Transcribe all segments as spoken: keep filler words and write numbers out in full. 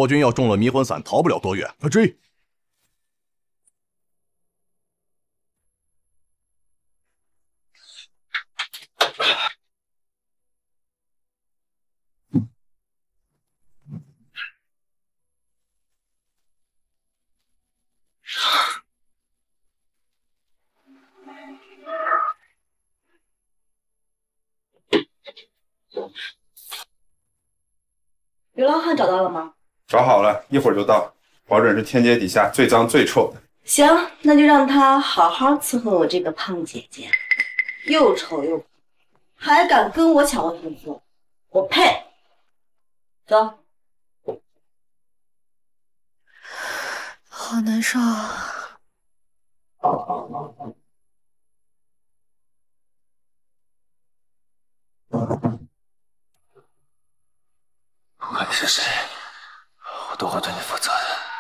霍君耀中了迷魂散，逃不了多远，快追！ 流浪汉找到了吗？ 找好了，一会儿就到，保准是天阶底下最脏最臭的。 行，那就让他好好伺候我这个胖姐姐，又丑又胖，还敢跟我抢未婚夫，我配！走。 好难受啊！ 不管你是谁，我都会对你负责的。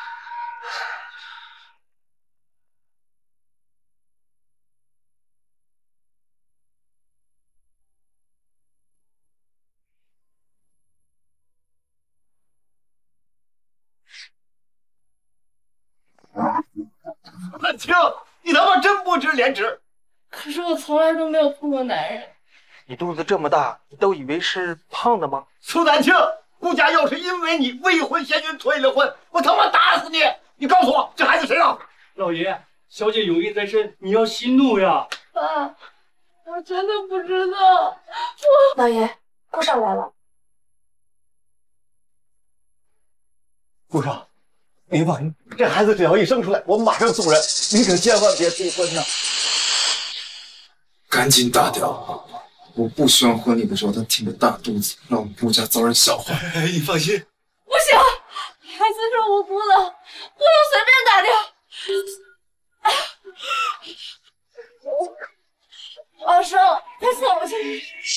兰青，你他妈真不知廉耻！ 可是我从来都没有碰过男人。 你肚子这么大，你都以为是胖的吗？ 苏丹青，顾家要是因为你未婚先孕退了婚，我他妈打死你！你告诉我，这孩子谁的？ 老爷，小姐有意在身，你要息怒呀！ 爸，我真的不知道。我老爷，顾少来了。 顾少，您放心，这孩子只要一生出来，我们马上送人。您可千万别催婚呐！ 赶紧打掉！我不希望婚礼的时候他挺着大肚子，让我们顾家遭人笑话。 哎，你放心， 不行，孩子是无辜的，不能随便打掉。老生，快送我去！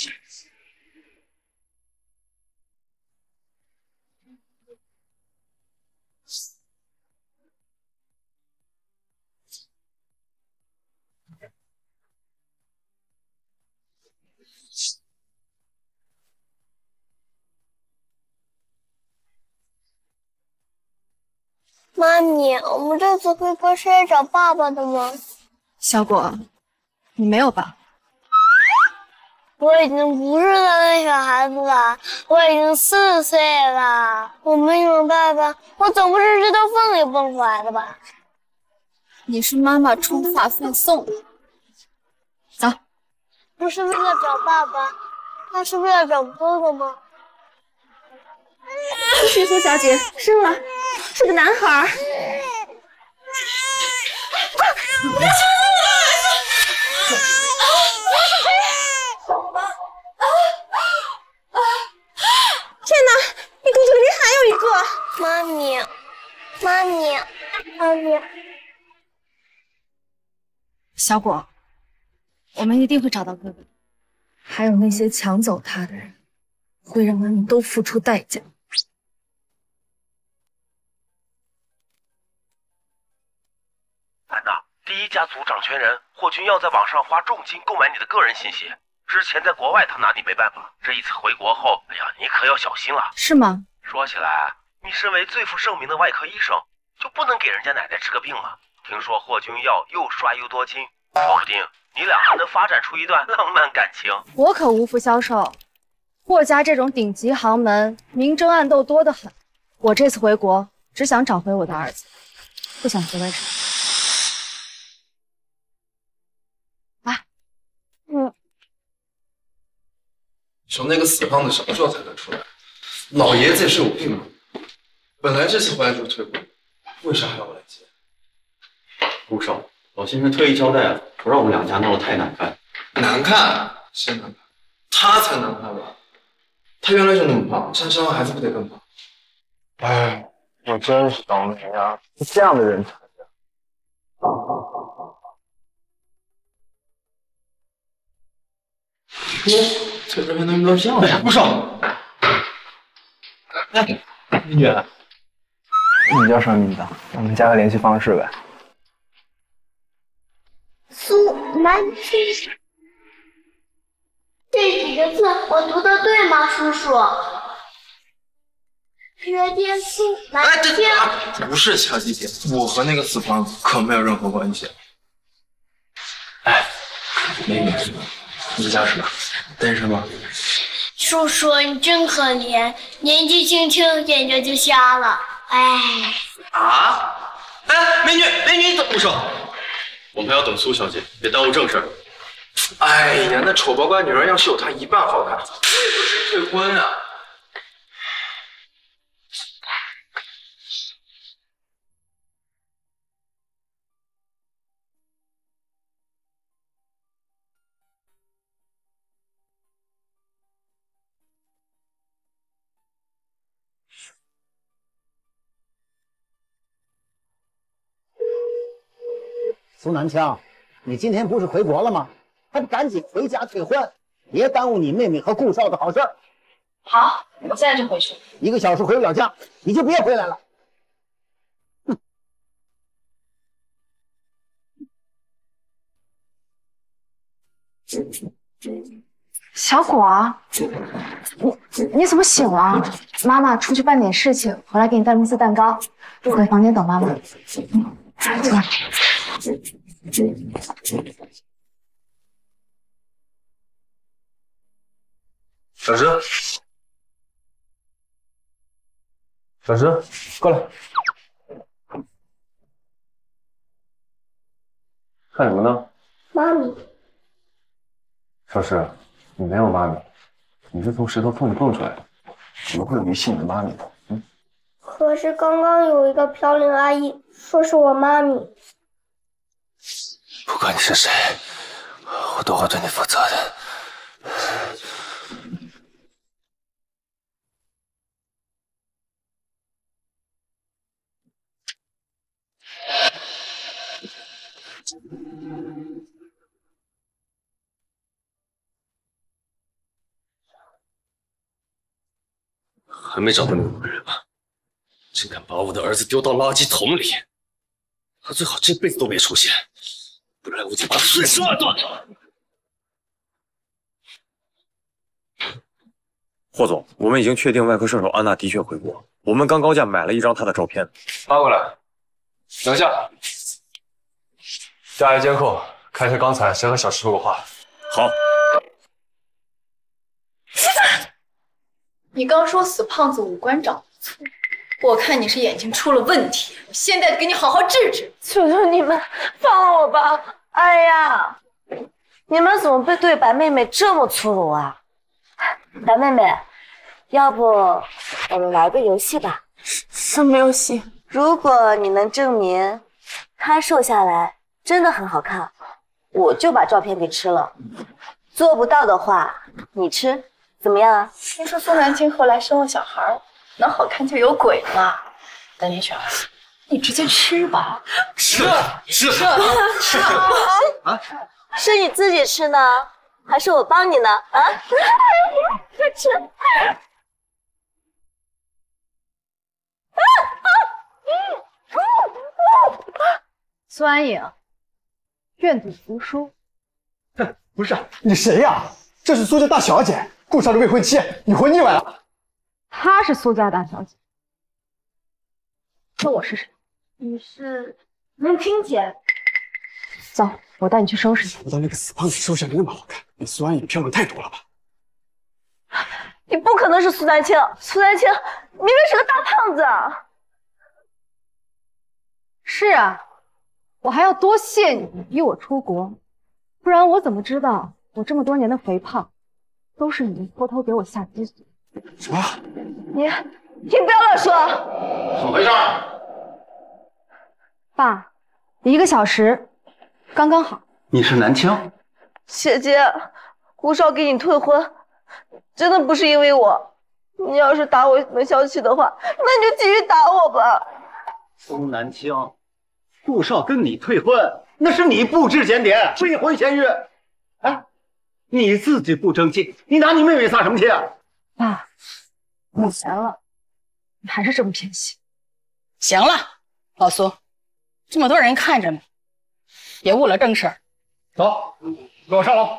妈咪，我们这次回国是来找爸爸的吗？ 小果，你没有爸。 我已经不是那个小孩子了，我已经四岁了。我没有爸爸，我总不是这头缝里蹦出来的吧？ 你是妈妈充话费送的。走。 不是为了找爸爸，那是为了找哥哥吗？ 雪松小姐生了，是个男孩。天哪，你肚子里面还有一个！ 妈咪，妈咪，妈咪。 小果，我们一定会找到哥哥，还有那些抢走他的人，会让他们都付出代价。 安娜，第一家族掌权人霍君耀在网上花重金购买你的个人信息。之前在国外他拿你没办法，这一次回国后，哎呀，你可要小心了。 是吗？ 说起来，你身为最负盛名的外科医生，就不能给人家奶奶治个病吗？听说霍君耀又帅又多金，说不定你俩还能发展出一段浪漫感情。 我可无福消受，霍家这种顶级豪门，明争暗斗多得很。我这次回国，只想找回我的儿子，不想结为什么。 嗯。 说那个死胖子什么时候才能出来？老爷子也是有病吗？本来这次回来就退婚，为啥还要我来接？ 顾少，老先生特意交代了，不让我们两家闹得太难看。 难看？谁难看？他才难看吧？他原来就那么胖，现在生完孩子不得更胖？ 哎，我真是倒霉呀！这样的人才这边能遇到这样的？ 顾少，哎，美女，你叫什么名字？我们加个联系方式呗。 苏南青，这几个字我读的对吗，叔叔？ 约定俗难听。 不是小姐姐，我和那个死胖子可没有任何关系。哎，美女，你家是单身吗？ 叔叔，你真可怜，年纪轻轻眼睛就瞎了。哎。 啊！哎，美女，美女，你怎么不说？我们还要等苏小姐，别耽误正事。 哎呀，那丑八怪女人要是有她一半好看，这不是退婚啊！ 苏南枪，你今天不是回国了吗？还不赶紧回家退婚，别耽误你妹妹和顾少的好事儿。 好，我现在就回去。 一个小时回不了家，你就别回来了。哼。 小果，你你怎么醒了？妈妈出去办点事情，回来给你带慕斯蛋糕。回房间等妈妈。嗯，进来。 小石，小石，过来。看什么呢？ 妈咪。 小石，你没有妈咪，你是从石头缝里蹦出来的，怎么会有人信你的妈咪呢？嗯。 可是刚刚有一个飘零阿姨说是我妈咪。 不管你是谁，我都会对你负责的。 还没找到那个人吧？竟敢把我的儿子丢到垃圾桶里！他最好这辈子都别出现，不然我就把他碎尸万段！ 霍总，我们已经确定外科射手安娜的确回国，我们刚高价买了一张她的照片。 发过来。等下，加一监控，看一下刚才谁和小石说过话。 好。 你刚说死胖子五官长得不错，我看你是眼睛出了问题，我现在给你好好治治。 求求你们放了我吧！哎呀，你们怎么被对白妹妹这么粗鲁啊？白妹妹，要不我们玩个游戏吧？ 什么游戏？ 如果你能证明她瘦下来真的很好看，我就把照片给吃了。做不到的话，你吃。怎么样啊？ 听说苏南青后来生了小孩，能好看就有鬼了。丹连雪儿，你直接吃吧。 吃吃吃吃啊！是你自己吃呢，还是我帮你呢？啊！快吃！ 苏安影，愿赌服输。 哼，不是你谁呀？这是苏家大小姐。顾少的未婚妻，你活腻歪了。 她是苏家大小姐，那我是谁？ 你是能听见。 走，我带你去收拾去。 我到那个死胖子瘦下来那么好看，比苏安影漂亮太多了吧？ 你不可能是苏丹青，苏丹青明明是个大胖子。 是啊，我还要多谢你逼我出国，不然我怎么知道我这么多年的肥胖？都是你偷偷给我下激素。 什么？ 你你不要乱说！ 怎么回事？ 爸，一个小时，刚刚好。 你是南青？ 姐姐，顾少给你退婚，真的不是因为我。你要是打我门消气的话，那你就继续打我吧。 苏南青，顾少跟你退婚，那是你不知检点，非婚先孕。哎。你自己不争气，你拿你妹妹撒什么气啊？ 爸，有钱了，你还是这么偏心。 行了，老苏，这么多人看着呢，别误了正事儿。 走，跟我上楼。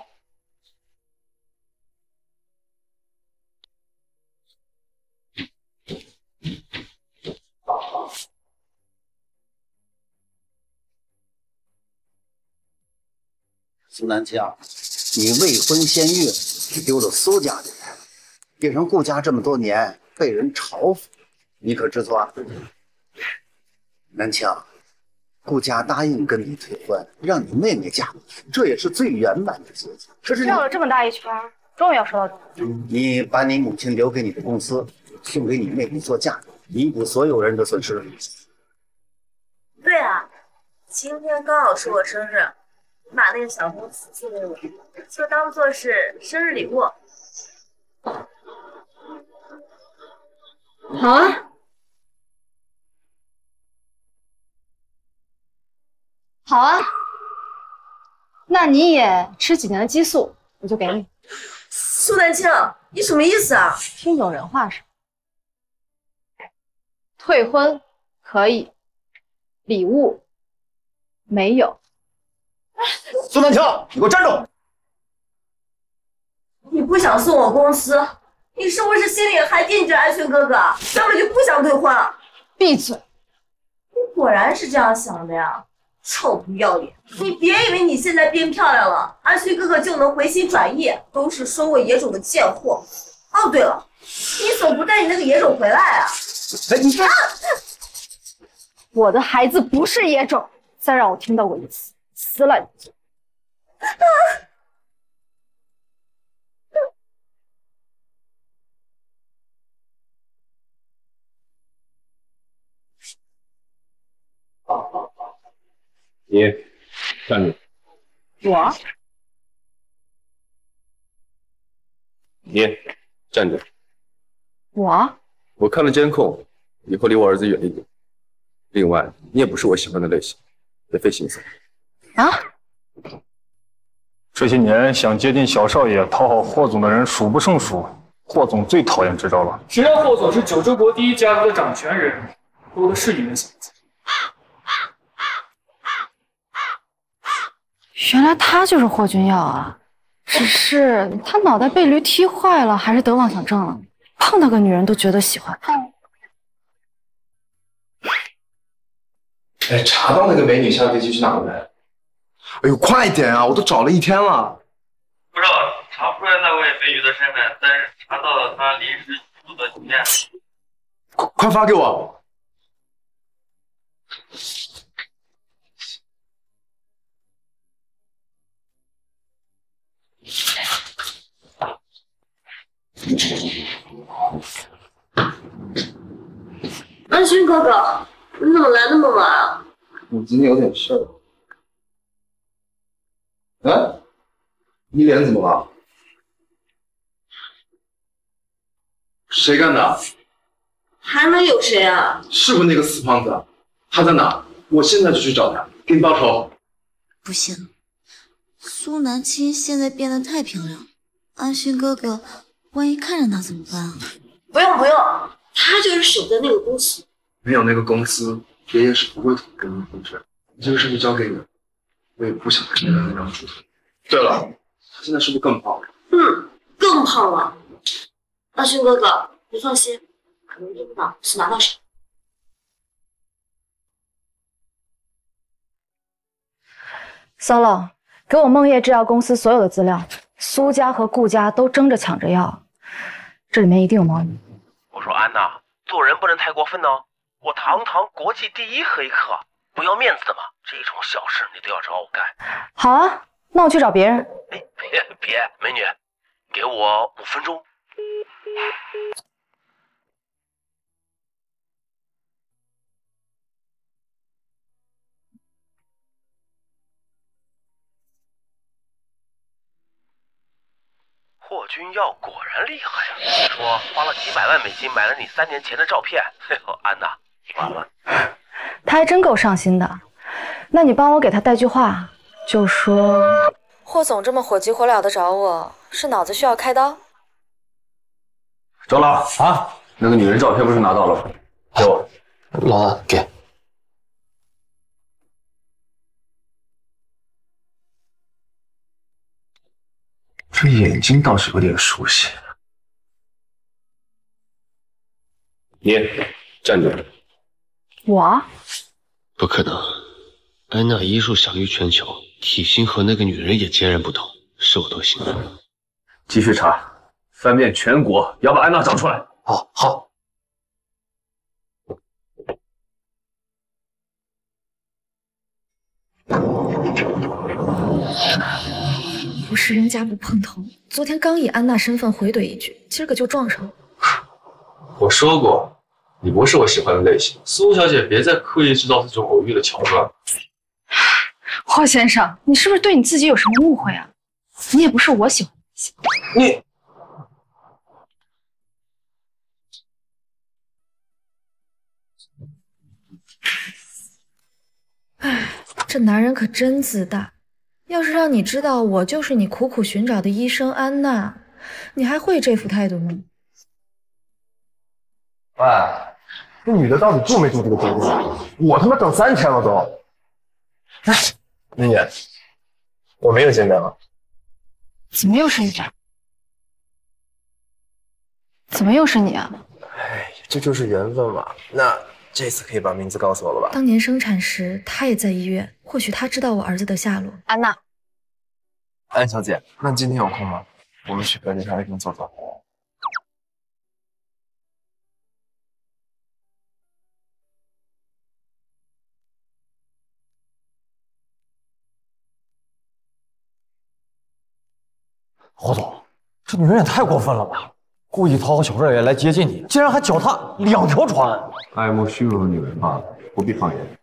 苏南青，你未婚先孕，丢了苏家的人，变成顾家这么多年被人嘲讽，你可知错？南青，顾家答应跟你退婚，让你妹妹嫁，这也是最圆满的结局。这是绕了这么大一圈，终于要说到这。 你把你母亲留给你的公司送给你妹妹做嫁妆，弥补所有人的损失。 对啊，今天刚好是我生日，你把那个小公司寄给我，就当做是生日礼物。好啊。 好啊，那你也吃几年的激素，我就给你。 苏南青，你什么意思啊？ 听懂人话是吧？退婚可以，礼物没有。 苏南青，你给我站住！ 你不想送我公司，你是不是心里还惦记着安勋哥哥，根本就不想退婚？ 闭嘴！ 你果然是这样想的呀！臭不要脸！你别以为你现在变漂亮了，安勋哥哥就能回心转意，都是收过野种的贱货。哦，对了，你怎么不带你那个野种回来啊？ 哎，你啊！ 我的孩子不是野种，再让我听到过一次，撕了你！啊！ 你站住！ 我？ 你站着！ 我？ 我看了监控，以后离我儿子远一点。另外，你也不是我喜欢的类型，别费心思。 啊？ 这些年想接近小少爷、讨好霍总的人数不胜数，霍总最讨厌这招了。 谁让霍总是九州国第一家族的掌权人，多的是你们小子。 原来他就是霍君耀啊！只是他脑袋被驴踢坏了，还是得妄想症了？碰到个女人都觉得喜欢。 哎，查到那个美女下飞机去哪了没？ 哎呦，快点啊！我都找了一天了。 不知道，查不出来那位美女的身份，但是查到了她临时居住的酒店。 快快发给我！ 安勋哥哥，你怎么来那么晚啊？ 我今天有点事儿。哎，你脸怎么了？谁干的？ 还能有谁啊？ 是不是那个死胖子？他在哪？我现在就去找他，给你报仇。 不行，苏南青现在变得太漂亮，安勋哥哥万一看上她怎么办啊？ 不用不用，他就是守在那个公司。 没有那个公司，爷爷是不会同意跟你婚事。这个事就交给你，我也不想看见他那张猪腿。对了，他现在是不是更胖了？ 嗯，更胖了。安勋哥哥，你放心，可能领导是拿到手。 Solo， 给我梦叶制药公司所有的资料，苏家和顾家都争着抢着要，这里面一定有猫腻。 我说安娜，做人不能太过分呢。我堂堂国际第一黑客，不要面子的嘛，这种小事你都要找我干。 好啊，那我去找别人。 哎，别别，美女，给我五分钟。霍君耀果然厉害呀！听说花了几百万美金买了你三年前的照片。嘿呦，安娜，完了。 他还真够上心的。那你帮我给他带句话，就说霍总这么火急火燎的找我，是脑子需要开刀？ 周老啊，那个女人照片不是拿到了吗？给我。 老大，给。 这眼睛倒是有点熟悉。你站着。 我？ 不可能，安娜医术享誉全球， 体型和那个女人也截然不同，是我多心了。 继续查，翻遍全国，要把安娜找出来。好，好。 不是人家不碰头，昨天刚以安娜身份回怼一句，今儿个就撞上了。 我说过，你不是我喜欢的类型。苏小姐，别再刻意制造这种偶遇的桥段。 霍先生，你是不是对你自己有什么误会啊？你也不是我喜欢的类型。 你。 唉，这男人可真自大。要是让你知道我就是你苦苦寻找的医生安娜，你还会这副态度吗？ 喂，这女的到底住没住这个酒店？我他妈等三天了都。哎，林姐，我们又见面了。 怎么又是你？怎么又是你啊？ 哎，这就是缘分嘛。那这次可以把名字告诉我了吧？ 当年生产时，他也在医院，或许他知道我儿子的下落。 安娜， 安小姐，那今天有空吗？我们去隔壁咖啡厅坐坐。 侯总，这女人也太过分了吧！故意讨好小少爷来接近你，竟然还脚踏两条船。 爱慕虚荣的女人罢了，不必放言。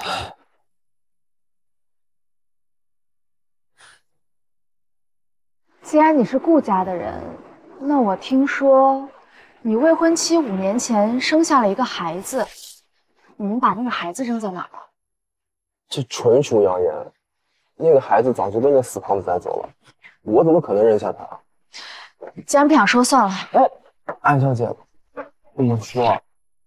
既然你是顾家的人，那我听说你未婚妻五年前生下了一个孩子，你们把那个孩子扔在哪儿了？ 这纯属谣言，那个孩子早就被那死胖子带走了，我怎么可能扔下他？ 既然不想说，算了。 哎，安小姐，我说，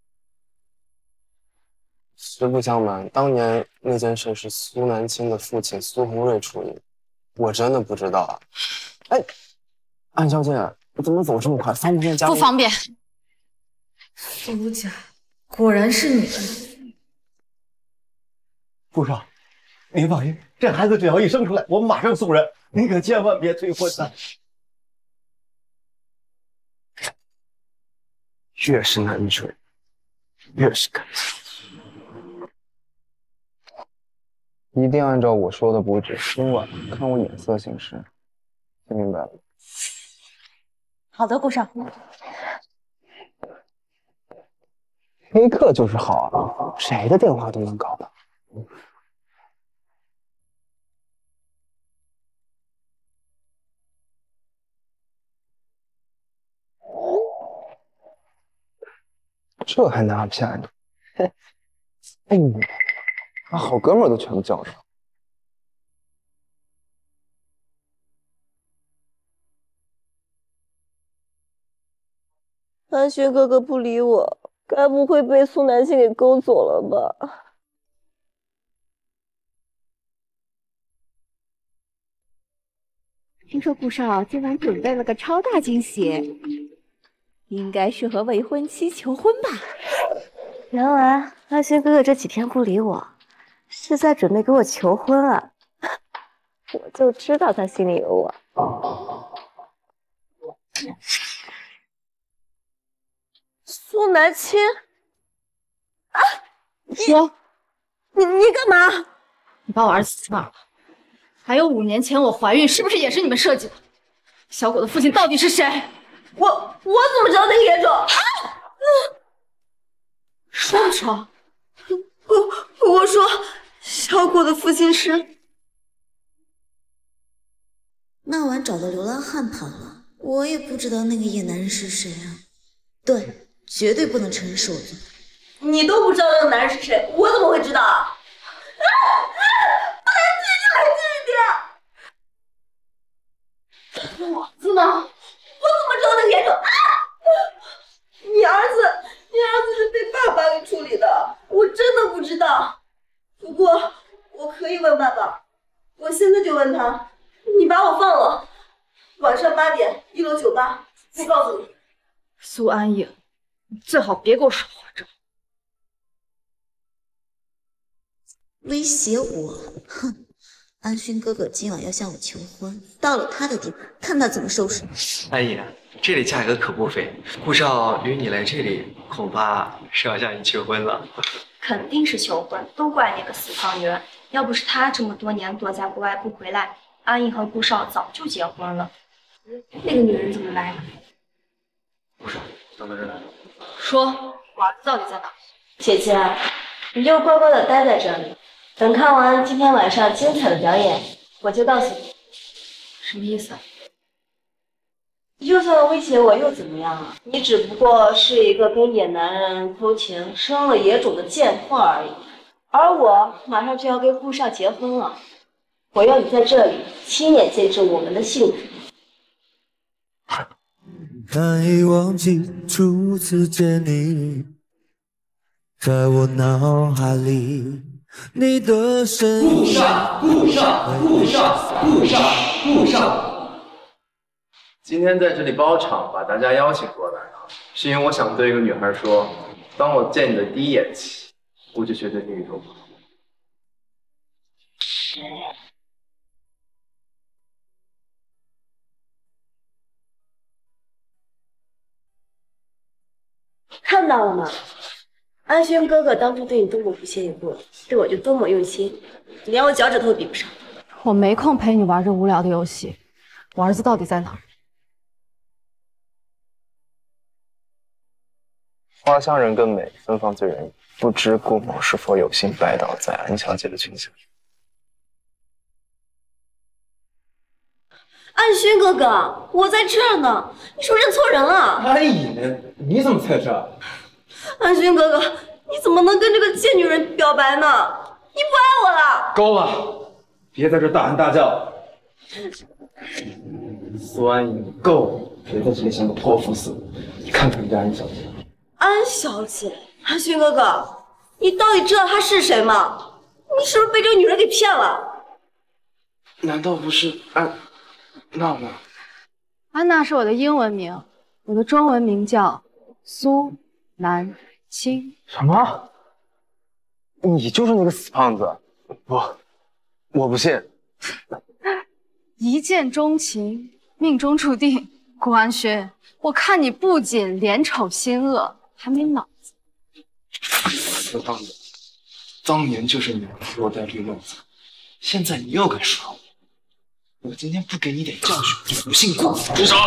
实不相瞒，当年那件事是苏南青的父亲苏红瑞处理，我真的不知道啊。哎，安小姐，你怎么走这么快？方不便加入？ 不方便。 苏家，果然是你们。 顾少，您放心，这孩子只要一生出来，我马上送人，您可千万别退婚呐。越是难追，越是感动。一定按照我说的布置，今晚看我眼色行事，听明白了？ 好的，顾少。 黑客就是好啊，谁的电话都能搞到。这还拿不下你？哎你，把好哥们儿都全部叫上。 安轩哥哥不理我，该不会被苏南青给勾走了吧？ 听说顾少今晚准备了个超大惊喜，应该是和未婚妻求婚吧？ 原来安轩哥哥这几天不理我，是在准备给我求婚啊！我就知道他心里有我。苏南青，啊！ 你说， 你你干嘛？ 你把我儿子死哪儿了？还有五年前我怀孕，是不是也是你们设计的？小果的父亲到底是谁？ 我我怎么知道那个严重？啊！ 说不说？ 我我说，小果的父亲是…… 那晚找的流浪汉跑了，我也不知道那个野男人是谁啊。对。绝对不能承认是我做的。 你都不知道那个男人是谁，我怎么会知道啊？啊啊！不能进去，冷静一点。我儿子呢？我怎么知道那个严重？啊！你儿子，你儿子是被爸爸给处理的，我真的不知道。不过我可以问爸爸，我现在就问他。你把我放了，晚上八点，一楼酒吧，我告诉你。 苏安影。你最好别给我耍花招！ 威胁我？哼！ 安勋哥哥今晚要向我求婚，到了他的地盘，看他怎么收拾。 安姨，这里价格可不菲，顾少约你来这里，恐怕是要向你求婚了。 肯定是求婚，都怪那个死胖女人。要不是她这么多年躲在国外不回来，安逸和顾少早就结婚了。那个女人怎么来的？ 顾少，怎么这来了？ 说，我儿子到底在哪？ 姐姐，你就乖乖的待在这里，等看完今天晚上精彩的表演，我就告诉你。 什么意思？ 你就算威胁我又怎么样啊？你只不过是一个跟野男人偷情、生了野种的贱货而已，而我马上就要跟顾少结婚了，我要你在这里亲眼见证我们的幸福。 难以忘记初次见你，在我脑海里，你的身影。顾少，顾少，顾少，顾少，顾少。 今天在这里包场，把大家邀请过来啊，是因为我想对一个女孩说，当我见你的第一眼起，我就觉得你与众不同。 看到了吗？安轩哥哥当初对你多么不屑一顾，对我就多么用心，你连我脚趾头都比不上。 我没空陪你玩这无聊的游戏。我儿子到底在哪儿？ 花香人更美，芬芳醉人。不知顾某是否有幸拜倒在安小姐的裙下？ 安轩哥哥，我在这儿呢，你是不是认错人了？ 安逸，你怎么在这儿？ 安轩哥哥，你怎么能跟这个贱女人表白呢？你不爱我了？ 够了，别在这大喊大叫。苏安逸，你够了，别在这里像个泼妇似的。你看看人家安小姐。 安小姐，安轩哥哥，你到底知道她是谁吗？你是不是被这个女人给骗了？ 难道不是安娜吗？ 安娜是我的英文名，我的中文名叫苏南青。 什么？你就是那个死胖子？不，我不信。 一见钟情，命中注定。顾安轩，我看你不仅脸丑心恶，还没脑子。 死胖子，当年就是你给我戴绿帽子，现在你又敢耍我，我今天不给你点教训，我不信顾。 住手！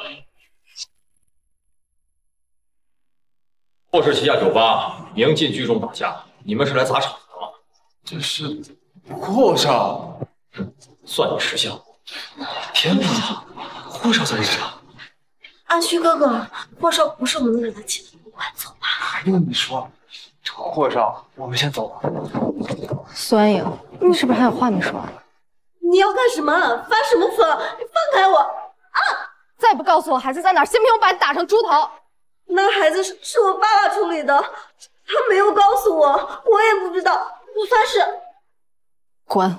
霍氏旗下酒吧明禁聚众打架，你们是来砸场子的吗？ 这是霍少， 算你识相。 天哪，霍少在这里。 安旭哥哥，霍少不是我们能惹得起的，快走吧。 还用你说？霍少，我们先走吧。 苏安颖，你是不是还有话没说？ 你要干什么？发什么疯？你放开我！啊！ 再不告诉我孩子在哪儿，信不信我把你打成猪头？ 那孩子是是我爸爸处理的，他没有告诉我，我也不知道。我发誓。 滚！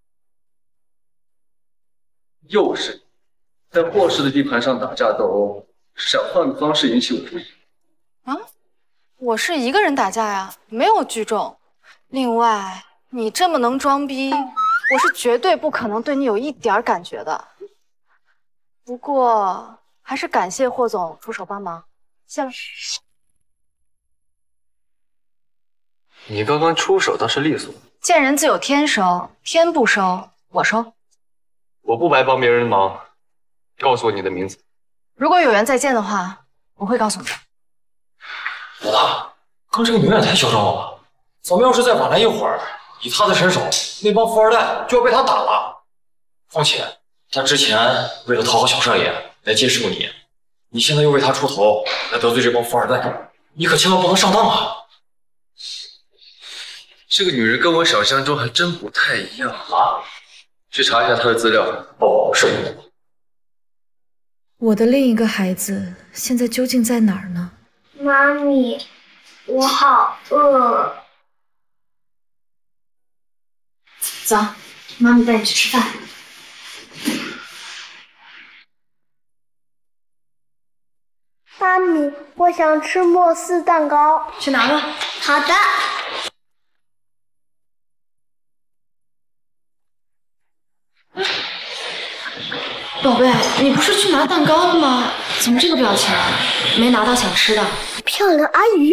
又是你，在霍氏的地盘上打架斗殴，是想换个方式引起我注意。 啊？我是一个人打架呀，没有聚众。另外，你这么能装逼，我是绝对不可能对你有一点感觉的。不过，还是感谢霍总出手帮忙，谢了。 你刚刚出手倒是利索。 见人自有天收，天不收，我收。 我不白帮别人的忙，告诉我你的名字。 如果有缘再见的话，我会告诉你。 老大，刚这个女人也太嚣张了吧！咱们要是再晚来一会儿，以他的身手，那帮富二代就要被他打了。况且他之前为了讨好小少爷来接触你，你现在又为他出头来得罪这帮富二代，你可千万不能上当啊！ 这个女人跟我想象中还真不太一样啊！去查一下她的资料。 哦，是。 我的另一个孩子现在究竟在哪儿呢？ 妈咪，我好饿。 走，妈咪带你去吃饭。 妈咪，我想吃慕斯蛋糕。 去拿吧。 好的。 宝贝，你不是去拿蛋糕了吗？怎么这个表情啊？没拿到想吃的？ 漂亮阿姨。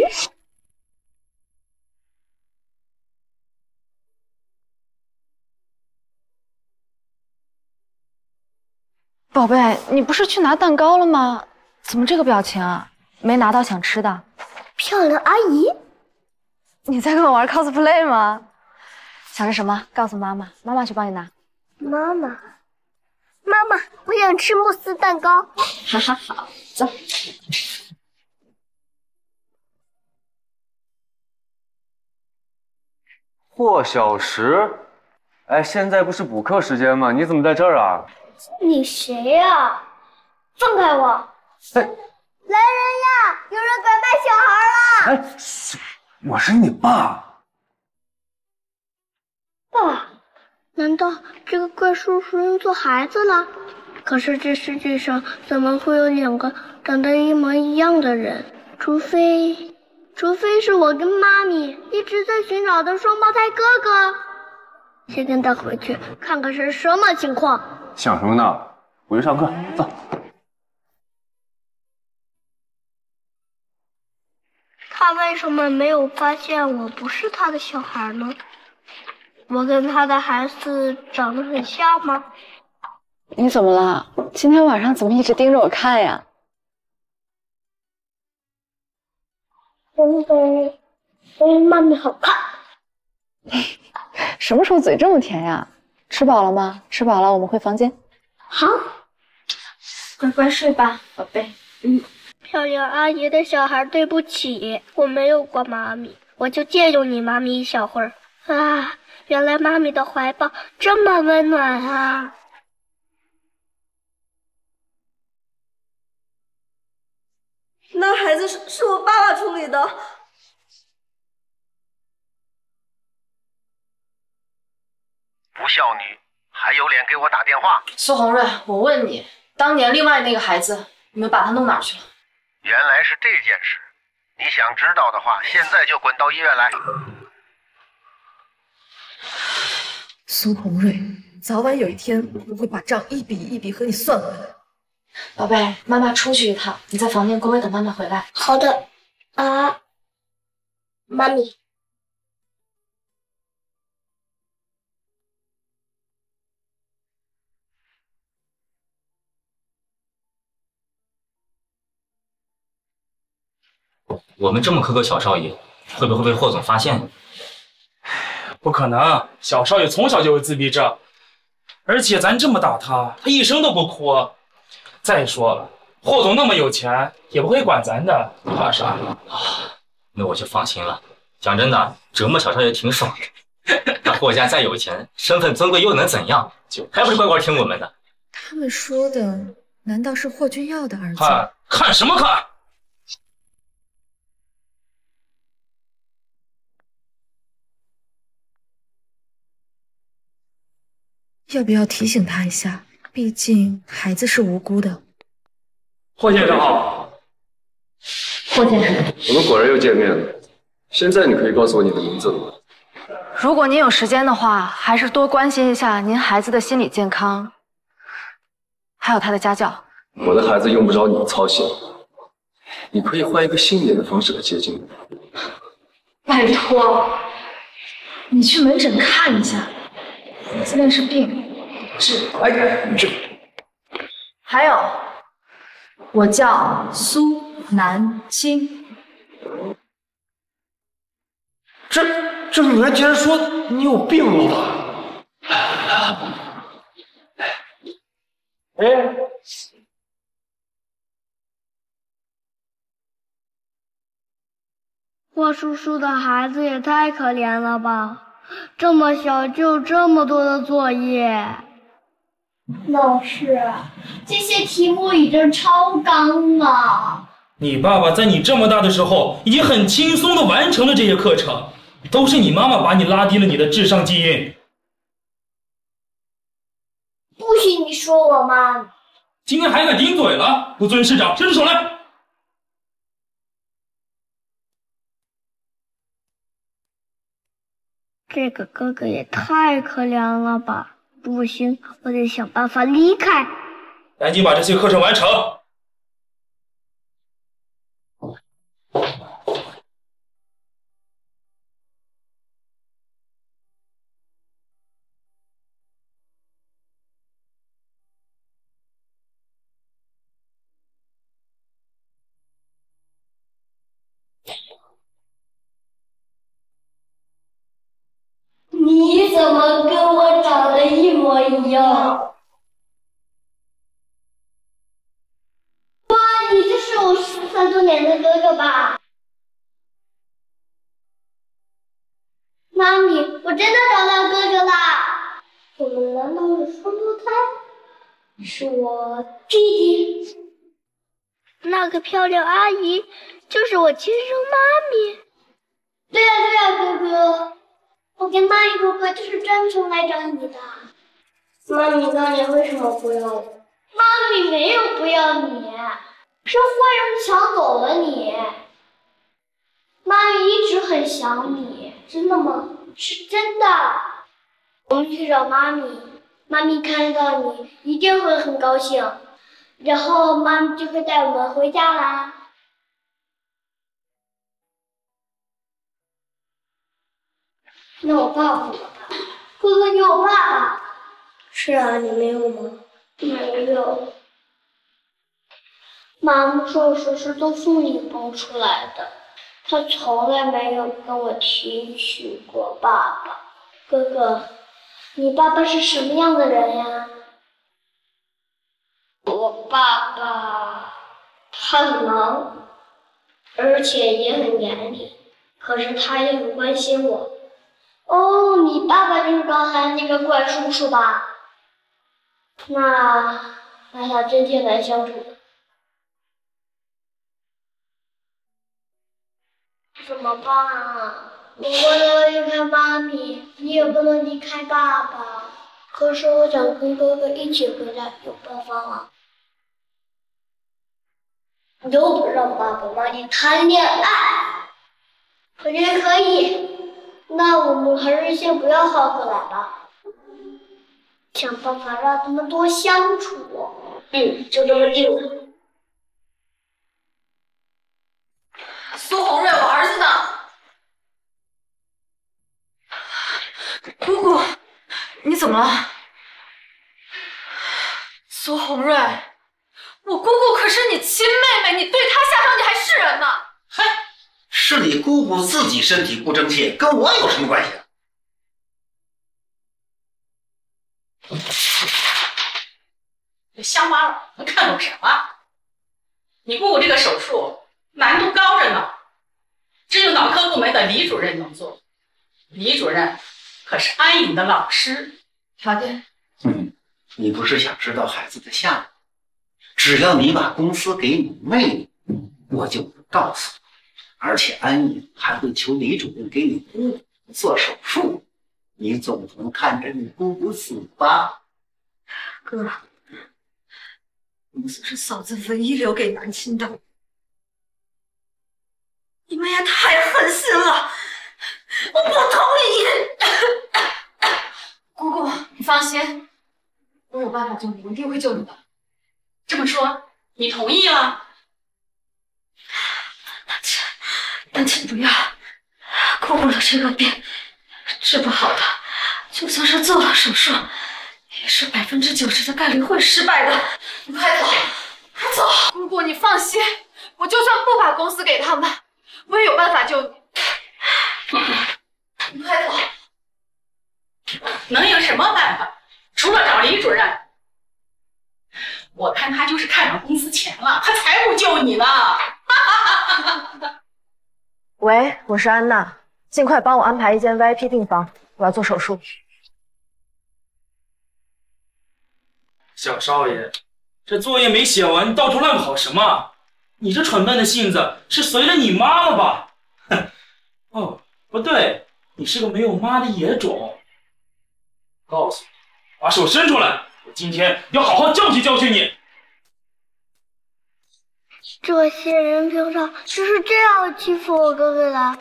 宝贝，你不是去拿蛋糕了吗？怎么这个表情啊？没拿到想吃的？ 漂亮阿姨， 你在跟我玩 cosplay 吗？想吃什么？告诉妈妈，妈妈去帮你拿。 妈妈，妈妈，我想吃慕斯蛋糕。 哈哈，好，走。 霍小石，哎，现在不是补课时间吗？你怎么在这儿啊？ 你谁呀？放开我！ 哎， 来人呀！有人拐卖小孩了！ 哎，我是你爸。 爸，难道这个怪叔叔认错孩子了？可是这世界上怎么会有两个长得一模一样的人？除非，除非是我跟妈咪一直在寻找的双胞胎哥哥。先跟他回去看看是什么情况。 想什么呢？回去上课，走。 他为什么没有发现我不是他的小孩呢？我跟他的孩子长得很像吗？ 你怎么了？今天晚上怎么一直盯着我看呀？ 因为因为妈咪好看。 什么时候嘴这么甜呀？吃饱了吗？吃饱了我们回房间。 好， 乖乖睡吧，宝贝。 嗯，漂亮阿姨的小孩，对不起，我没有过妈咪，我就借用你妈咪一小会儿啊。原来妈咪的怀抱这么温暖啊！ 那孩子是是我爸爸处理的。 不孝女，还有脸给我打电话？ 苏红瑞，我问你，当年另外那个孩子，你们把他弄哪儿去了？ 原来是这件事，你想知道的话，现在就滚到医院来。 苏红瑞，早晚有一天我会把账一笔一笔和你算回来。宝贝，妈妈出去一趟，你在房间乖乖等妈妈回来。 好的，啊，妈咪。 我们这么苛刻小少爷，会不会被霍总发现呢？ 不可能，小少爷从小就有自闭症，而且咱这么打他，他一声都不哭。再说了，霍总那么有钱，也不会管咱的，怕啥？ 啊，那我就放心了。讲真的，折磨小少爷挺爽的。那霍家再有钱，身份尊贵又能怎样？就还不是乖乖听我们的。 他们说的难道是霍君耀的儿子？ 看看什么看？ 要不要提醒他一下？毕竟孩子是无辜的。 霍先生好。 霍先生， 我们果然又见面了。现在你可以告诉我你的名字了吗？ 如果您有时间的话，还是多关心一下您孩子的心理健康，还有他的家教。 我的孩子用不着你操心，你可以换一个新一点的方式来接近我。 拜托，你去门诊看一下。自恋是病，治。 哎，这还有，我叫苏南青。 这这女人竟然说你有病了！ 哎， 霍叔叔的孩子也太可怜了吧！这么小就有这么多的作业。 老师，这些题目已经超纲了。 你爸爸在你这么大的时候，已经很轻松的完成了这些课程，都是你妈妈把你拉低了你的智商基因。 不许你说我妈！ 今天还敢顶嘴了？不尊师长，伸出手来！ 这个哥哥也太可怜了吧！不行，我得想办法离开。 赶紧把这些课程完成。 你怎么跟我长得一模一样？哇，你就是我失散多年的哥哥吧？妈咪，我真的找到哥哥啦！我们难道是双胞胎？是我弟弟。那个漂亮阿姨就是我亲生妈咪。对呀对呀，哥哥。我跟妈咪哥哥就是专程来找你的。妈咪当年为什么不要我？妈咪没有不要你，是坏人抢走了你。妈咪一直很想你，真的吗？是真的。我们去找妈咪，妈咪看到你一定会很高兴，然后妈咪就会带我们回家啦。那我爸爸呢？哥哥，你有爸爸？是啊，你没有吗？没有。妈妈说我叔叔都是你蹦出来的，她从来没有跟我提起过爸爸。哥哥，你爸爸是什么样的人呀？我爸爸他很忙，而且也很严厉，可是他也很关心我。哦，你爸爸就是刚才那个怪叔叔吧？那那他真挺难相处的。怎么办啊？我不能离开妈咪，你也不能离开爸爸。可是我想跟哥哥一起回来，有办法吗？你又不让爸爸妈咪谈恋爱，我觉得可以。那我们还是先不要浩克来吧，想办法让他们多相处。嗯，就这么定了。 苏红瑞，我儿子呢？姑姑，你怎么了？苏红瑞，我姑姑可是你亲妹妹，你对她下手你还是人吗？ 嗨，是你姑姑自己身体不争气，跟我有什么关系啊？ 这乡巴佬能看懂什么？你姑姑这个手术难度高着呢，只有脑科部门的李主任能做。李主任可是安颖的老师，条件…… 嗯，你不是想知道孩子的下落？只要你把公司给你妹妹，我就能告诉你。而且安颖还会求李主任给你姑姑做手术，你总不能看着你姑姑死吧？ 哥，公司是嫂子唯一留给南青的，你们也太狠心了，我不同意。姑姑，你放心，我有办法救你，我一定会救你的。 这么说，你同意了？ 南青，南青不要，姑姑的这个病治不好的，就算是做了手术，也是百分之九十的概率会失败的。你快走，快走！姑姑，你放心，我就算不把公司给他们，我也有办法救你。你快走！ 能有什么办法？除了找李主任，我看他就是看上公司钱了，他才不救你呢。 喂，我是安娜，尽快帮我安排一间 V I P 订房，我要做手术。 小少爷，这作业没写完，到处乱跑什么？你这蠢笨的性子是随了你妈了吧？哼！哦，不对，你是个没有妈的野种。告诉你，把手伸出来，我今天要好好教训教训你。 这些人平常就是这样欺负我哥哥的。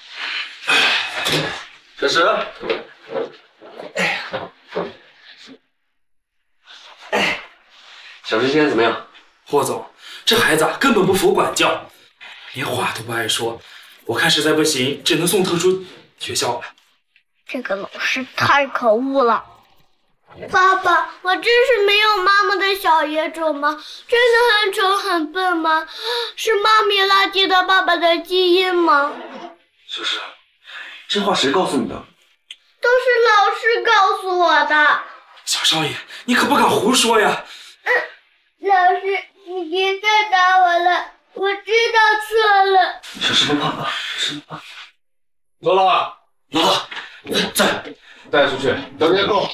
这是，哎呀，哎，小小石现在怎么样？ 霍总，这孩子啊根本不服管教，连话都不爱说。我看实在不行，只能送特殊学校了。 这个老师太可恶了。爸爸，我真是没有妈妈的小野种吗？真的很丑很笨吗？是妈咪拉低了爸爸的基因吗？ 小石，这话谁告诉你的？ 都是老师告诉我的。 小少爷，你可不敢胡说呀！ 嗯，老师，你别再打我了，我知道错了。 小石别怕啊，小石别怕。 罗拉， 老大，在， 带出去，等监控。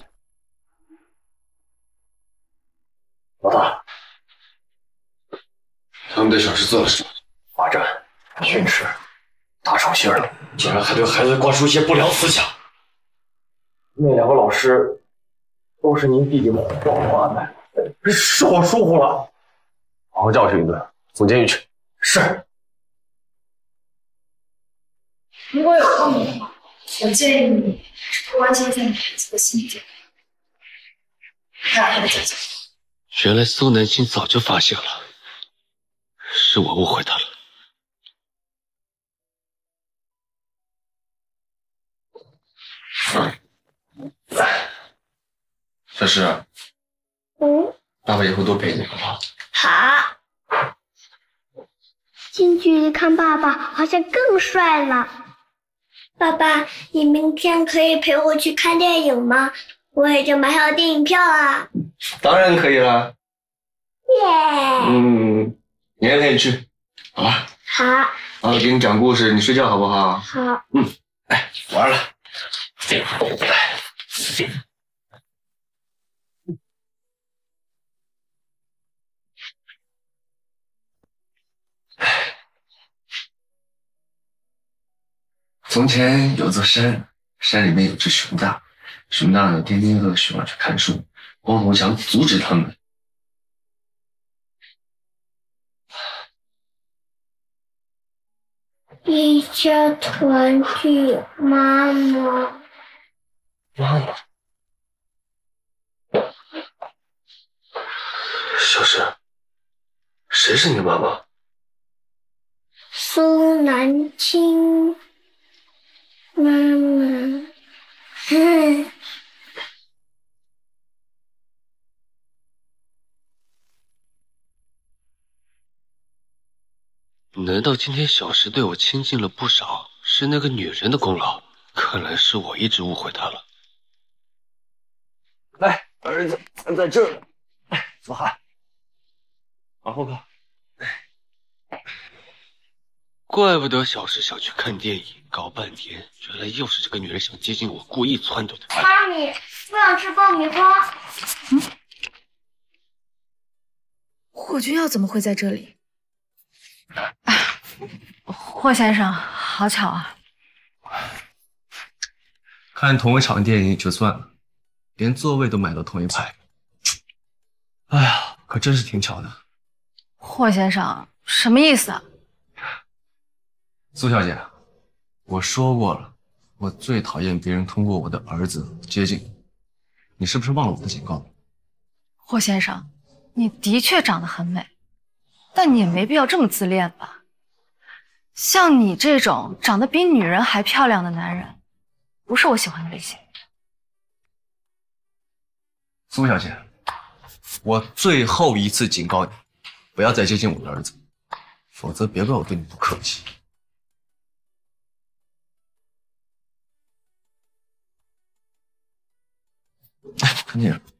老大，他们对小石做了什么？ 罚站、训斥、大手心了，竟然还对孩子灌输一些不良思想。那两个老师都是您弟弟们帮我安排，是我疏忽了。好好教训一顿，送监狱去。是。 如果有空的话，我建议你还是多关心一下你孩子的心理健康，让他的家长。 原来苏南青早就发现了，是我误会他了。小石， 嗯， 爸爸以后多陪你好不好？ 好。近距离看爸爸好像更帅了。爸爸，你明天可以陪我去看电影吗？我已经买好电影票了。 当然可以了。 耶、 yeah ！嗯，明天可以去，好吧？ 好。 我给你讲故事，你睡觉好不好？ 好。 嗯，哎，玩了。从前有座山，山里面有只熊大，熊大呢天天和熊二去看书，光头强阻止他们。 一家团聚，妈妈。 妈妈。小石，谁是你妈妈？ 苏南青。妈妈，嗯， 难道今天小石对我亲近了不少，是那个女人的功劳？看来是我一直误会她了。 来，儿子，咱在这儿，来，左汉，往后靠。 怪不得小石想去看电影，搞半天，原来又是这个女人想接近我，故意撺掇的。 妈咪，我想吃爆米花。 嗯，霍君耀怎么会在这里？啊，霍先生，好巧啊！ 看同一场电影就算了，连座位都买到同一排。哎呀，可真是挺巧的。 霍先生，什么意思啊？ 苏小姐，我说过了，我最讨厌别人通过我的儿子接近你，你是不是忘了我的警告？ 霍先生，你的确长得很美，但你也没必要这么自恋吧？像你这种长得比女人还漂亮的男人，不是我喜欢的类型。 苏小姐，我最后一次警告你，不要再接近我的儿子，否则别怪我对你不客气。哎，看电影。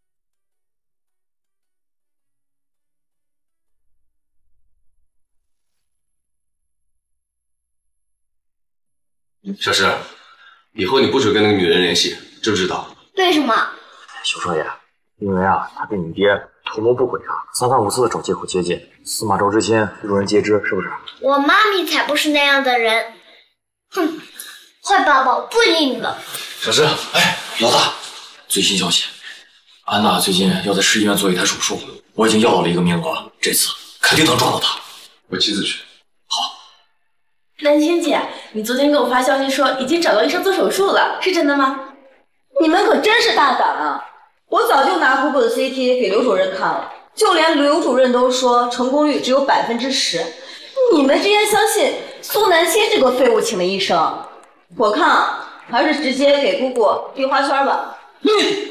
小石，以后你不准跟那个女人联系，知不知道？ 为什么？ 熊少爷，因为啊，他跟你爹图谋不轨啊，三番五次的找借口接近，司马昭之心，路人皆知，是不是？ 我妈咪才不是那样的人。哼，坏爸爸，我不理你了。 小石，哎，老大，最新消息，安娜最近要在市医院做一台手术，我已经要到了一个名额，这次肯定能抓到她。我亲自去。 南青姐，你昨天给我发消息说已经找到医生做手术了，是真的吗？ 你们可真是大胆啊！我早就拿姑姑的 C T 给刘主任看了， 就连刘主任都说成功率只有百分之十，你们竟然相信苏南青这个废物请的医生？我看还是直接给姑姑递花圈吧。 嗯，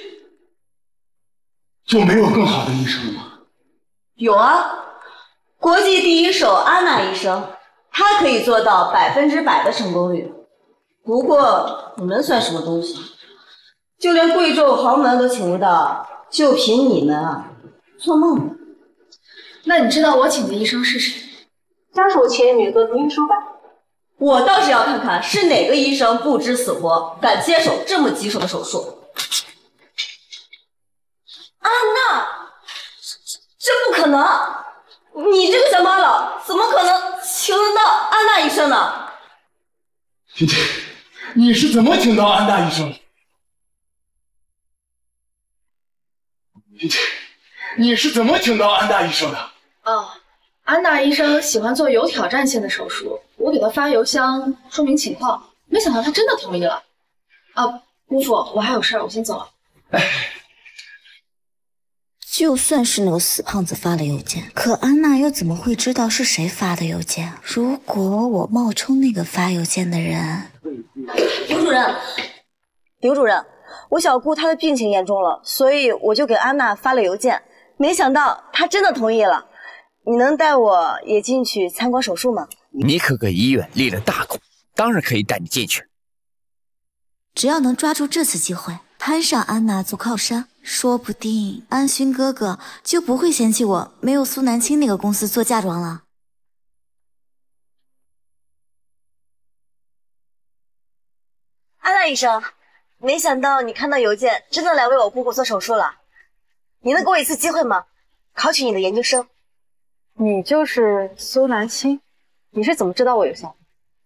就没有更好的医生吗？ 有啊，国际第一手安娜医生，她可以做到百分之百的成功率。不过你们算什么东西？就连贵胄豪门都请不到，就凭你们啊，做梦吧！ 那你知道我请的医生是谁？ 家属请女做医书吧。 我倒是要看看是哪个医生不知死活，敢接手这么棘手的手术。安娜，这不可能！你这个小妈老，怎么可能请得到安娜医生呢？ 姐姐，你是怎么请到安娜医生的？姐姐，你是怎么请到安娜医生的？ 哦，安娜医生喜欢做有挑战性的手术，我给她发邮箱说明情况，没想到她真的同意了。啊，姑父，我还有事儿，我先走了。 就算是那个死胖子发了邮件，可安娜又怎么会知道是谁发的邮件？如果我冒充那个发邮件的人…… 刘主任，刘主任，我小姑她的病情严重了，所以我就给安娜发了邮件，没想到她真的同意了。你能带我也进去参观手术吗？ 你可给医院立了大功，当然可以带你进去。 只要能抓住这次机会，攀上安娜做靠山，说不定安勋哥哥就不会嫌弃我没有苏南青那个公司做嫁妆了。 安娜医生，没想到你看到邮件，真的来为我姑姑做手术了。你能给我一次机会吗？考取你的研究生。 你就是苏南青？你是怎么知道我有效？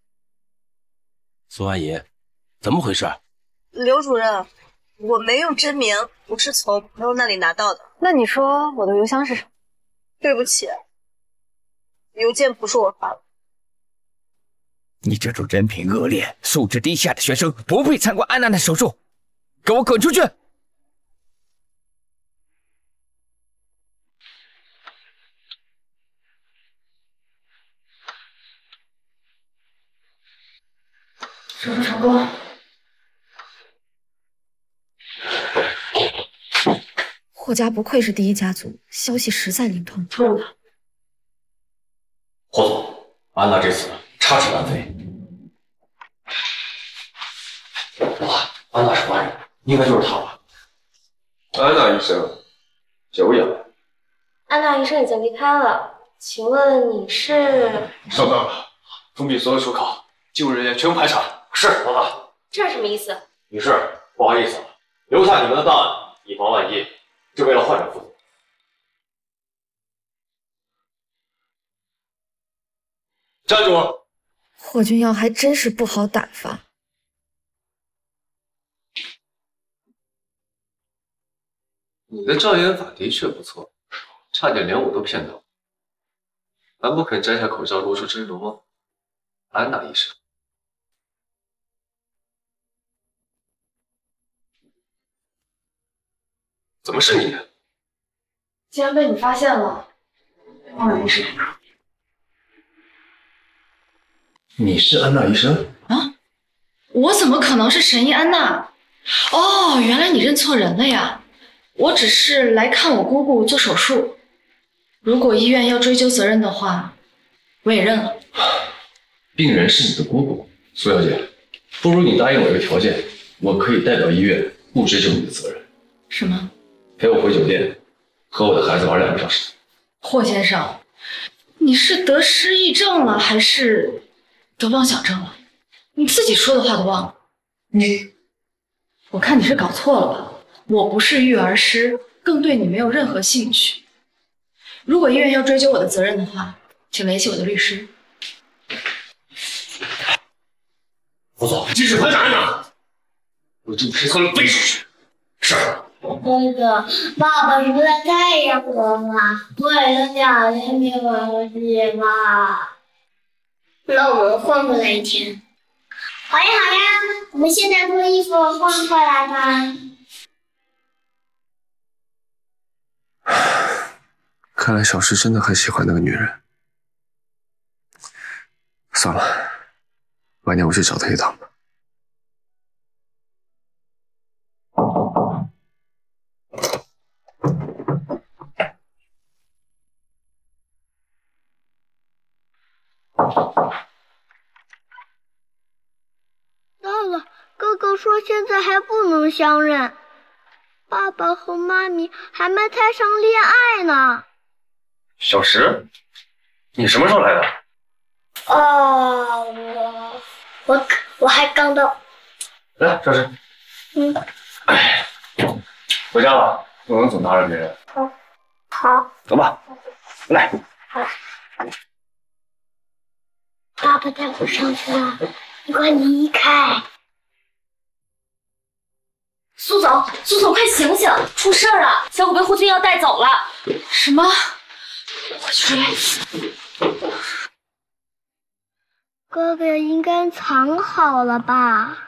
苏阿姨，怎么回事？ 刘主任，我没用真名，我是从朋友那里拿到的。 那你说我的邮箱是什么？ 对不起，邮件不是我发的。 你这种人品恶劣、素质低下的学生，不配参观安娜的手术，给我滚出去！ 手术成功。霍家不愧是第一家族，消息实在灵通。 冲的。 霍总，安娜这次插翅难飞。哇，安娜是坏人，应该就是她吧？ 安娜医生，久仰。 安娜医生已经离开了，请问你是？ 收到了，封闭所有出口，救护人员全部排查。 是，老大。 这是什么意思？ 女士，不好意思了，留下你们的档案，以防万一，是为了患者负责。 站住！ 霍君耀还真是不好打发。 你的障眼法的确不错，差点连我都骗到。还不肯摘下口罩露出真容吗？安娜医生。怎么是你？ 既然被你发现了，当然是。 你是安娜医生？ 啊？我怎么可能是神医安娜？哦，原来你认错人了呀！我只是来看我姑姑做手术。如果医院要追究责任的话，我也认了。 病人是你的姑姑，苏小姐，不如你答应我一个条件，我可以代表医院不追究你的责任。 什么？ 陪我回酒店，和我的孩子玩两个小时。 霍先生，你是得失忆症了，还是得妄想症了？你自己说的话都忘了。 你， 我看你是搞错了吧？我不是育儿师，更对你没有任何兴趣。如果医院要追究我的责任的话，请联系我的律师。 胡总，这是团长呢，有这么谁从飞出去？是。 哥哥，爸爸实在太严格了，我也能假天天玩游戏吗？那我们换回来一天。好呀好呀，我们现在脱衣服换回来吧。 看来小石真的很喜欢那个女人。算了，晚点我去找他一趟吧。 到了，哥哥说现在还不能相认，爸爸和妈咪还没谈上恋爱呢。 小石，你什么时候来的？ 啊，我我我还刚到。 来，小石。 嗯。 哎，回家了，不能总打扰别人。 好。好。 走吧。来。 好。爸爸带我上去了，你快离开。 苏总，苏总，快醒醒，出事儿了！小狗被霍君耀带走了。 什么？我去。 哥哥应该藏好了吧？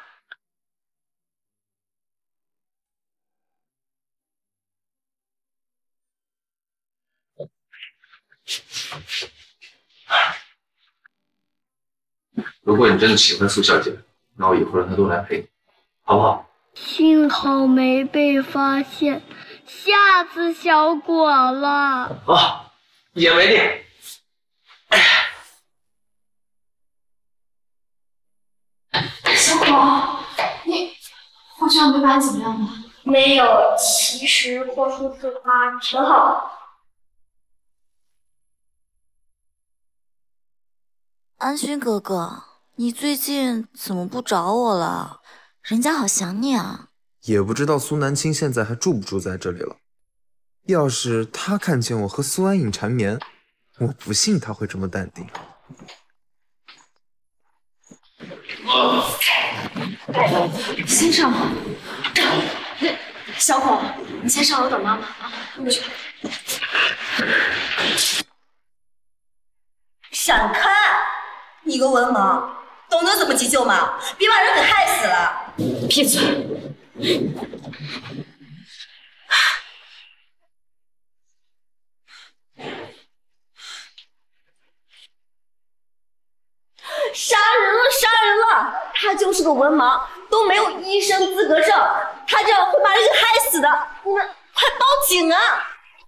如果你真的喜欢苏小姐，那我以后让她多来陪你，好不好？ 幸好没被发现，吓死小果了。 啊，也没定。 小果，你霍君耀没把你怎么样吗？ 没有，其实霍叔对他挺好的。 安勋哥哥，你最近怎么不找我了？人家好想你啊。 也不知道苏南青现在还住不住在这里了。要是他看见我和苏安影缠绵，我不信他会这么淡定。 先上楼。小果，你先上楼等妈妈啊。我去。 闪开！你个文盲，懂得怎么急救吗？别把人给害死了！ 闭嘴！ 杀人了，杀人了！他就是个文盲，都没有医生资格证，他这样会把人给害死的！你们快报警啊！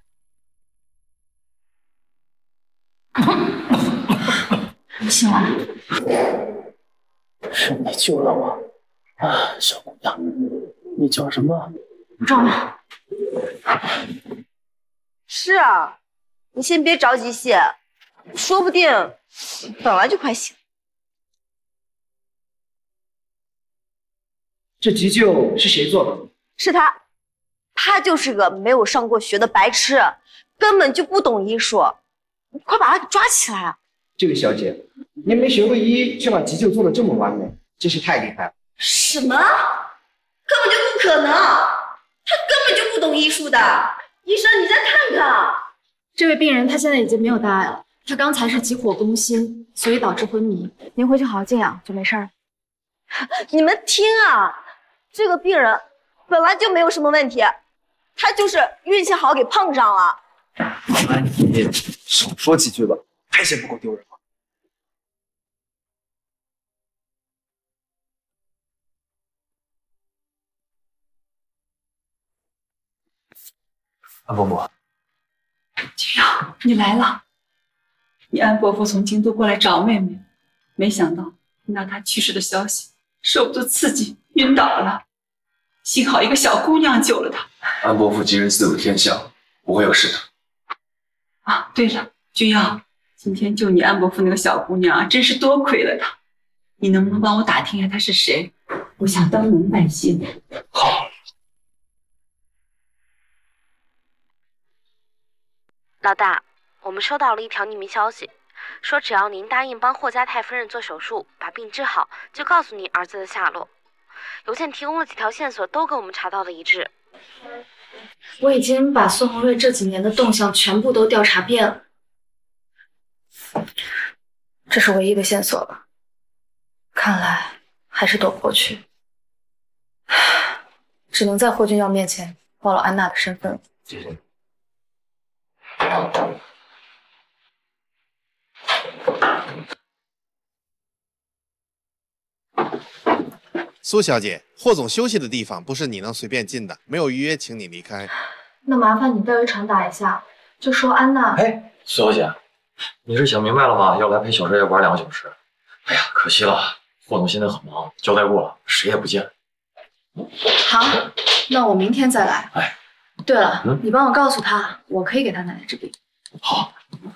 你醒了？ 是你救了我啊，小姑娘，你叫什么？ 不重要。 是啊，你先别着急谢，说不定本来就快醒。 这急救是谁做的？ 是他，他就是个没有上过学的白痴，根本就不懂医术。你快把他给抓起来啊！ 这位小姐，您没学过医，却把急救做得这么完美，真是太厉害了。 什么？根本就不可能，他根本就不懂医术的。医生，你再看看。 这位病人他现在已经没有大碍了，他刚才是急火攻心，所以导致昏迷。您回去好好静养，就没事了。 你们听啊，这个病人本来就没有什么问题，他就是运气好给碰上了。 安妮，少说几句吧，还嫌不够丢人吗？ 安伯母， 君耀，你来了。你安伯父从京都过来找妹妹，没想到听到她去世的消息，受不住刺激晕倒了。幸好一个小姑娘救了她。 安伯父吉人自有天相，不会有事的。 啊，对了，君耀，今天救你安伯父那个小姑娘啊，真是多亏了她。你能不能帮我打听一下她是谁？我想登门拜谢。 好。 老大，我们收到了一条匿名消息，说只要您答应帮霍家太夫人做手术，把病治好，就告诉你儿子的下落。邮件提供了几条线索，都跟我们查到的一致。 我已经把孙红瑞这几年的动向全部都调查遍了，这是唯一的线索了。看来还是躲不过去，只能在霍君耀面前暴露安娜的身份了。 姐姐。 苏小姐，霍总休息的地方不是你能随便进的，没有预约，请你离开。 那麻烦你代为传达一下，就说安娜。 哎，苏小姐，你是想明白了吗？要来陪小少爷玩两个小时。哎呀，可惜了，霍总现在很忙，交代过了，谁也不见。 好，那我明天再来。 哎， 对了， 嗯、 你帮我告诉他，我可以给他奶奶治病。 好。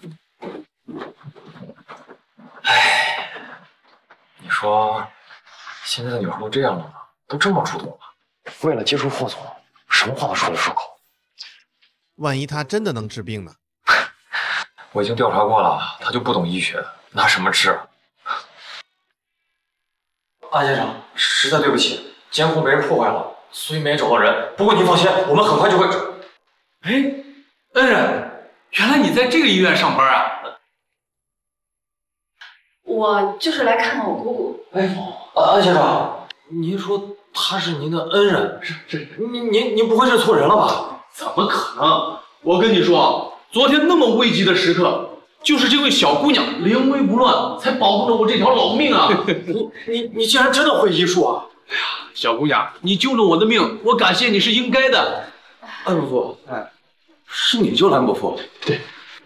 哎，你说现在的女孩都这样了吗？都这么出头了，为了接触霍总，什么话都说得出口。 万一他真的能治病呢？ 我已经调查过了，他就不懂医学，拿什么治？安先生，实在对不起，监控被人破坏了，所以没找到人。不过您放心，我们很快就会。 哎，恩人，原来你在这个医院上班啊？ 我就是来看看我姑姑。 哎，安先生，您说他是您的恩人， 是是， 您您您不会认错人了吧？ 怎么可能？我跟你说，昨天那么危急的时刻，就是这位小姑娘临危不乱，才保护了我这条老命啊！ 你你你竟然真的会医术啊！ 哎呀，小姑娘，你救了我的命，我感谢你是应该的。 安伯父，哎，是你救兰伯父？ 对。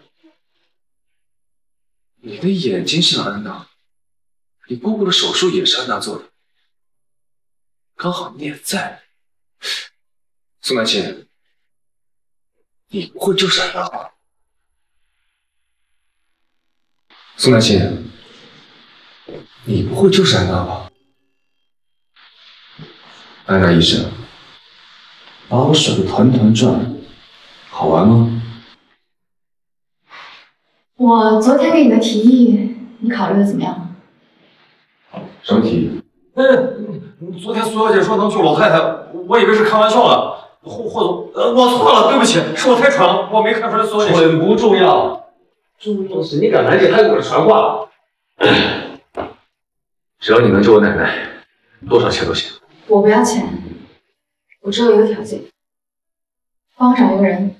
你的眼睛像安娜，你姑姑的手术也是安娜做的，刚好你也在。宋南琴，你不会就是安娜吧？宋南琴，你不会就是安娜吧？安娜医生，把我甩得团团转，好玩吗？ 我昨天给你的提议，你考虑的怎么样？ 什么提议？ 嗯，昨天苏小姐说能救老太太，我以为是开玩笑了。霍霍总，呃，我错了，对不起，是我太蠢了，我没看出来苏小姐。 蠢不重要，重要是你敢来这还给我传话。只要你能救我奶奶，多少钱都行。 我不要钱，我只有一个条件，帮我找一个人。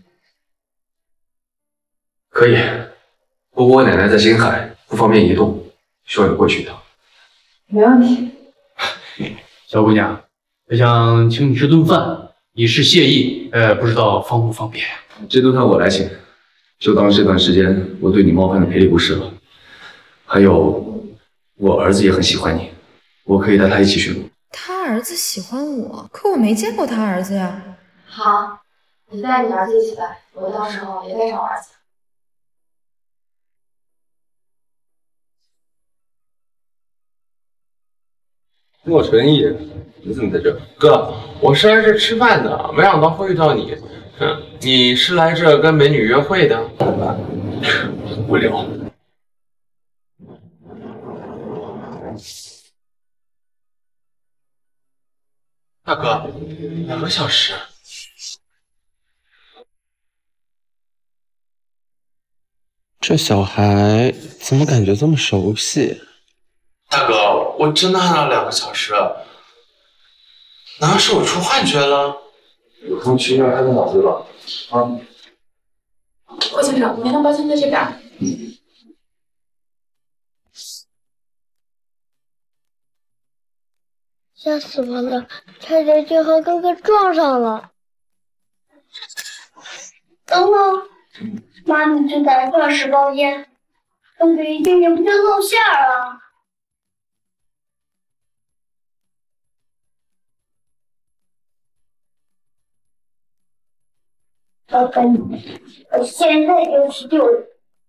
可以。不过我奶奶在星海，不方便移动，需要你过去一趟。 没问题。 小姑娘，我想请你吃顿饭，以示谢意。呃，不知道方不方便？这顿饭我来请，就当这段时间我对你冒犯的赔礼不是了。还有，我儿子也很喜欢你，我可以带他一起去录。 他儿子喜欢我，可我没见过他儿子呀。 好，你带你儿子一起来，我到时候也带上我儿子。 莫纯义，你怎么在这？哥，我是来这吃饭的，没想到会遇到你。嗯，你是来这跟美女约会的？无聊。大哥，两个小时。 这小孩怎么感觉这么熟悉？ 大哥，我真的按了两个小时，难道是我出幻觉了？有空去医院看看脑子吧。啊， 霍先生，您的包厢在这边。 嗯。 吓死我了，差点就和哥哥撞上了。等等，妈咪正在钻石包烟，哥哥一进去不就露馅了？我跟你，我现在就去救你。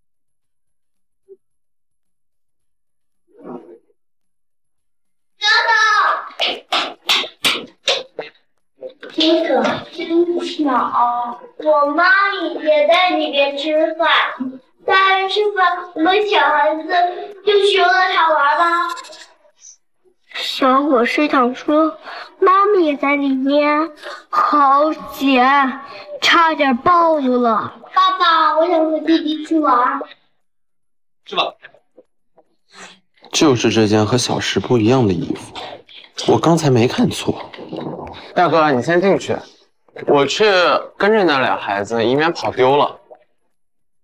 哥哥真巧，我妈咪也在那边吃饭。大人吃饭，我们小孩子就去游乐场玩吧。小伙是想说，妈咪也在里面，好险，差点抱住了。爸爸，我想和弟弟去玩。 是吧？ 就是这件和小时不一样的衣服，我刚才没看错。大哥，你先进去，我去跟着那俩孩子，以免跑丢了。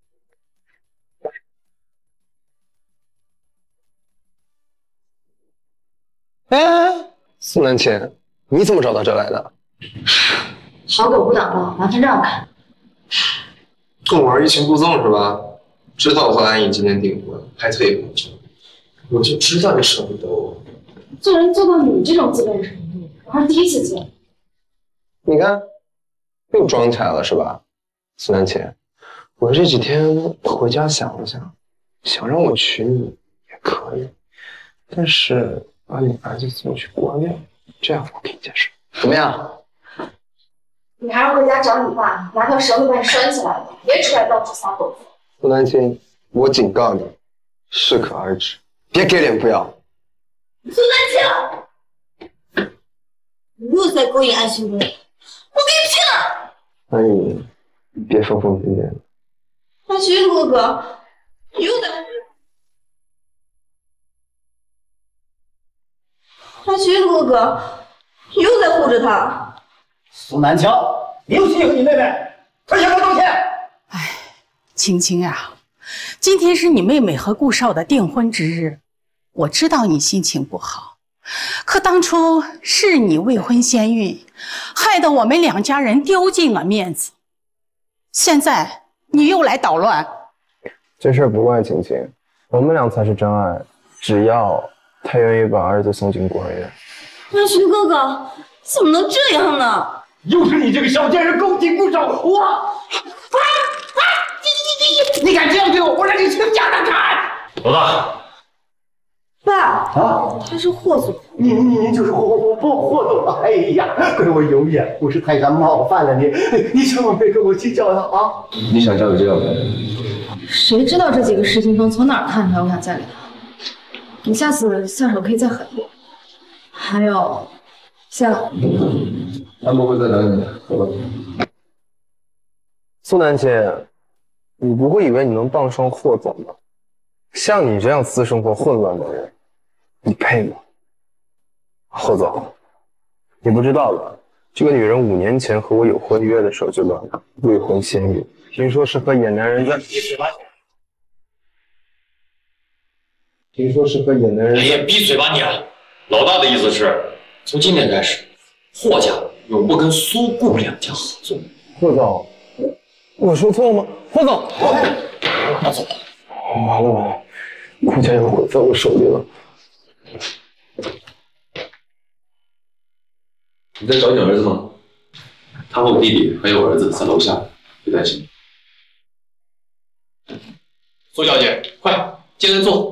哎，苏南青，你怎么找到这来的？ 好狗不挡道，麻烦让开。 跟我玩欲擒故纵是吧？知道我和安逸今天订婚，还特意过去，我就知道你舍不得我。 做人做到你这种自恋程度，我还是第一次见。 你看，又装起来了是吧？苏南青，我这几天回家想了想，想让我娶你也可以，但是把你儿子送去国内，这样我可以接受，怎么样？ 你还是回家找你爸，拿条绳子把你拴起来吧，别出来到处撒狗粮。 苏南青，我警告你，适可而止，别给脸不要。 苏南青，你又在勾引安心哥，我跟你拼了！ 安逸，别疯疯癫癫的。 安心哥哥，你又在……安心哥哥，你又在护着他。 苏南青，你又欺负你妹妹，快向我道歉！ 哎，青青啊，今天是你妹妹和顾少的订婚之日，我知道你心情不好，可当初是你未婚先孕，害得我们两家人丢尽了面子，现在你又来捣乱。 这事儿不怪青青，我们俩才是真爱，只要他愿意把儿子送进孤儿院。 安心哥哥，怎么能这样呢？ 又是你这个小贱人勾结顾少，我啊啊！你你你你敢这样对我，我让你倾家荡产！ 老大， 爸啊， 他是霍总， 你你你就是霍霍霍霍总了！哎呀，怪我有眼不识泰山，冒犯了你，你千万别跟我计较了啊！ 你想嫁给这样的人？ 谁知道这几个实习生从哪儿看出来我想嫁给他？你下次下手可以再狠一点。还有，谢了。 他们会再等你的，走吧。 苏南青，你不会以为你能当上霍总吧？像你这样私生活混乱的人，你配吗？霍总，你不知道吧？这个女人五年前和我有婚约的时候就乱了，未婚先孕，听说是和野男人在。听说是和野男人。 哎呀，闭嘴吧你！老大的意思是，从今天开始，霍家永不跟苏顾两家合作。 霍总，我说错吗？霍总， 拿走。 完了完了，顾家要毁在我手里了。 你在找你儿子吗？他和我弟弟还有我儿子在楼下，别担心。 苏小姐，快进来坐。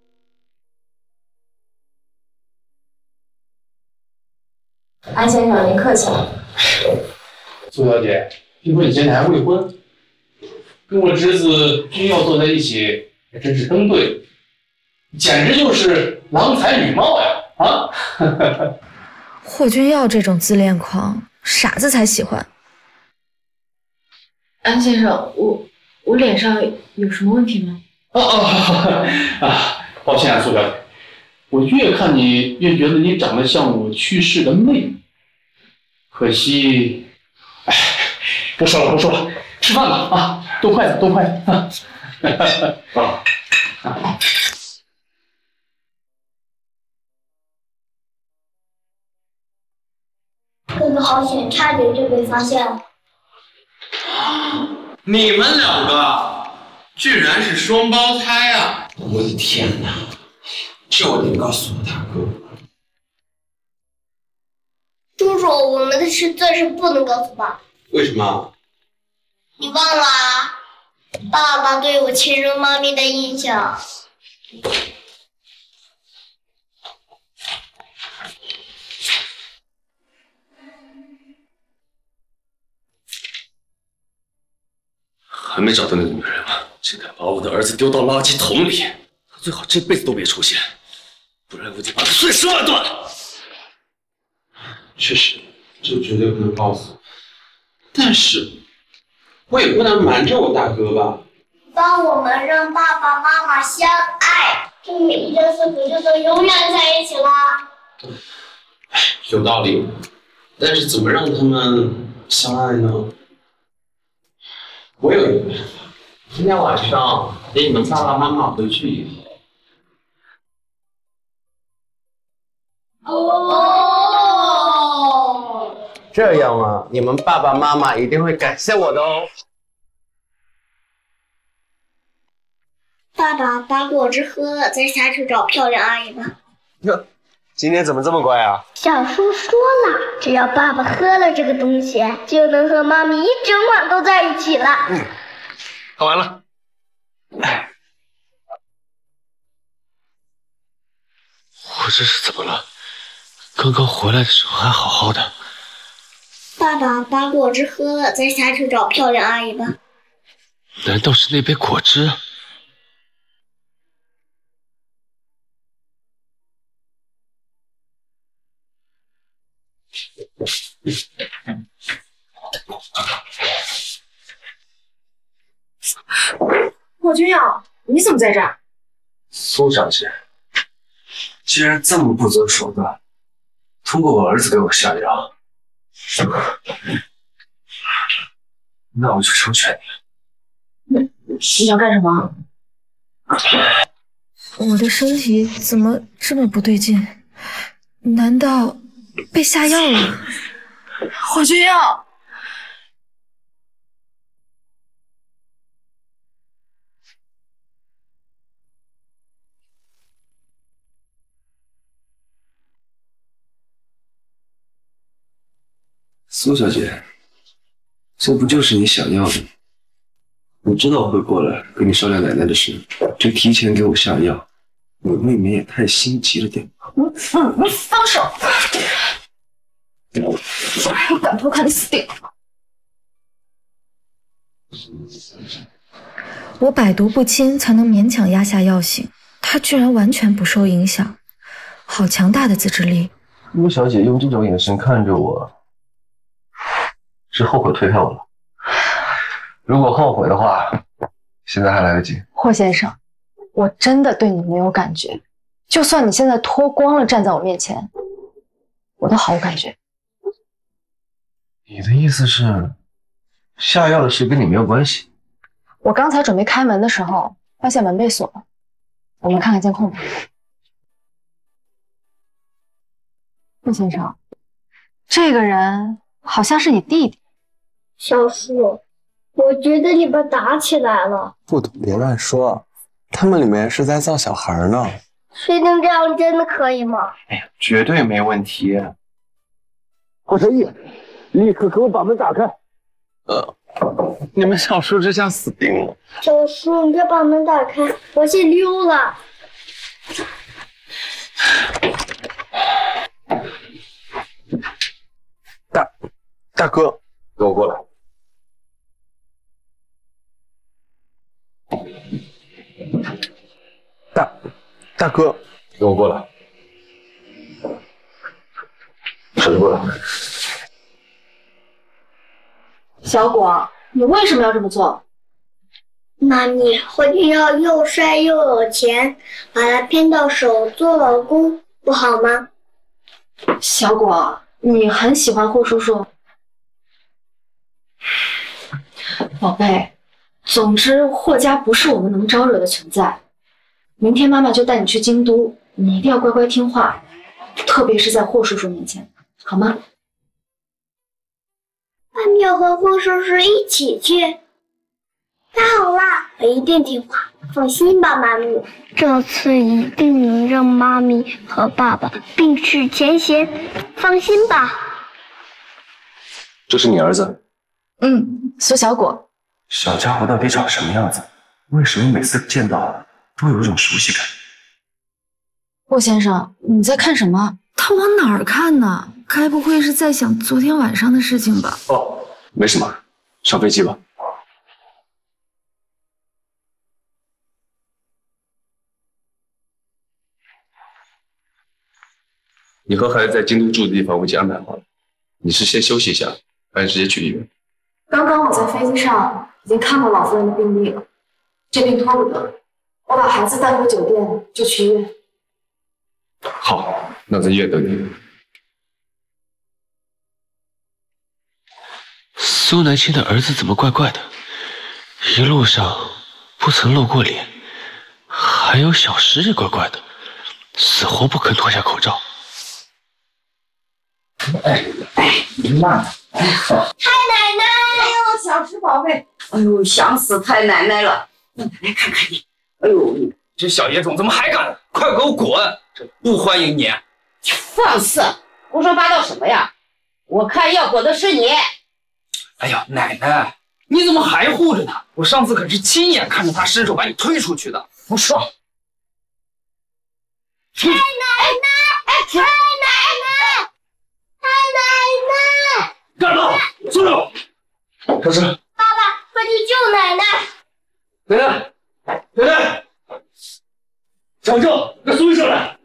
安先生，您客气了。 苏小姐，听说你现在还未婚，跟我侄子君耀坐在一起，还真是登对了，简直就是郎才女貌呀！啊！ 霍君耀这种自恋狂，傻子才喜欢。安先生，我我脸上有什么问题吗？ 啊啊啊！抱歉啊，苏小姐，我越看你越觉得你长得像我去世的妹妹。可惜，哎，不说了不说了，吃饭吧啊！动筷子动筷子啊！啊啊！ 哥哥好险，差点就被发现了。 你们两个居然是双胞胎啊！我的天哪，这我得告诉我大哥。 叔叔，我们的事暂时不能告诉爸。 为什么？ 你忘了啊？爸爸对我亲生妈咪的印象。 还没找到那个女人吗？竟敢把我的儿子丢到垃圾桶里，他最好这辈子都别出现，不然我就把他碎尸万段。 确实，这绝对不能告诉。但是，我也不能瞒着我大哥吧？ 帮我们让爸爸妈妈相爱，这么一对父子就能永远在一起啦。 有道理，但是怎么让他们相爱呢？我有一个办法，今天晚上等你们爸爸妈妈回去以后， 这样啊，你们爸爸妈妈一定会感谢我的哦。 爸爸把果汁喝了，再下去找漂亮阿姨吧。 哟，今天怎么这么乖啊？ 小叔说了，只要爸爸喝了这个东西，就能和妈咪一整晚都在一起了。 嗯，喝完了。哎， 我这是怎么了？刚刚回来的时候还好好的。 爸爸把果汁喝了，再下去找漂亮阿姨吧。 难道是那杯果汁？ 霍君耀，你怎么在这儿？ 苏小姐，既然这么不择手段，通过我儿子给我下药，那我就成全你。 你想干什么？ 我的身体怎么这么不对劲？难道被下药了？ 霍君耀。 苏小姐，这不就是你想要的吗？我知道我会过来跟你商量奶奶的事，就提前给我下药，我未免也太心急了点吧？ 嗯嗯，你放手！还敢偷看，你死定了！ 我百毒不侵才能勉强压下药性，他居然完全不受影响，好强大的自制力！ 陆小姐用这种眼神看着我，是后悔推开我了？如果后悔的话，现在还来得及。 霍先生，我真的对你没有感觉，就算你现在脱光了站在我面前，我都毫无感觉。 你的意思是，下药的事跟你没有关系？ 我刚才准备开门的时候，发现门被锁了。我们看看监控吧。霍先生，这个人好像是你弟弟。 小叔，我觉得你们打起来了。 不懂别乱说，他们里面是在造小孩呢。 确定这样真的可以吗？ 哎呀，绝对没问题。 霍成义，立刻给我把门打开。 呃，你们小叔这下死定了。 小叔，你别把门打开，我先溜了。 大大哥， 给我过来。 大大哥， 给我过来。手机过来。 小果，你为什么要这么做？ 妈咪，霍君耀又帅又有钱，把他骗到手做老公，不好吗？ 小果，你很喜欢霍叔叔。宝贝，总之霍家不是我们能招惹的存在。明天妈妈就带你去京都，你一定要乖乖听话，特别是在霍叔叔面前，好吗？ 妈咪要和霍叔叔一起去。太好了，我一定听话，放心吧，妈咪。这次一定能让妈咪和爸爸病逝前嫌，放心吧。 这是你儿子？ 嗯，苏小果。 小家伙到底长什么样子？为什么每次见到都有一种熟悉感？ 霍先生，你在看什么？ 他往哪儿看呢？该不会是在想昨天晚上的事情吧？ 哦，没什么，上飞机吧。你和孩子在京都住的地方我已经安排好了，你是先休息一下，还是直接去医院？ 刚刚我在飞机上已经看过老夫人的病历了，这病拖不得，我把孩子带回酒店就去医院。 好，那在医院等你。 苏南青的儿子怎么怪怪的？一路上不曾露过脸，还有小石也怪怪的，死活不肯脱下口罩。 哎哎，你慢点。哎，好。 太奶奶，哎呦，小石宝贝，哎呦，想死太奶奶了。让奶奶看看你。哎呦， 这小野种怎么还敢？快给我滚！这不欢迎你。 放肆！胡说八道什么呀？我看要滚的是你。 哎呀，奶奶，你怎么还护着他？我上次可是亲眼看着他伸手把你推出去的。不说。 太奶奶，哎，太奶奶，太奶奶！ 干嘛？松手！这是。 爸爸，快去救奶奶！ 奶奶，奶奶，长正，让苏医生来。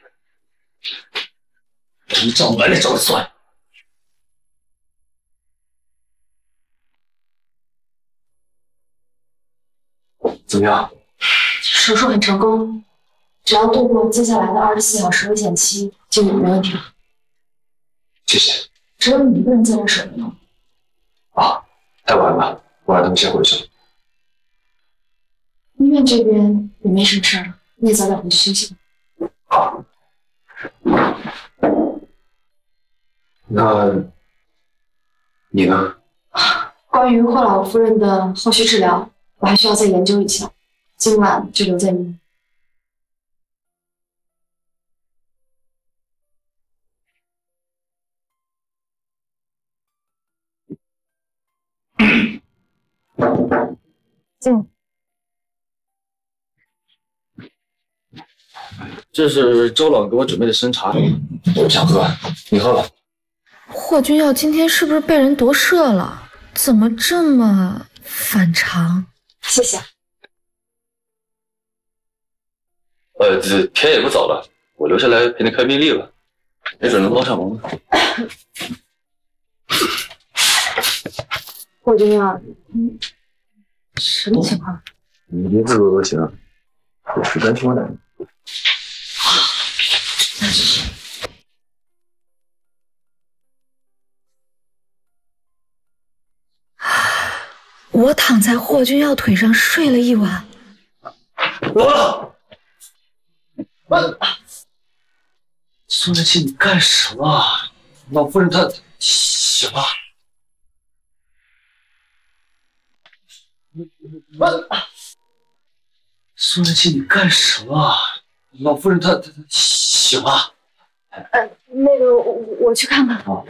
你找完了找算。 怎么样？ 手术很成功，只要度过接下来的二十四小时危险期，就没问题了。 谢谢。 只有你一个人在这守着呢。 啊，太晚了，我让他们先回去了。 医院这边也没什么事了，你也早点回去休息吧。 好。那你呢？ 关于霍老夫人的后续治疗，我还需要再研究一下，今晚就留在医院。 嗯，这是周老给我准备的参茶，我不想喝，你喝吧。 霍君耀今天是不是被人夺舍了？怎么这么反常？ 谢谢。 呃，这天也不早了，我留下来陪你看病历了，没准能帮上忙。 霍君耀，嗯，什么情况？ 你别自作多情，我是担心我奶奶。 那就行。 我躺在霍君耀腿上睡了一晚。 我，我，苏南青，你干什么？老夫人她醒了。我，苏南青，你干什么？老夫人她她她醒了。 呃，那个我我去看看。 啊。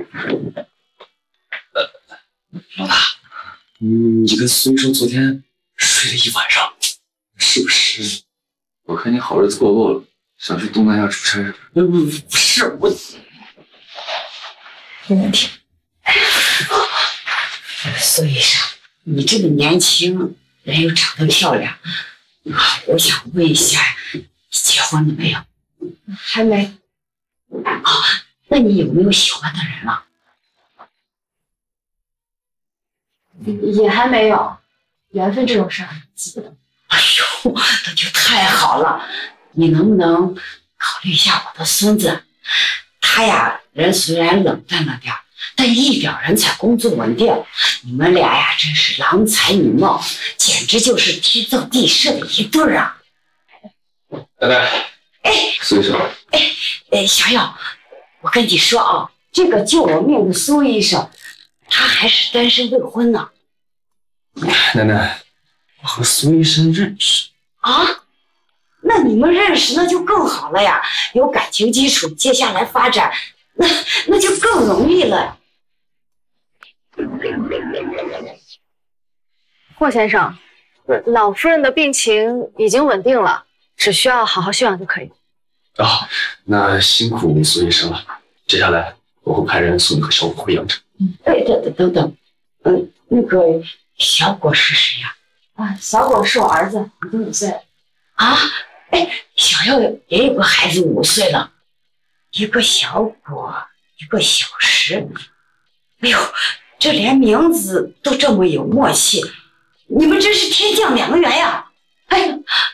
呃，老大。你跟苏医生昨天睡了一晚上，是不是？ 我看你好日子过够了，想去东南亚出差。 不不不是我， 没问题。 苏医生，你这么年轻，人又长得漂亮，我想问一下，你结婚了没有？ 还没。 啊，那你有没有喜欢的人了？ 也还没有，缘分这种事儿急不得。 哎呦，那就太好了！你能不能考虑一下我的孙子？他呀，人虽然冷淡了点，但一表人才，工作稳定。你们俩呀，真是郎才女貌，简直就是天造地设的一对儿啊！ 奶奶， 哎， 苏医生， 哎哎，小友，我跟你说啊，这个救我命的苏医生，他还是单身未婚呢。 奶奶，我和苏医生认识啊？那你们认识那就更好了呀，有感情基础，接下来发展那那就更容易了。 霍先生， 对， 老夫人的病情已经稳定了，只需要好好休养就可以。 啊，那辛苦苏医生了。接下来我会派人送你和小果回阳城。 嗯，哎，等等等等，嗯，那个小果是谁呀？ 啊，小果是我儿子，已经五岁了。 啊，哎，小耀也有个孩子五岁了，一个小果，一个小石。哎呦，这连名字都这么有默契，你们真是天降良缘呀！哎呀，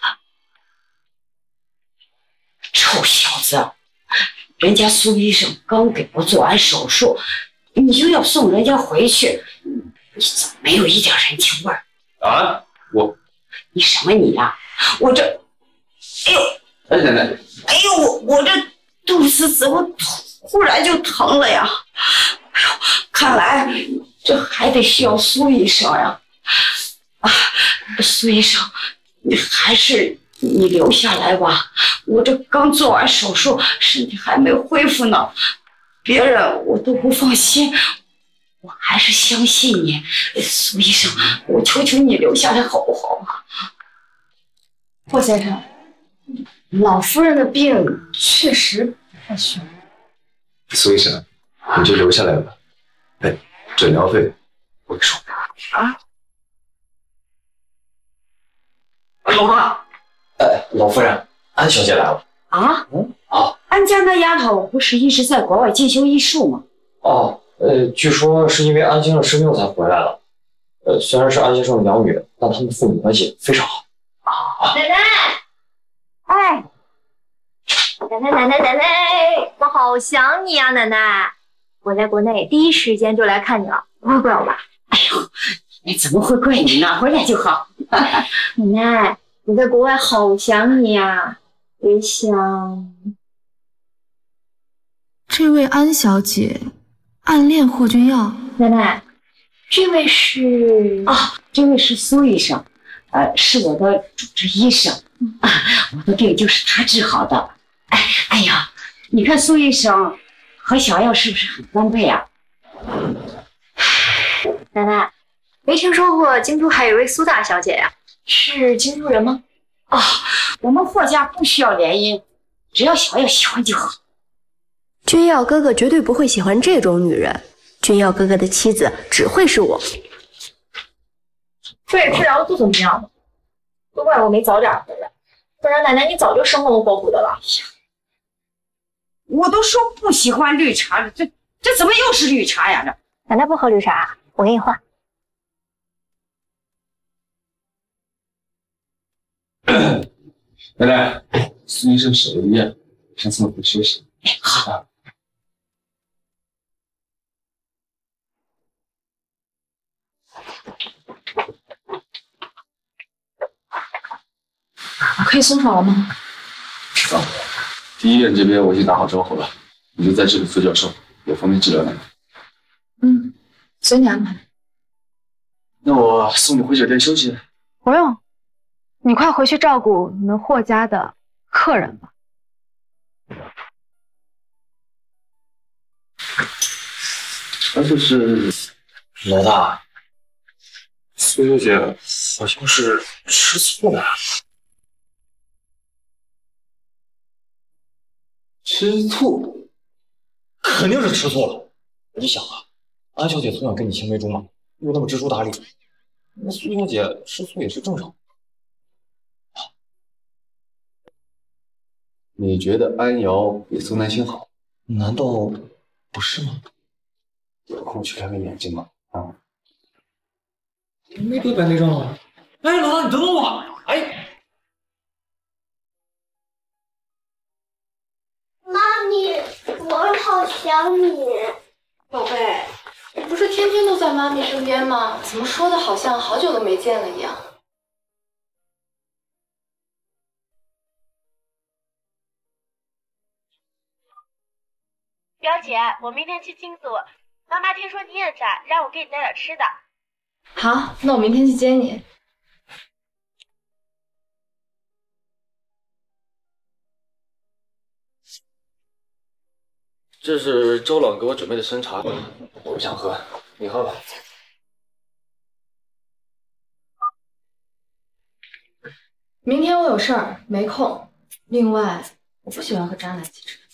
臭小子，人家苏医生刚给我做完手术，你就要送人家回去，你怎么没有一点人情味儿？ 啊，我， 你什么你呀、啊？我这，哎呦， 哎奶奶， 哎呦，我我这肚子怎么突然就疼了呀？哎呦，看来这还得需要苏医生呀。啊，苏医生，你还是你留下来吧。我这刚做完手术，身体还没恢复呢，别人我都不放心。我还是相信你，苏医生，我求求你留下来好不好啊？ 霍先生，老夫人的病确实太凶。 苏医生，你就留下来吧。哎，诊疗费我给收。 啊？ 老大，哎，老夫人，安小姐来了。 啊？ 嗯啊， 安家那丫头不是一直在国外进修医术吗？ 哦，呃，据说是因为安先生生病才回来的。呃，虽然是安先生的养女，但他们父女关系非常好。啊， 奶奶，哎，奶奶奶奶奶奶，我好想你啊，奶奶！我在国内第一时间就来看你了，不会怪我吧？ 哎呦，你怎么会怪你呢？回来就好。 奶奶，我在国外好想你啊，也想。 这位安小姐暗恋霍君耀。 奶奶，这位是啊，这位是苏医生，呃，是我的主治医生，啊，我的病就是他治好的。哎，哎呀，你看苏医生和小耀是不是很般配啊？ 奶奶，没听说过京都还有一位苏大小姐呀、啊？是京都人吗？ 啊，我们霍家不需要联姻，只要小耀喜欢就好。 君耀哥哥绝对不会喜欢这种女人，君耀哥哥的妻子只会是我。 这治疗的不怎么样嘛，都怪我没早点回来，不然奶奶你早就生龙活虎的了。 我都说不喜欢绿茶了，这这怎么又是绿茶呀？这奶奶不喝绿茶，我给你换。 奶奶，苏医生手有验，先送回休息。 好。 可以松手了吗？ 啊，第一院这边我已经打好招呼了，你就在这里做教授，我方便治疗你。 嗯，随你安排。 那我送你回酒店休息。 不用，你快回去照顾你们霍家的客人吧。 这就是老大， 苏小姐好像是吃醋了。 吃醋？肯定是吃醋了。你想啊，安小姐从小跟你青梅竹马，又那么知书达理，那苏小姐吃醋也是正常。 你觉得安瑶比苏南青好？ 难道不是吗？ 有空去开开眼睛吧，啊！ 没得白内障啊！哎，老大，你等等我！哎， 妈咪，我好想你。 宝贝，你不是天天都在妈咪身边吗？怎么说的好像好久都没见了一样？ 表姐，我明天去京都，妈妈听说你也在，让我给你带点吃的。 好，那我明天去接你。 这是周老给我准备的参茶，我不想喝，你喝吧。 明天我有事儿，没空。另外，我不喜欢和渣男一起吃。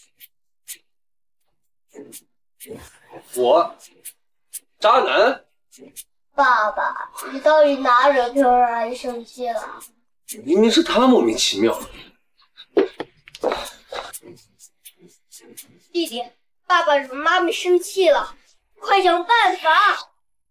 我渣男？ 爸爸，你到底哪惹漂儿阿姨生气了？ 明明是他莫名其妙。 弟弟，爸爸惹妈咪生气了，快想办法！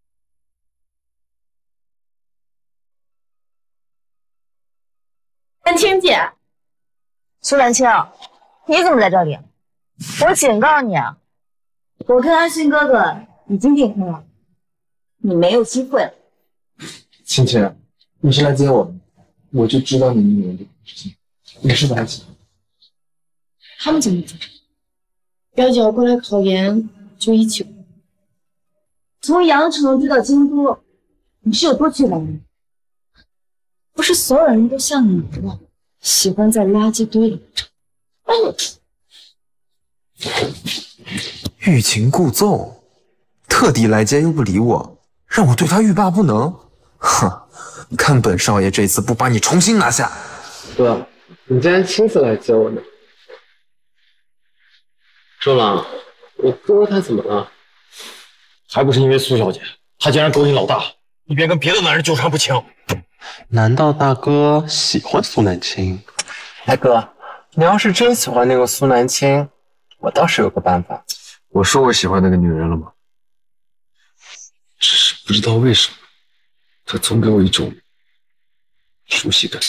安青姐，苏兰青，你怎么在这里？我警告你啊，我跟安心哥哥已经订婚了，你没有机会了。 青青，你是来接我的，我就知道你们有这个事情，你是不是还记得？ 他们怎么了？ 表姐要过来考研，就一起。从阳城追到京都，你是有多巨人？不是所有人都像你一样，喜欢在垃圾堆里找。 欲擒故纵，特地来见又不理我，让我对他欲罢不能。哼，看本少爷这次不把你重新拿下！ 哥，你竟然亲自来接我呢？周郎，我哥他怎么了？ 还不是因为苏小姐，她竟然勾引老大，一边跟别的男人纠缠不清。 难道大哥喜欢苏南青？大哥，你要是真喜欢那个苏南青，我倒是有个办法。 我说我喜欢那个女人了吗？只是不知道为什么，她总给我一种熟悉感。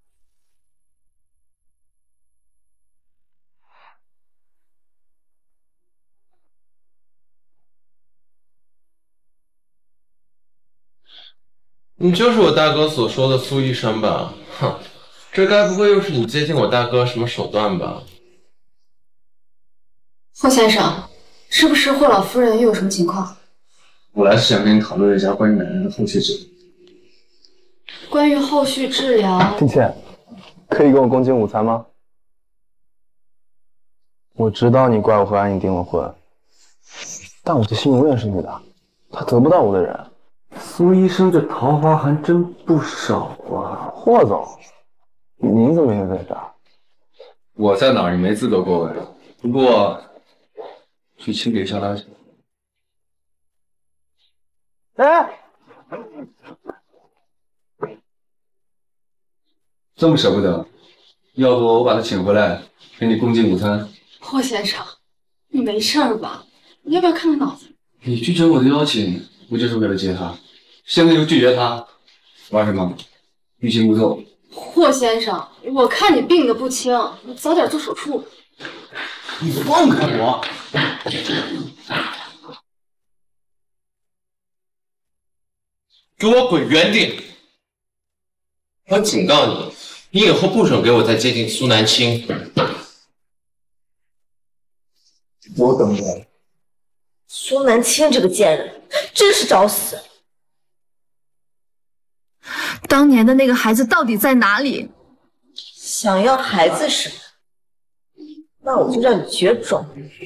你就是我大哥所说的苏医生吧？哼，这该不会又是你接近我大哥什么手段吧？ 霍先生，是不是霍老夫人又有什么情况？ 我来是想跟你讨论一下关于奶奶的后续治疗。 关于后续治疗， 倩倩，可以给我共进午餐吗？我知道你怪我和安颖订了婚，但我的心永远是你的，他得不到我的人。 苏医生这桃花还真不少啊！ 霍总，您怎么也在这儿？ 我在哪儿你没资格过问，不过去清理一下垃圾。 哎， 这么舍不得，要不我把他请回来给你共进午餐？ 霍先生，你没事儿吧？你要不要看看脑子？ 你拒绝我的邀请，不就是为了接他？现在就拒绝他，玩什么？欲擒故纵。 霍先生，我看你病得不轻，你早点做手术。 你放开我！ 给我滚远点！我警告你，你以后不准给我再接近苏南青。 我等着。 苏南青这个贱人，真是找死！ 当年的那个孩子到底在哪里？ 想要孩子是吗？那我就让你绝种！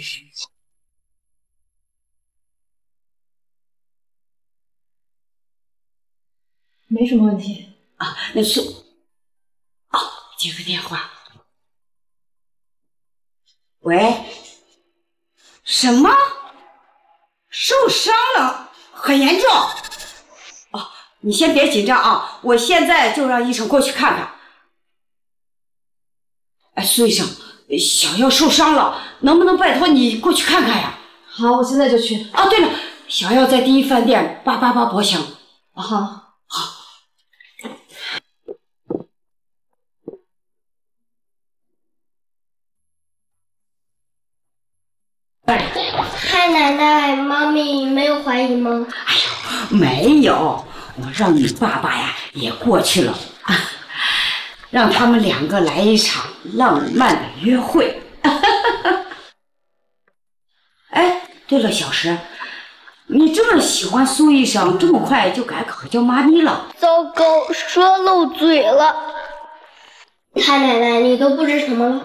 没什么问题啊。那是，哦，接个电话。喂，什么？受伤了，很严重。哦，你先别紧张啊，我现在就让医生过去看看。哎，苏医生，小耀受伤了，能不能拜托你过去看看呀？ 好，我现在就去。 啊，对了，小耀在第一饭店八八八包厢。 啊，好。 好。 太奶奶，妈咪没有怀疑吗？ 哎呦，没有，我让你爸爸呀也过去了啊，让他们两个来一场浪漫的约会。哎，对了，小石，你这么喜欢苏医生，这么快就改口叫妈咪了？ 糟糕，说漏嘴了。太奶奶，你都不知什么了？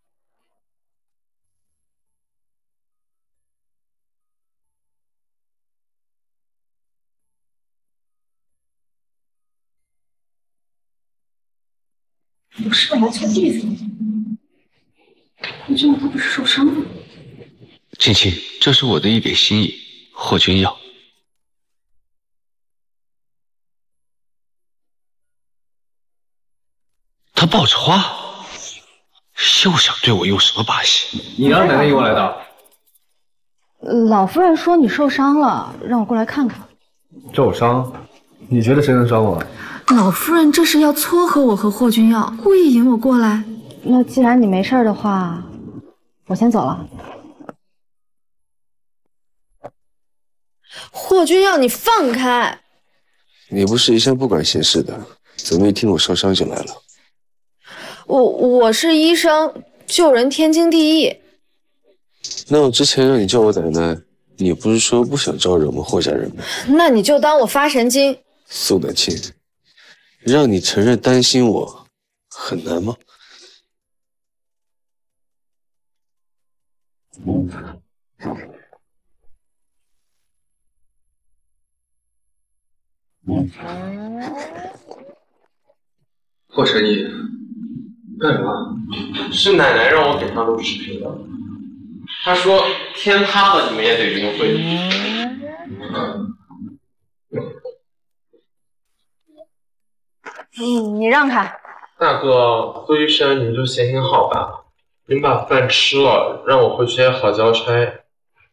我是不是来错地方了？你这么他不是受伤了？ 青青，这是我的一点心意，霍君耀。他抱着花，又想对我用什么把戏？ 你让奶奶引我来的？ 老夫人说你受伤了，让我过来看看。 受伤？你觉得谁能伤我？ 老夫人这是要撮合我和霍君耀，故意引我过来。那既然你没事的话，我先走了。霍君耀，你放开！ 你不是一向不管闲事的，怎么一听我受伤就来了？ 我我是医生，救人天经地义。 那我之前让你叫我奶奶，你不是说不想招惹我们霍家人吗？ 那你就当我发神经。 苏南青，让你承认担心我很难吗？ 霍晨毅，干什么？是奶奶让我给他录视频的。她说天塌了你们也得离婚。 嗯，你让开。 大哥，苏医生，你们就行行好吧，您把饭吃了，让我回去也好交差。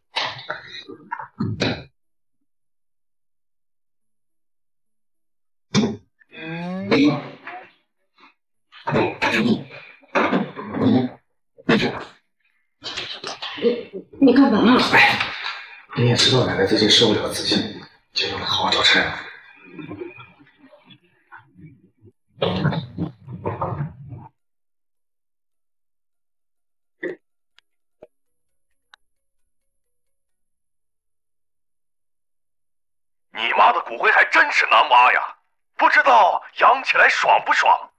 你你干嘛？ 哎，你也知道奶奶最近受不了自己，就让她好好交差。 你妈的骨灰还真是难挖呀，不知道养起来爽不爽？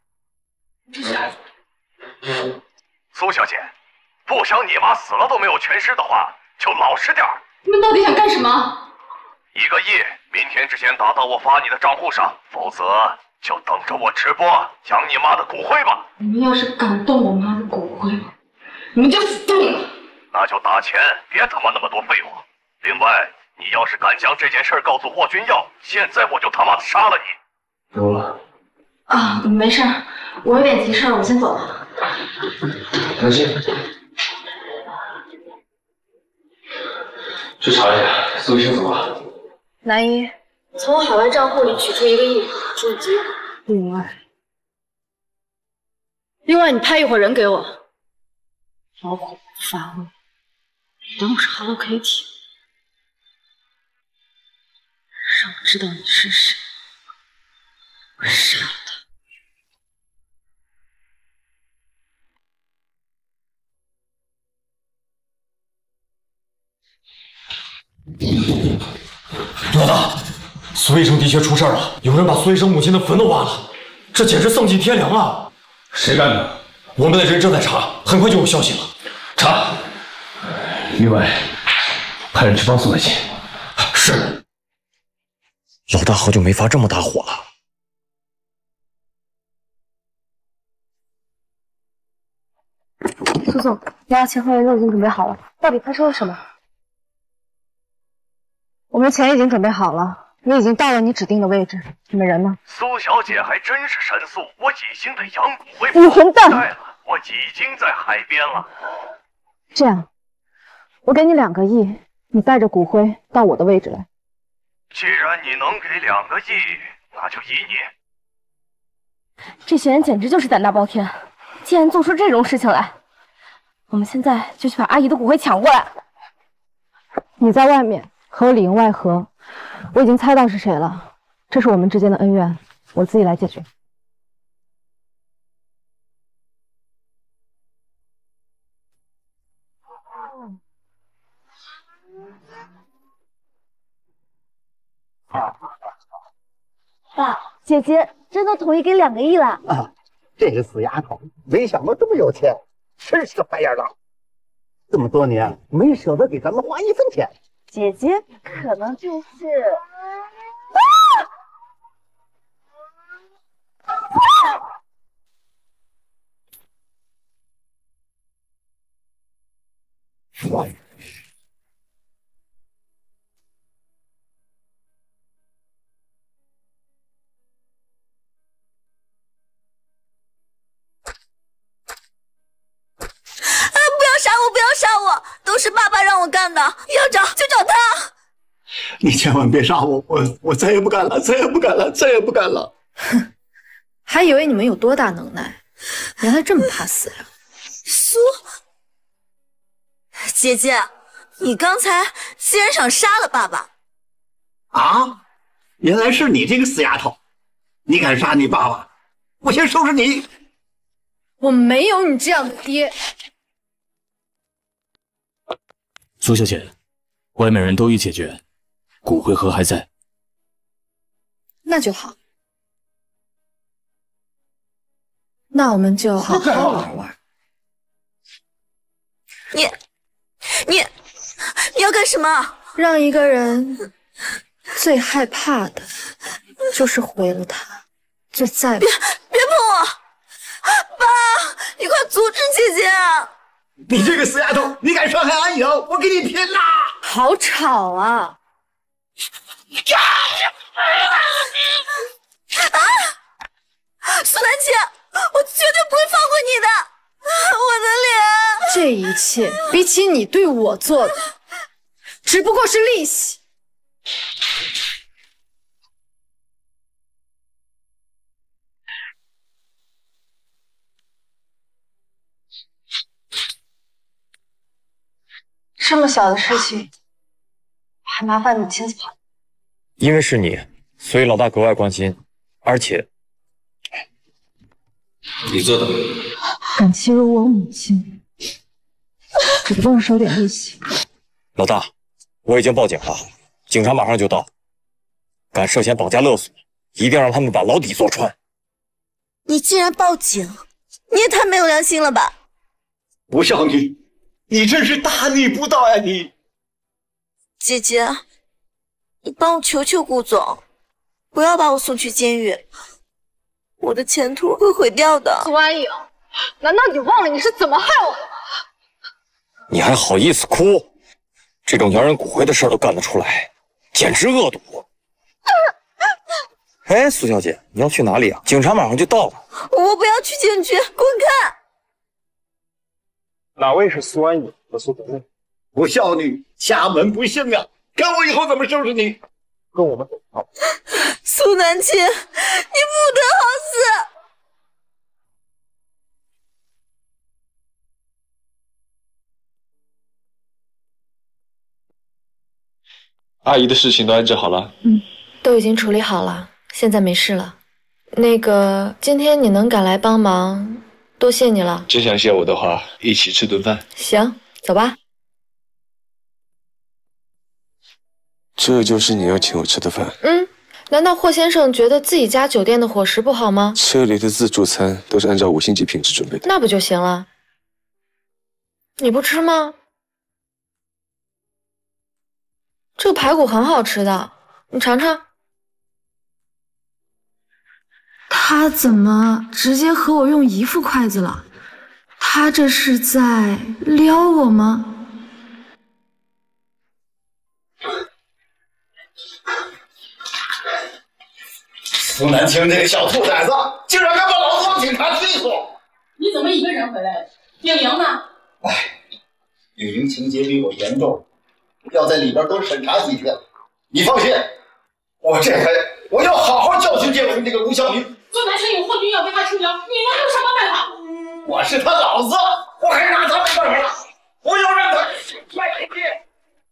苏小姐，不想你妈死了都没有全尸的话，就老实点儿。 你们到底想干什么？ 一个亿，明天之前打到我发你的账户上，否则就等着我直播养你妈的骨灰吧。 你们要是敢动我妈的骨灰，你们就死定了。 那就打钱，别他妈那么多废话。另外，你要是敢将这件事告诉霍君耀，现在我就他妈的杀了你。 怎么了？ 啊，没事，我有点急事，我先走了。 南星，去查一下苏医生怎么了？ 南一，从我海外账户里取出一个亿，注记。另外，另外你派一伙人给我，老虎不发威，当我是 Hello Kitty， 让我知道你是谁，我杀了他。 老大，苏医生的确出事了，有人把苏医生母亲的坟都挖了，这简直丧尽天良啊！ 谁干的？ 我们的人正在查，很快就有消息了。 查。另外，派人去帮苏南青。 是。 老大好久没发这么大火了。 苏总，两千后人都已经准备好了，到底发生了什么？我们钱已经准备好了，也已经到了你指定的位置。你们人呢？ 苏小姐还真是神速，我已经的养骨灰你混蛋！ 我已经在海边了。 这样，我给你两个亿，你带着骨灰到我的位置来。 既然你能给两个亿，那就依你。 这些人简直就是胆大包天，竟然做出这种事情来！我们现在就去把阿姨的骨灰抢过来。你在外面和我里应外合，我已经猜到是谁了，这是我们之间的恩怨，我自己来解决。爸，姐姐真的同意给两个亿了啊！这个死丫头，没想到这么有钱，真是个白眼狼。这么多年没舍得给咱们花一分钱。 姐姐可能就是……啊！ 都是爸爸让我干的，要找就找他。 你千万别杀我，我我再也不干了，再也不干了，再也不干了。 哼，还以为你们有多大能耐，原来这么怕死呀！ 苏姐姐，你刚才竟然想杀了爸爸啊！原来是你这个死丫头，你敢杀你爸爸，我先收拾你！ 我没有你这样的爹。 苏小姐，外面人都已解决，骨灰盒还在。 那就好。那我们就好好玩玩。 你，你，你要干什么？ 让一个人最害怕的，就是毁了他，就再别别碰我！爸，你快阻止姐姐啊！ 你这个死丫头，你敢伤害安影，我跟你拼了！ 好吵啊！ 啊！苏南青，我绝对不会放过你的！我的脸， 这一切比起你对我做的，只不过是利息。这么小的事情，还麻烦你亲自跑。 因为是你，所以老大格外关心，而且你做的。 敢欺辱我母亲，只不过是收点利息。 老大，我已经报警了，警察马上就到。敢涉嫌绑架勒索，一定让他们把牢底坐穿。 你竟然报警，你也太没有良心了吧！ 不孝女，你真是大逆不道呀！你， 姐姐，你帮我求求顾总，不要把我送去监狱，我的前途会毁掉的。 苏安影，难道你忘了你是怎么害我的吗？ 你还好意思哭？这种洋人骨灰的事都干得出来，简直恶毒！哎，苏小姐，你要去哪里啊？警察马上就到了。 我不要去警局，滚开！ 哪位是苏安影和苏德妹？ 不孝女，家门不幸啊！看我以后怎么收拾你！ 跟我们走。好。 苏南青，你不得好死！ 阿姨的事情都安置好了。 嗯，都已经处理好了，现在没事了。那个，今天你能赶来帮忙，多谢你了。 真想谢我的话，一起吃顿饭。 行，走吧。 这就是你要请我吃的饭？ 嗯，难道霍先生觉得自己家酒店的伙食不好吗？ 这里的自助餐都是按照五星级品质准备的。 那不就行了？你不吃吗？这个排骨很好吃的，你尝尝。他怎么直接和我用一副筷子了？他这是在撩我吗？ 苏南青这个小兔崽子，竟然敢把老子当警察追索！ 你怎么一个人回来了？丁玲呢？ 哎，雨玲情节比我严重，要在里边多审查几天。你放心，我这回我要好好教训教训这个吴小明。 苏南青有霍君要为他撑腰，你能有什么办法？ 我是他老子，我还拿他没办法？我要让他卖黑店。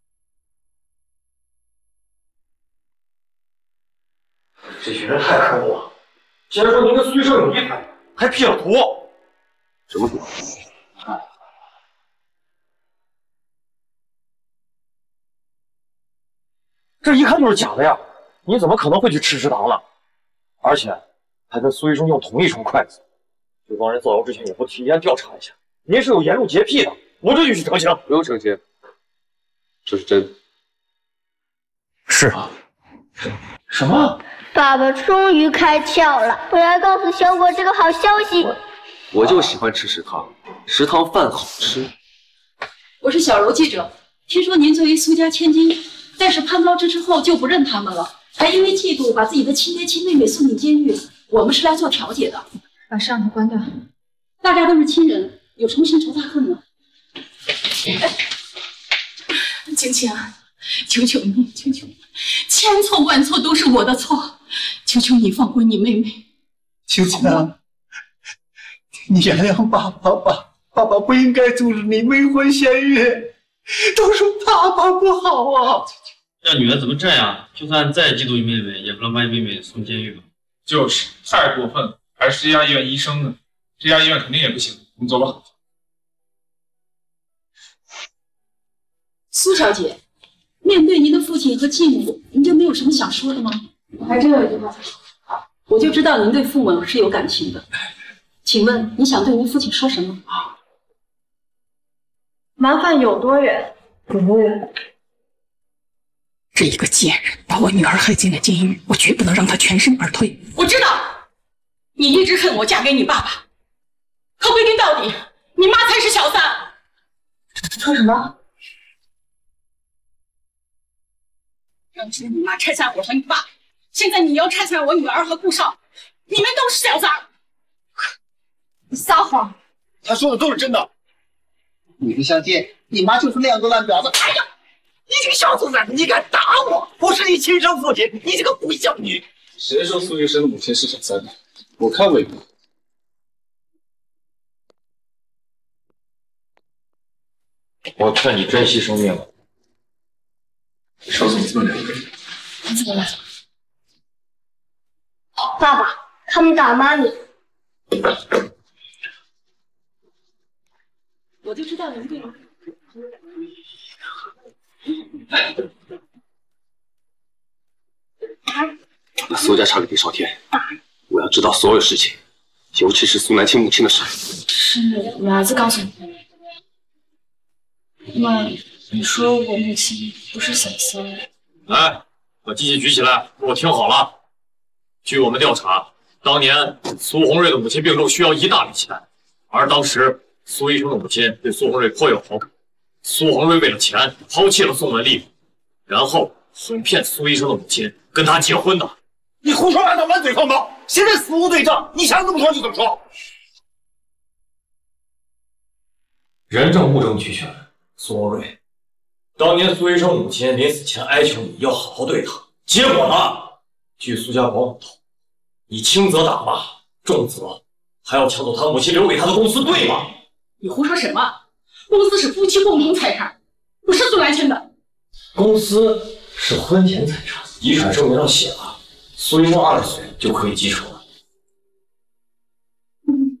这群人太可恶了，竟然说您跟苏医生有一腿，还 P 了图。 什么图？ 这一看就是假的呀！你怎么可能会去吃食堂了？而且还跟苏医生用同一双筷子。这帮人造谣之前也不提前调查一下，您是有严重洁癖的，我这就去澄清。 不用澄清，这是真的。 是。什么？ 爸爸终于开窍了，我来告诉小果这个好消息。 我就喜欢吃食堂，食堂饭好吃。 我是小柔记者，听说您作为苏家千金，但是攀高枝之后就不认他们了，还因为嫉妒把自己的亲爹亲妹妹送进监狱。我们是来做调解的。 把摄像头关掉。 大家都是亲人，有什么深仇大恨呢？青青，求求你，求求你，千错万错都是我的错，求求你放过你妹妹。 青青，你原谅爸爸吧，爸爸不应该阻止你未婚先孕，都是爸爸不好啊。 这女儿怎么这样？就算再嫉妒你妹妹，也不能把你妹妹送监狱吧？ 就是太过分了，还是这家医院医生呢？这家医院肯定也不行，我们走吧。 苏小姐，面对您的父亲和继母，您就没有什么想说的吗？我还真有一句话想说，我就知道您对父母是有感情的。请问你想对您父亲说什么？ 麻烦有多远？有多远？ 这一个贱人把我女儿害进了监狱，我绝不能让她全身而退。我知道，你一直恨我嫁给你爸爸，可归根到底，你妈才是小三。 说什么？ 当初你妈拆散我和你爸，现在你要拆散我女儿和顾少，你们都是小三。 你撒谎！ 他说的都是真的。你不相信？你妈就是那样个烂婊子！哎呀！你这个小兔崽子，你敢打我！我是你亲生父亲，你这个鬼小女！ 谁说苏医生的母亲是小三的？我看未必。 我劝你珍惜生命。 少总这么两个人， 怎么了？爸爸，他们打骂你。 我就知道您对我。 苏家差个底朝天，我要知道所有事情，尤其是苏南青母亲的事。 是我儿子告诉你的。妈，你说我母亲不是小三？ 来，把机器举起来，给我听好了。据我们调查，当年苏红瑞的母亲病重，需要一大笔钱，而当时苏医生的母亲对苏红瑞颇有好感。苏红瑞为了钱抛弃了宋文丽，然后哄骗苏医生的母亲跟他结婚的。 你胡说八道，满嘴放炮！现在死无对证，你想怎么说就怎么说。 人证物证俱全，苏红瑞，当年苏医生母亲临死前哀求你要好好对她，结果呢？据苏家保姆透，你轻则打骂，重则还要抢走他母亲留给他的公司，对吗？ 你胡说什么？公司是夫妻共同财产，不是苏兰青的。 公司是婚前财产，遗产证明上写了，苏医生二十岁就可以继承了。 嗯，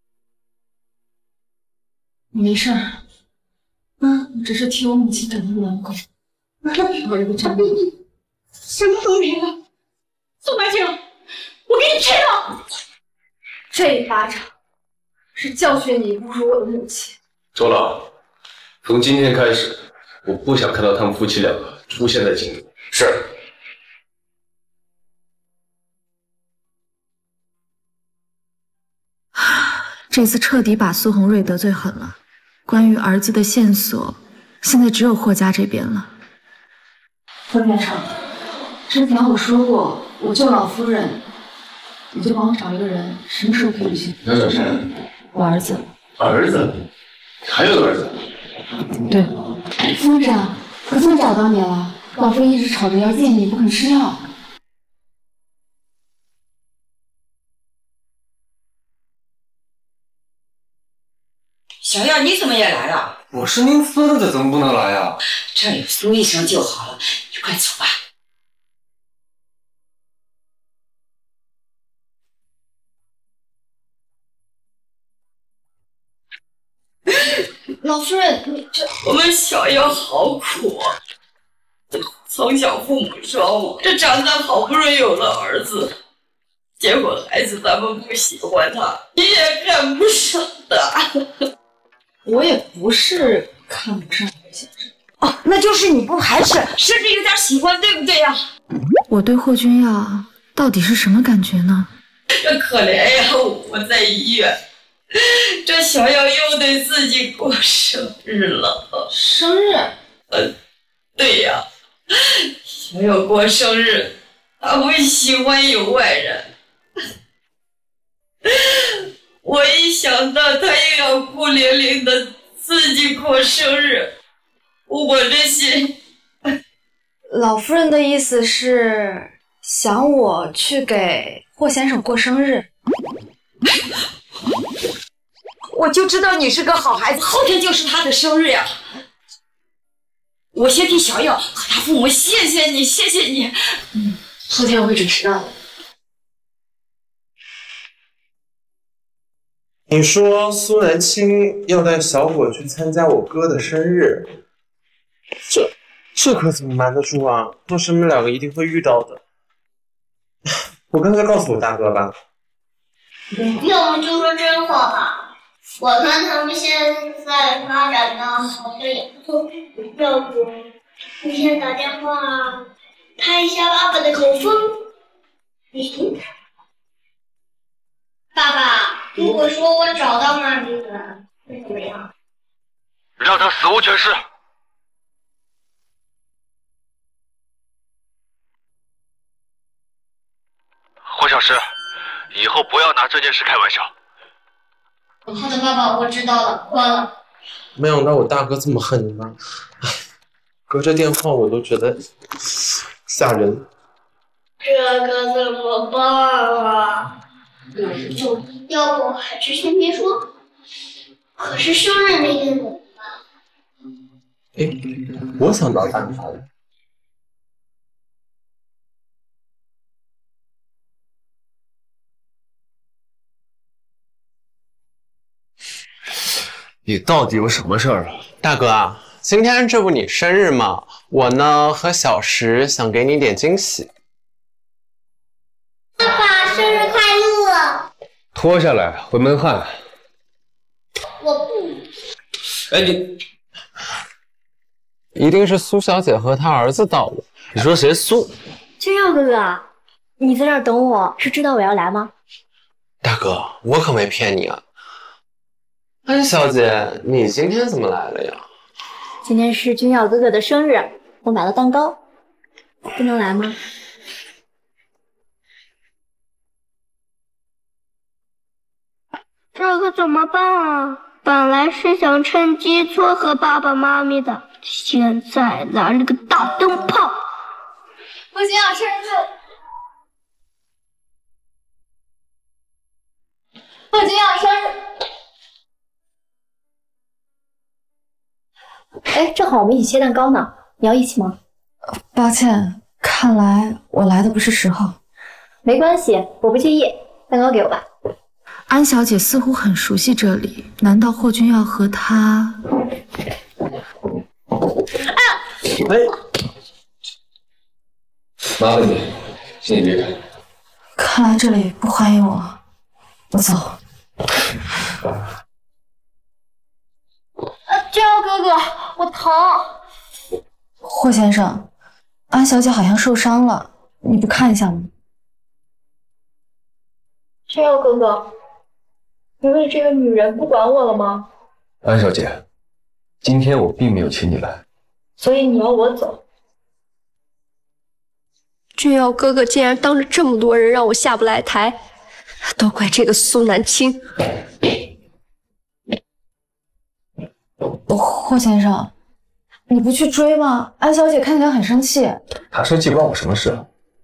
没事儿，嗯，只是替我母亲感到难过。我这个渣女， 什么都没了。苏兰青，我给你劈了！ 这一巴掌是教训你侮辱我的母亲。 周老，从今天开始，我不想看到他们夫妻两个出现在京都。 是。 这次彻底把苏红瑞得罪狠了。关于儿子的线索，现在只有霍家这边了。霍先生，之前我说过，我救老夫人，你就帮我找一个人，什么时候可以履行？ 要找谁？ 我儿子。 儿子？还有个儿子？ 对。副院长，可算找到你了。老夫人一直吵着要见你，不肯吃药。 小耀，你怎么也来了？ 我是您孙子，怎么不能来呀？ 这有苏医生就好了，你快走吧。 老夫人，你这我们小耀好苦啊！从小父母双亡，这长大好不容易有了儿子，结果孩子他们不喜欢他，你也看不上他。 我也不是看不上霍先生。 哦，那就是你不排斥，甚至有点喜欢，对不对呀？ 我对霍君耀到底是什么感觉呢？ 这可怜呀，我在医院。这小耀又对自己过生日了。 生日？ 呃，对呀，小耀过生日，他不喜欢有外人。我一想到他又要孤零零的自己过生日，我这心…… 老夫人的意思是想我去给霍先生过生日。 我就知道你是个好孩子，后天就是他的生日呀！我先替小耀和他父母谢谢你，谢谢你。 嗯，后天我会准时到的。 你说苏南青要带小果去参加我哥的生日， 这这可怎么瞒得住啊？到时你们两个一定会遇到的。我干脆告诉我大哥吧。 要不就说真话吧。我看他们现在发展的好像也不错，要不你先打电话拍一下爸爸的口风。咦，爸爸，如果说我找到妈咪了，会怎么样？ 让他死无全尸。霍小石，以后不要拿这件事开玩笑。 好的，爸爸，我知道了，挂了。 没想到我大哥这么恨你妈，隔着电话我都觉得吓人。 这可怎么办啊？就要不还是先别说。可是生日那天怎么办？ 哎，我想到办法了。 你到底有什么事儿啊？大哥啊，今天这不你生日吗？我呢和小石想给你点惊喜。 爸爸，生日快乐！ 脱下来会闷汗。 我不。 哎，你一定是苏小姐和她儿子到了。你说谁苏？ 君耀哥哥，你在这儿等我，是知道我要来吗？ 大哥，我可没骗你啊。安小姐，你今天怎么来了呀？ 今天是君耀哥哥的生日，我买了蛋糕，不能来吗？ 这可怎么办啊？本来是想趁机撮合爸爸妈咪的，现在来了个大灯泡。 不行啊，生日快乐！不行啊，生日！ 哎，正好我们一起切蛋糕呢，你要一起吗？ 抱歉，看来我来的不是时候。 没关系，我不介意，蛋糕给我吧。 安小姐似乎很熟悉这里，难道霍君要和她？ 哎，麻烦你，请你别开。 看来这里不欢迎我，我走。 君耀哥哥，我疼。 霍先生，安小姐好像受伤了，你不看一下吗？ 君耀哥哥，你为这个女人不管我了吗？ 安小姐，今天我并没有请你来， 所以你要我走。 君耀哥哥竟然当着这么多人让我下不来台，都怪这个苏南青。 霍先生，你不去追吗？安小姐看起来很生气。 她生气关我什么事？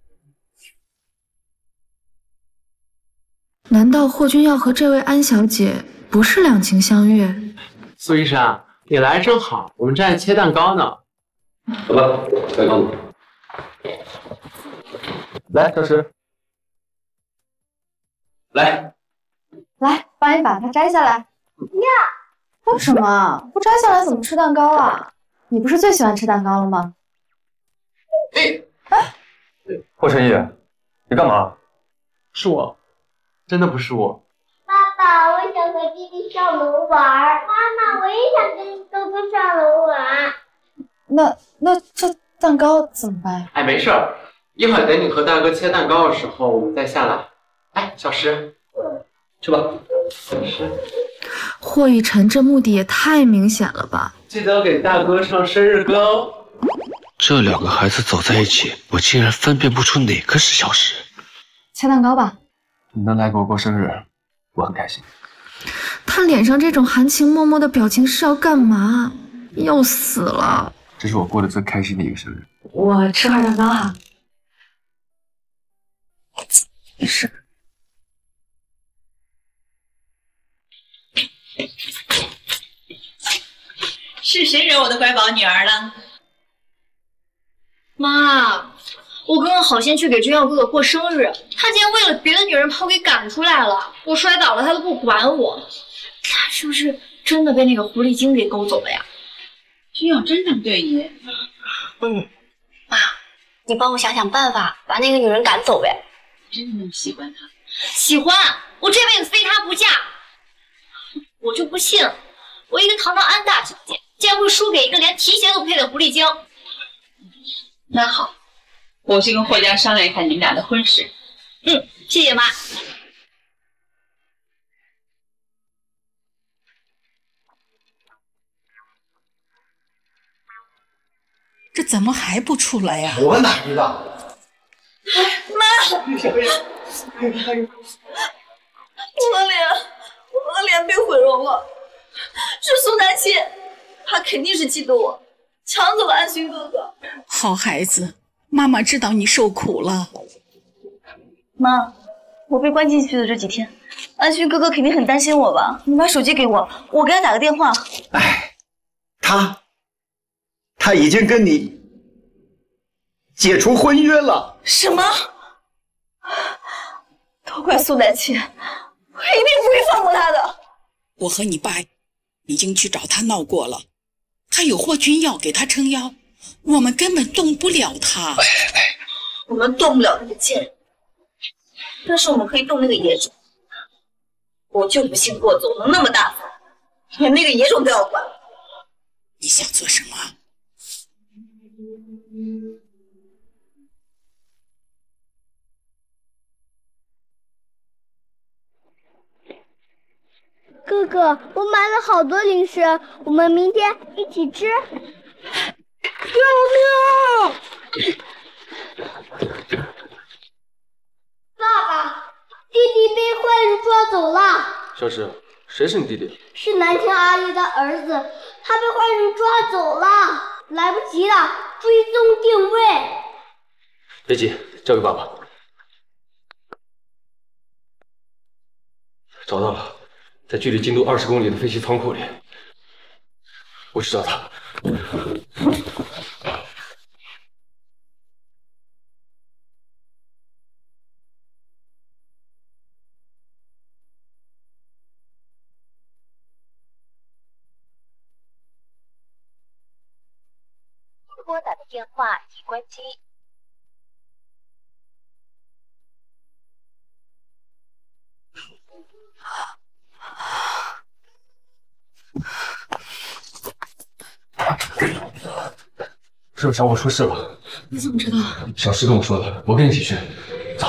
难道霍君耀和这位安小姐不是两情相悦？ 苏医生，你来正好，我们正在切蛋糕呢。 走吧，蛋糕呢？来，小石，来， 来，帮你把它摘下来。呀，为什么不摘下来怎么吃蛋糕啊？你不是最喜欢吃蛋糕了吗？ 哎，哎，霍晨毅，你干嘛？ 是我，真的不是我。 爸爸，我想和弟弟上楼玩。妈妈，我也想跟哥哥上楼玩。 那那这蛋糕怎么办？ 哎，没事儿，一会儿等你和大哥切蛋糕的时候，我们再下来。哎，小石，去吧。小石， 霍雨辰这目的也太明显了吧？ 记得给大哥唱生日歌哦。 这两个孩子走在一起，我竟然分辨不出哪个是小石。 切蛋糕吧。 你能来给我过生日，我很开心。 他脸上这种含情脉脉的表情是要干嘛？要死了！ 这是我过得最开心的一个生日。 我吃块蛋糕哈。没事。 是谁惹我的乖宝女儿了？ 妈，我刚刚好心去给君耀哥哥过生日，他竟然为了别的女人把我给赶出来了。我摔倒了，他都不管我。他是不是真的被那个狐狸精给勾走了呀？ 君耀真这么对你？ 嗯，妈，你帮我想想办法，把那个女人赶走呗。 真的那么喜欢她？ 喜欢，我这辈子非她不嫁。我就不信，我一个堂堂安大小姐，竟然会输给一个连提鞋都不配的狐狸精。 那好，我去跟霍家商量一下你们俩的婚事。 嗯，谢谢妈。 这怎么还不出来呀？ 我哪知道？ 妈！我的脸，我的脸被毁容了。是苏南七，他肯定是嫉妒我，抢走了安勋哥哥。 好孩子，妈妈知道你受苦了。 妈，我被关进去的这几天，安勋哥哥肯定很担心我吧？你把手机给我，我给他打个电话。 哎，他他已经跟你解除婚约了。 什么？都怪苏南七，我一定不会放过他的。 我和你爸已经去找他闹过了，还有霍君耀给他撑腰，我们根本动不了他。 我们动不了那个贱人，但是我们可以动那个野种。我就不信霍总能那么大方，连那个野种都要管。 你想做什么？ 哥哥，我买了好多零食，我们明天一起吃。救命！爸爸，弟弟被坏人抓走了。 小石，谁是你弟弟？ 是南青阿姨的儿子，他被坏人抓走了，来不及了，追踪定位。 别急，交给爸爸。找到了。在距离京都二十公里的废弃仓库里，我知道他。 拨打的电话已关机。 是不是小伙出事了？ 你怎么知道？ 小石跟我说的，我跟你一起去。走。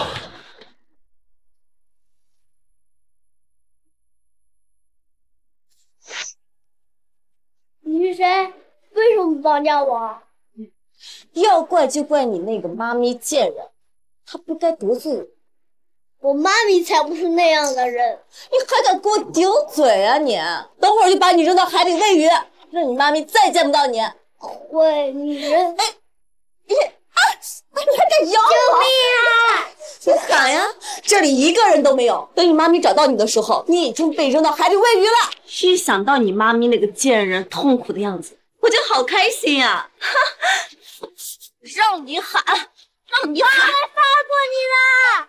你是谁？为什么绑架我？ 要怪就怪你那个妈咪贱人，她不该得罪我。 我妈咪才不是那样的人！ 你还敢给我顶嘴啊你！等会儿就把你扔到海里喂鱼，让你妈咪再见不到你！ 坏女人！ 哎，你啊！你还敢咬我！ 救命啊！ 你喊呀！这里一个人都没有。等你妈咪找到你的时候，你已经被扔到海里喂鱼了。一想到你妈咪那个贱人痛苦的样子，我就好开心呀！让你喊，让你喊！ 我放过你了！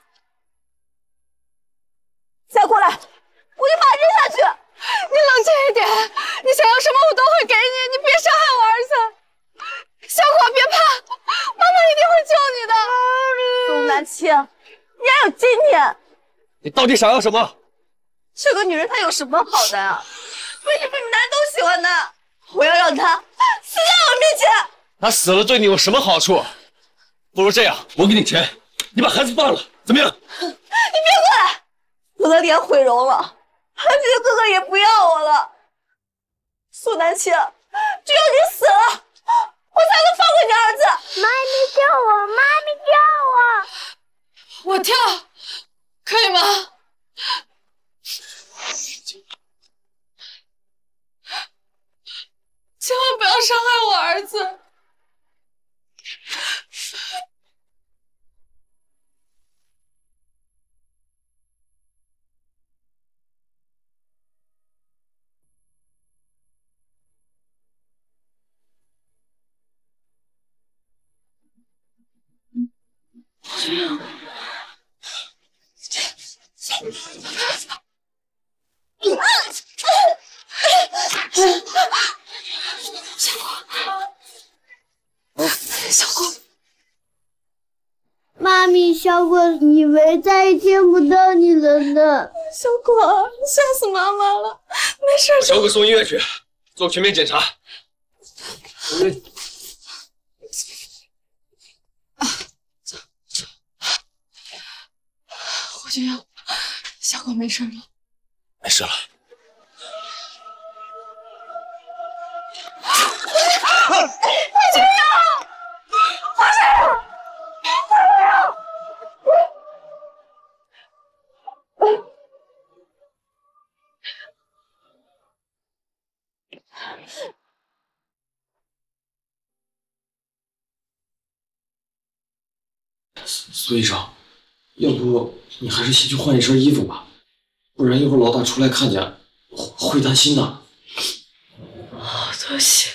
再过来，我就把你扔下去！ 你冷静一点，你想要什么我都会给你，你别伤害我儿子。小果别怕，妈妈一定会救你的。 宋南青，你还有今天！ 你到底想要什么？ 这个女人她有什么好的呀？为什么你们男人都喜欢她？我要让她死在我面前！ 她死了对你有什么好处？不如这样，我给你钱，你把孩子放了，怎么样？ 你别过来！我的脸毁容了，安军哥哥也不要我了。苏南青，只有你死了，我才能放过你儿子。 妈咪救我！妈咪救我！我跳，可以吗？千万不要伤害我儿子。 小果， 小果以为再也见不到你了呢。 小果，吓死妈妈了！没事。 小果送医院去，做全面检查。 霍君耀，小果没事了。 没事了。 霍君耀，霍君耀， 苏医生，要不你还是先去换一身衣服吧，不然一会儿老大出来看见会担心的。 好多谢。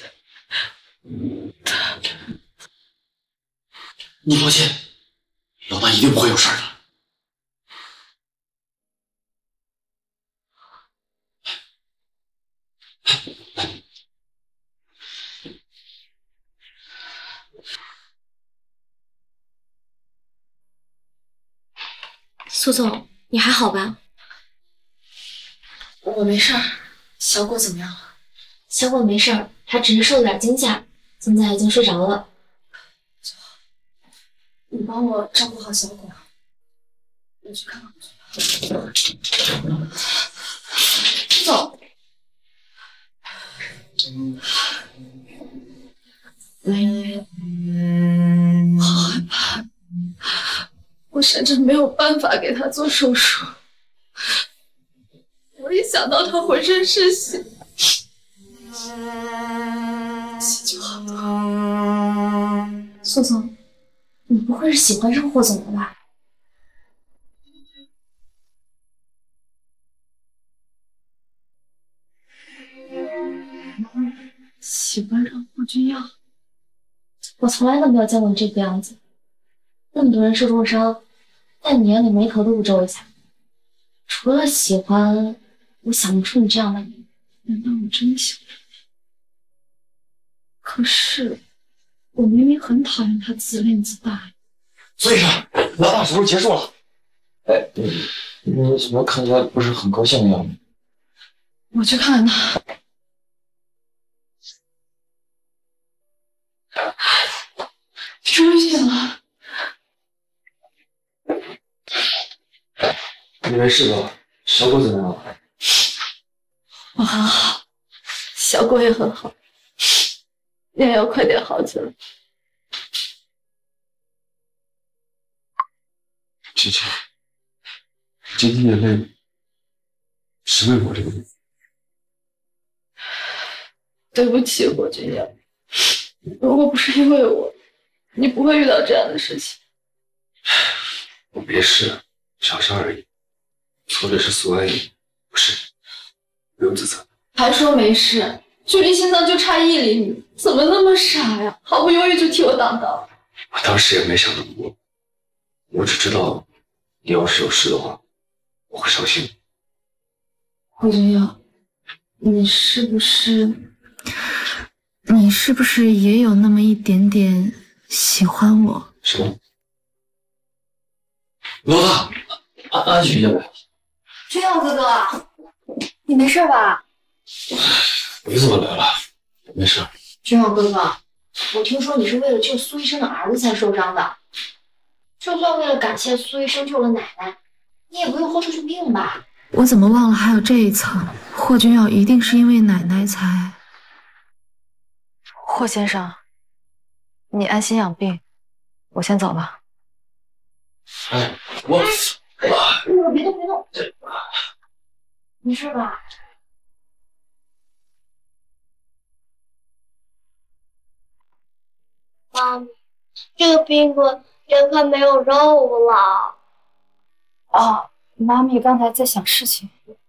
你放心，老大一定不会有事的。 苏总，你还好吧？ 我没事儿。小果怎么样了？ 小果没事儿，他只是受了点惊吓，现在已经睡着了。 你帮我照顾好小果，我去看看。苏总，好害怕，我甚至没有办法给他做手术。我一想到他浑身是血，心就好痛。 苏总，你不会是喜欢上霍总了吧？ 喜欢上霍君耀？ 我从来都没有见过你这个样子，那么多人受重伤，但你连眉头都不皱一下。除了喜欢，我想不出你这样的人。 难道我真喜欢？可是我明明很讨厌他自恋自大。 苏医生，老大手术结束了。哎，你你怎么看起来不是很高兴的样子？ 我去看看他。出血了。 你没事吧？小果怎么样了？ 我很好，小果也很好，也要快点好起来。 琪琪，今天的泪是为我这个人。 对不起，霍君耀，如果不是因为我，你不会遇到这样的事情。 我没事，小伤而已，错的是苏安逸，不是你，不用自责。 还说没事，距离心脏就差一厘米，怎么那么傻呀？毫不犹豫就替我挡刀。 我当时也没想那么多，我只知道你要是有事的话，我会伤心。 霍君耀，你是不是？你是不是也有那么一点点喜欢我？ 什么？老大，安安全下来。 君耀哥哥，你没事吧？ 你怎么来了？没事。 君耀哥哥，我听说你是为了救苏医生的儿子才受伤的，就算为了感谢苏医生救了奶奶，你也不用豁出去命吧？ 我怎么忘了还有这一层？霍君耀一定是因为奶奶才……霍先生，你安心养病，我先走了。 哎，我我别动别动，没事吧？ 妈咪，这个苹果也快没有肉了。 哦，妈咪刚才在想事情。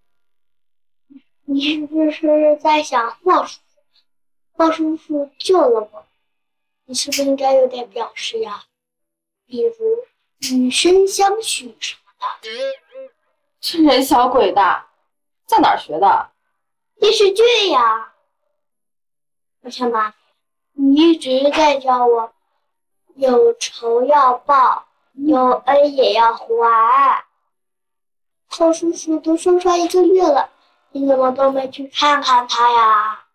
你是不是在想霍叔叔？霍叔叔救了我，你是不是应该有点表示呀？比如以身相许什么的。 这人小鬼的，在哪儿学的？ 电视剧呀。我想妈咪，你一直在教我有仇要报， 有恩也要还。贺叔叔都生产一个月了，你怎么都没去看看他呀？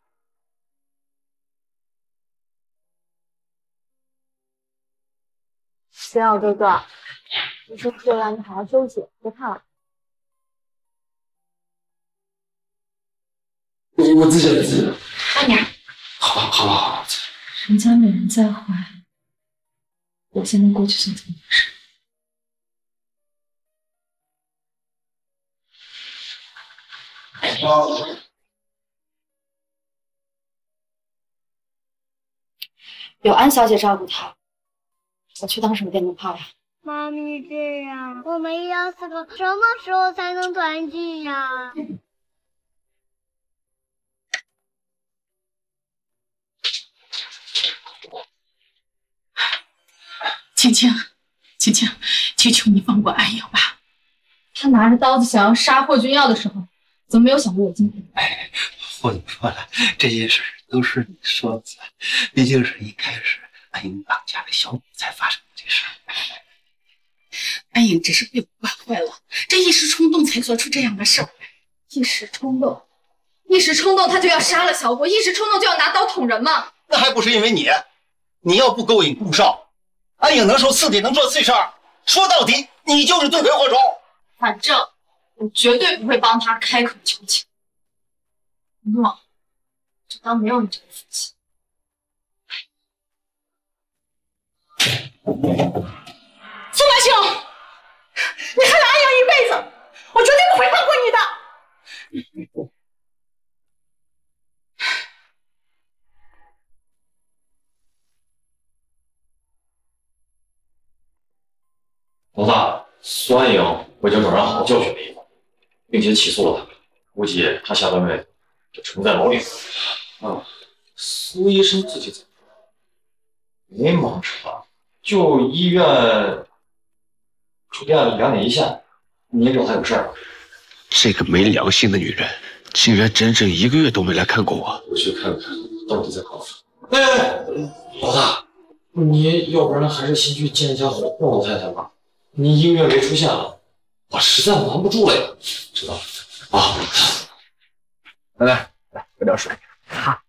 星耀哥哥，医生说让你好好休息，别看了。 我我自己来，自己来。 慢点。 好吧，好吧，好吧。 人家美人在怀，我先能过去算怎么回事。有安小姐照顾他，我去当什么电灯泡呀？ 妈咪，这样我们一家四口什么时候才能团聚呀？ 青青，青青，求求你放过安阳吧。 他拿着刀子想要杀霍君耀的时候，怎么没有想过我今天？ 哎，或者说了，这件事都是你说的，毕竟是一开始安英当家的小女才发生的这事。 安英只是被我惯坏了，这一时冲动才做出这样的事儿。 一时冲动，一时冲动他就要杀了小果，一时冲动就要拿刀捅人吗？ 那还不是因为你，你要不勾引顾少，安英能受刺激，能做碎事儿。说到底，你就是罪魁祸首。 反正我绝对不会帮他开口求情。诺，就当没有你这个夫妻。 苏南星，你害了安阳一辈子，我绝对不会放过你的。 老大，苏安英我已经找人好好教训了一番，并且起诉了他，估计他下半辈子就沉在牢里了。啊，苏医生自己怎么说？没忙是吧？就医院酒店两点一线，你也知道他有事儿。 这个没良心的女人，竟然整整一个月都没来看过我。 我去看看到底在搞什么。哎，老大，你要不然还是先去见一下霍老太太吧。你一个月没出现了，我实在瞒不住了呀，知道吗？啊， 来来来，喝点水。 好，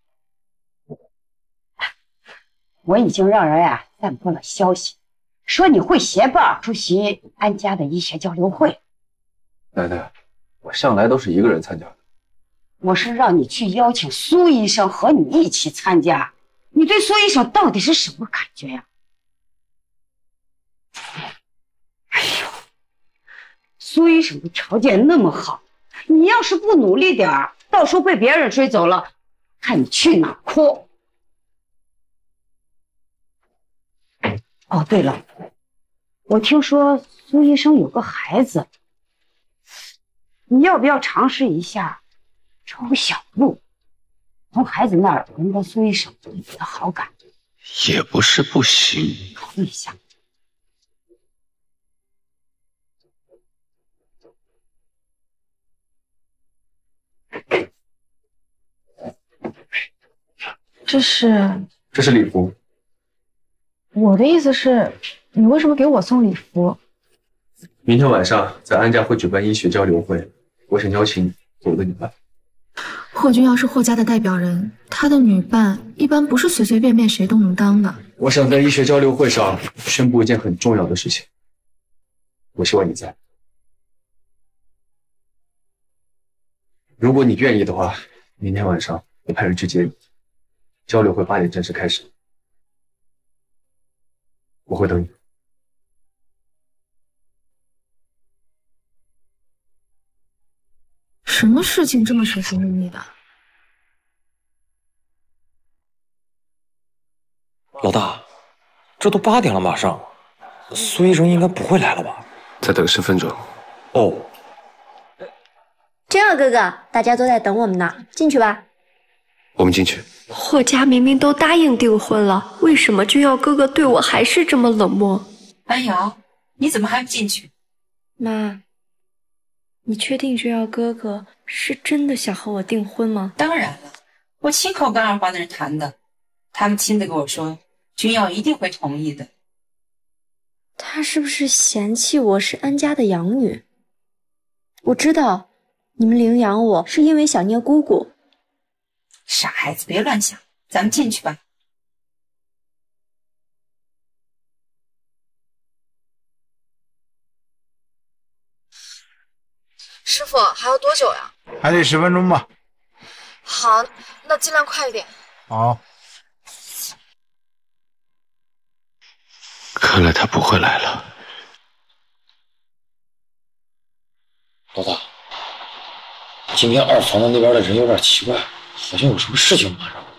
我已经让人呀、啊、散播了消息，说你会携伴出席安家的医学交流会。 奶奶，我向来都是一个人参加的。 我是让你去邀请苏医生和你一起参加，你对苏医生到底是什么感觉呀？哎呦，苏医生的条件那么好，你要是不努力点儿，到时候被别人追走了，看你去哪儿哭。哦，对了，我听说苏医生有个孩子，你要不要尝试一下抽小路，从孩子那儿闻到苏医生对你的好感？ 也不是不行， 考虑一下。 这是这是礼服。 我的意思是，你为什么给我送礼服？ 明天晚上在安家会举办医学交流会，我想邀请你做我的女伴。 霍君耀是霍家的代表人，他的女伴一般不是随随便便谁都能当的。 我想在医学交流会上宣布一件很重要的事情，我希望你在。如果你愿意的话，明天晚上我派人去接你。交流会八点正式开始，我会等你。 什么事情这么神神秘秘的？ 老大，这都八点了，马上，苏医生应该不会来了吧？ 再等十分钟。 哦， 君耀哥哥，大家都在等我们呢，进去吧。 我们进去。 霍家明明都答应订婚了，为什么君耀哥哥对我还是这么冷漠？ 安瑶，你怎么还不进去？ 妈，你确定君耀哥哥是真的想和我订婚吗？ 当然了，我亲口跟二花的人谈的，他们亲自跟我说，君耀一定会同意的。 他是不是嫌弃我是安家的养女？我知道你们领养我是因为想念姑姑。 傻孩子，别乱想，咱们进去吧。 师傅还要多久呀？ 还得十分钟吧。 好，那尽量快一点。 好。 看来他不会来了。 老大，今天二房子那边的人有点奇怪，好像有什么事情瞒着我。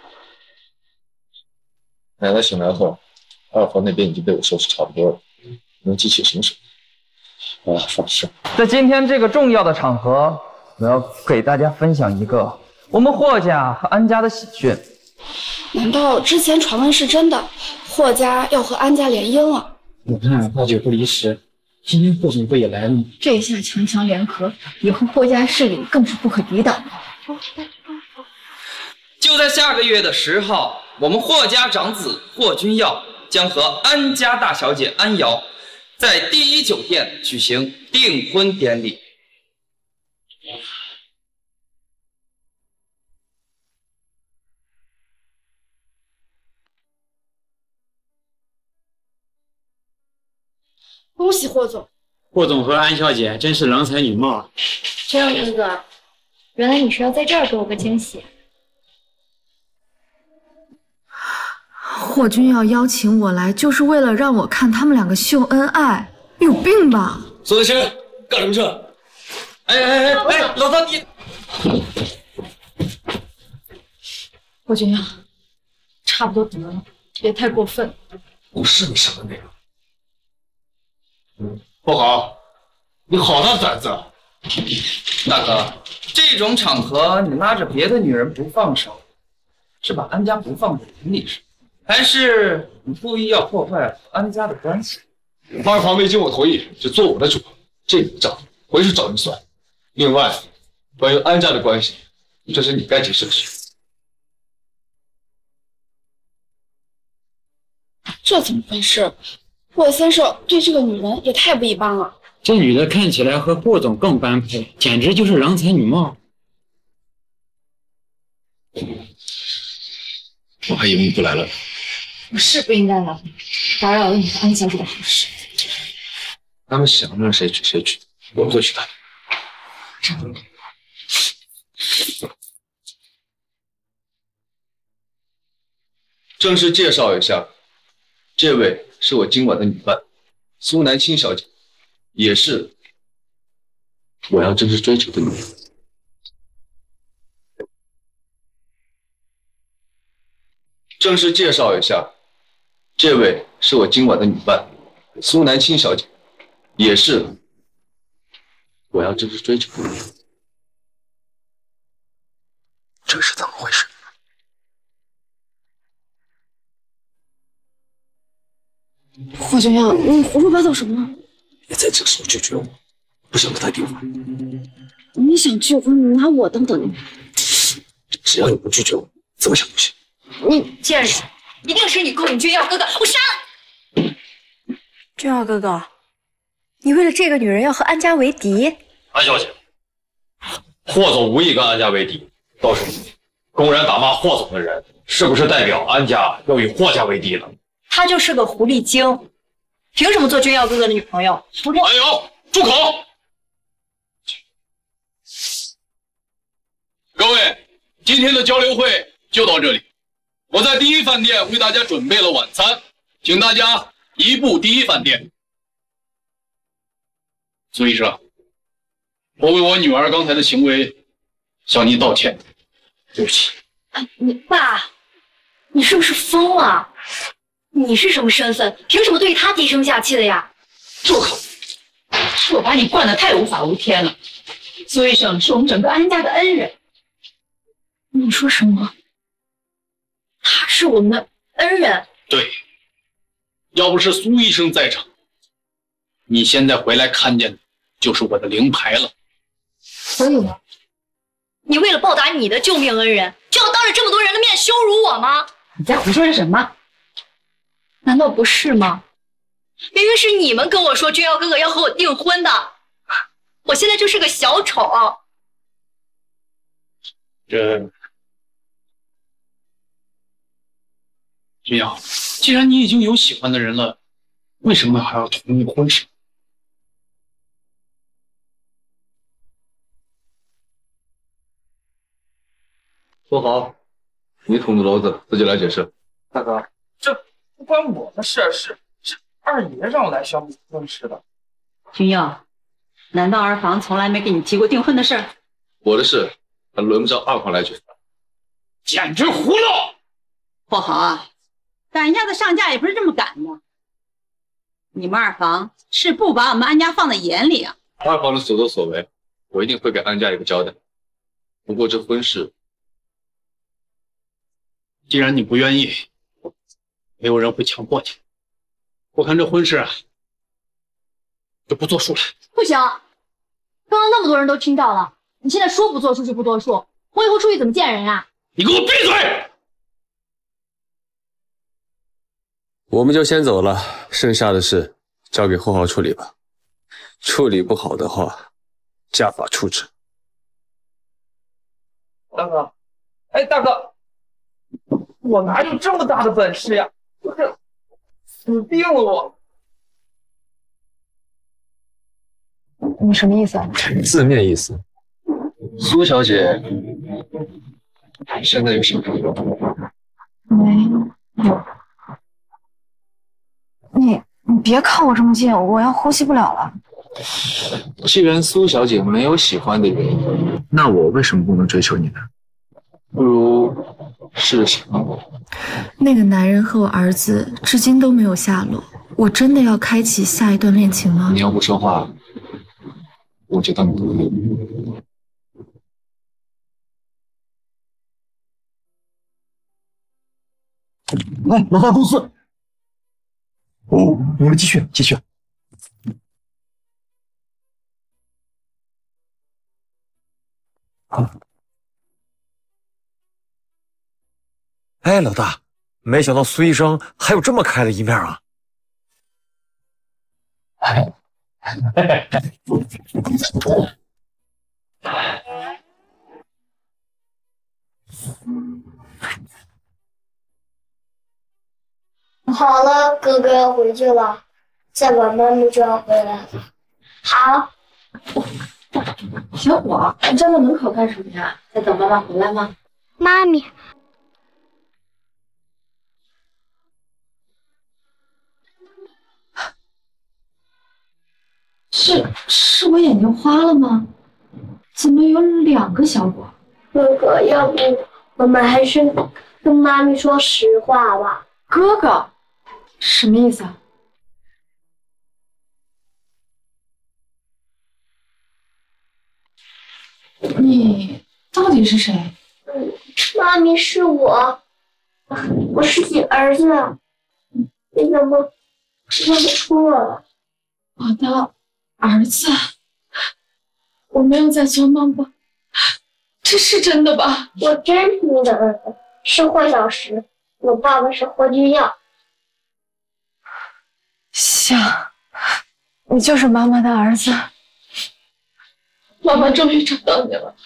奶奶醒来后，二房那边已经被我收拾差不多了，能记起什么什么。啊，放心。 在今天这个重要的场合，我要给大家分享一个我们霍家和安家的喜讯。 难道之前传闻是真的？霍家要和安家联姻了？ 我看八九不离十，今天霍总不也来了吗？ 这下强强联合，以后霍家势力更是不可抵挡。 就在下个月的十号，我们霍家长子霍君耀将和安家大小姐安瑶在第一酒店举行订婚典礼。 恭喜霍总！ 霍总和安小姐真是郎才女貌。 这样哥哥，原来你是要在这儿给我个惊喜。 霍君耀邀请我来，就是为了让我看他们两个秀恩爱，有病吧？ 苏德轩，干什么去？哎哎哎哎，老大你！ 霍君耀，差不多得了，别太过分。 不是你想的那样。 不好，你好大胆子！ 大哥，这种场合你拉着别的女人不放手，是把安家不放在眼里是？还是你故意要破坏安家的关系？ 二房没经我同意就做我的主，这笔账回去找你算。另外，关于安家的关系，这是你该解释的事。 这怎么回事？霍先生对这个女人也太不一般了。 这女的看起来和霍总更般配，简直就是郎才女貌。 我还以为你不来了。 我是不应该来，打扰了你和安小姐的好事。 他们想让谁娶谁娶，我不会娶他。正式介绍一下，这位是我今晚的女伴，苏南青小姐，也是我要正式追求的女人。正式介绍一下，这位是我今晚的女伴，苏南青小姐，也是我要正式追求的女人。 这是怎么回事？ 霍君耀，你胡说八道什么？ 别在这时候拒绝我，不想跟他订婚。 你想拒婚，拿我当等于？ 只要你不拒绝我，怎么想都行。 你贱人，一定是你勾引君耀哥哥，我杀了你！ 君耀哥哥，你为了这个女人要和安家为敌？ 安小姐，霍总无意跟安家为敌，倒是你公然打骂霍总的人，是不是代表安家要与霍家为敌呢？ 她就是个狐狸精，凭什么做君耀哥哥的女朋友？不是。 安瑶，住口！各位，今天的交流会就到这里。我在第一饭店为大家准备了晚餐，请大家移步第一饭店。苏医生，我为我女儿刚才的行为向您道歉，对不起。 啊，你爸，你是不是疯了？你是什么身份？凭什么对她低声下气的呀？ 住口！是我把你惯得太无法无天了。苏医生是我们整个安家的恩人。 你说什么？他是我们的恩人？ 对，要不是苏医生在场，你现在回来看见的就是我的灵牌了。 所以呢？你为了报答你的救命恩人，就要当着这么多人的面羞辱我吗？ 你在胡说些什么？ 难道不是吗？ 明明是你们跟我说君耀哥哥要和我订婚的，我现在就是个小丑。 这君耀，既然你已经有喜欢的人了，为什么还要同意婚事？ 说好，你捅的娄子自己来解释。 大哥，这不关我的事，是是二爷让我来宣布婚事的。 君耀，难道二房从来没跟你提过订婚的事？ 我的事还轮不着二房来决。 简直胡闹！ 不好啊，赶一下子上架也不是这么赶的。你们二房是不把我们安家放在眼里啊？ 二房的所作所为，我一定会给安家一个交代。不过这婚事， 既然你不愿意，没有人会强迫你。我看这婚事啊，就不作数了。 不行，刚刚那么多人都听到了，你现在说不作数就不作数，我以后出去怎么见人啊？ 你给我闭嘴！ 我们就先走了，剩下的事交给后号处理吧。处理不好的话，家法处置。 大哥，哎，大哥，我哪有这么大的本事呀？我这死定了我！ 你什么意思啊？ 字面意思。苏小姐现在有什么感觉？ 没有。你你别靠我这么近，我要呼吸不了了。 既然苏小姐没有喜欢的人，那我为什么不能追求你呢？不如试试想我。 那个男人和我儿子至今都没有下落，我真的要开启下一段恋情吗？ 你要不说话，我就当你同意。 来，老大公司。哦，你们继续，继续。啊！ 哎，老大，没想到苏医生还有这么开的一面啊！ 哎， 好了，哥哥要回去了，再晚妈咪就要回来了。好。 小伙，你站在门口干什么呀？在等妈妈回来吗？ 妈咪。 是是我眼睛花了吗？怎么有两个小果？ 哥哥，要不我们还是跟妈咪说实话吧。 哥哥，什么意思啊？你到底是谁？ 嗯，妈咪是我，我是你儿子，你怎么认错了？ 我的儿子，我没有在做梦吧？这是真的吧？ 我真是你的儿子，是霍小石，我爸爸是霍君耀。 行，你就是妈妈的儿子。 妈妈终于找到你了，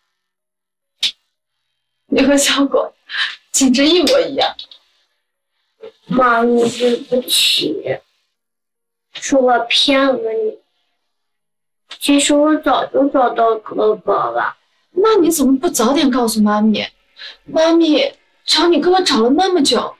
你和小果简直一模一样。 妈咪，对不起，是我骗了你。其实我早就找到哥哥了。 那你怎么不早点告诉妈咪？妈咪找你哥哥找了那么久。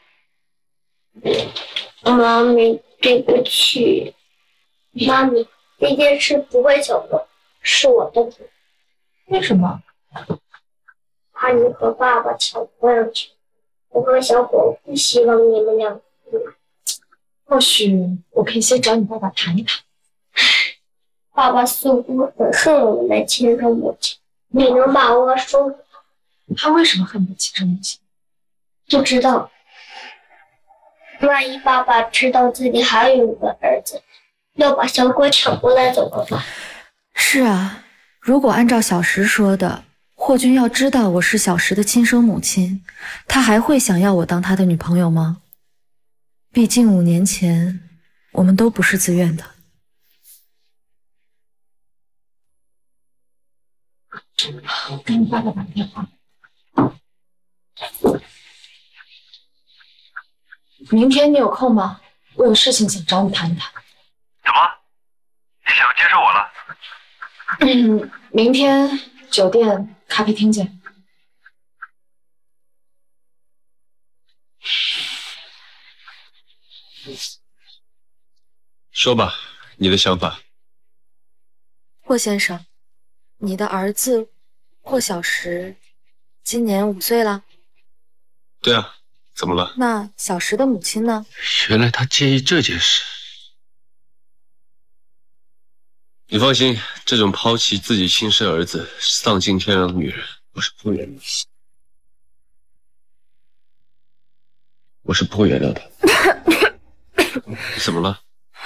妈咪，对不起。妈咪，这件事不会小的，是我的错。 为什么？ 怕你和爸爸抢婚去，我和小果不希望你们俩。 或许我可以先找你爸爸谈一谈。 爸爸似乎很恨我们的亲生母亲，你能把我说服他？ 他为什么恨你的亲生母亲？ 不知道。万一爸爸知道自己还有一个儿子，要把小果抢过来怎么办？ 是啊，如果按照小石说的，霍君要知道我是小石的亲生母亲，他还会想要我当他的女朋友吗？毕竟五年前， 我们都不是自愿的。 我给你爸爸打个电话。明天你有空吗？我有事情想找你谈一谈。 怎么？你想接受我了？ 嗯，明天酒店咖啡厅见。 说吧，你的想法。 霍先生，你的儿子霍小石今年五岁了。 对啊，怎么了？ 那小石的母亲呢？ 原来他介意这件事。你放心，这种抛弃自己亲生儿子、丧尽天良的女人，我是不会原谅。我是不会原谅她。你怎么了？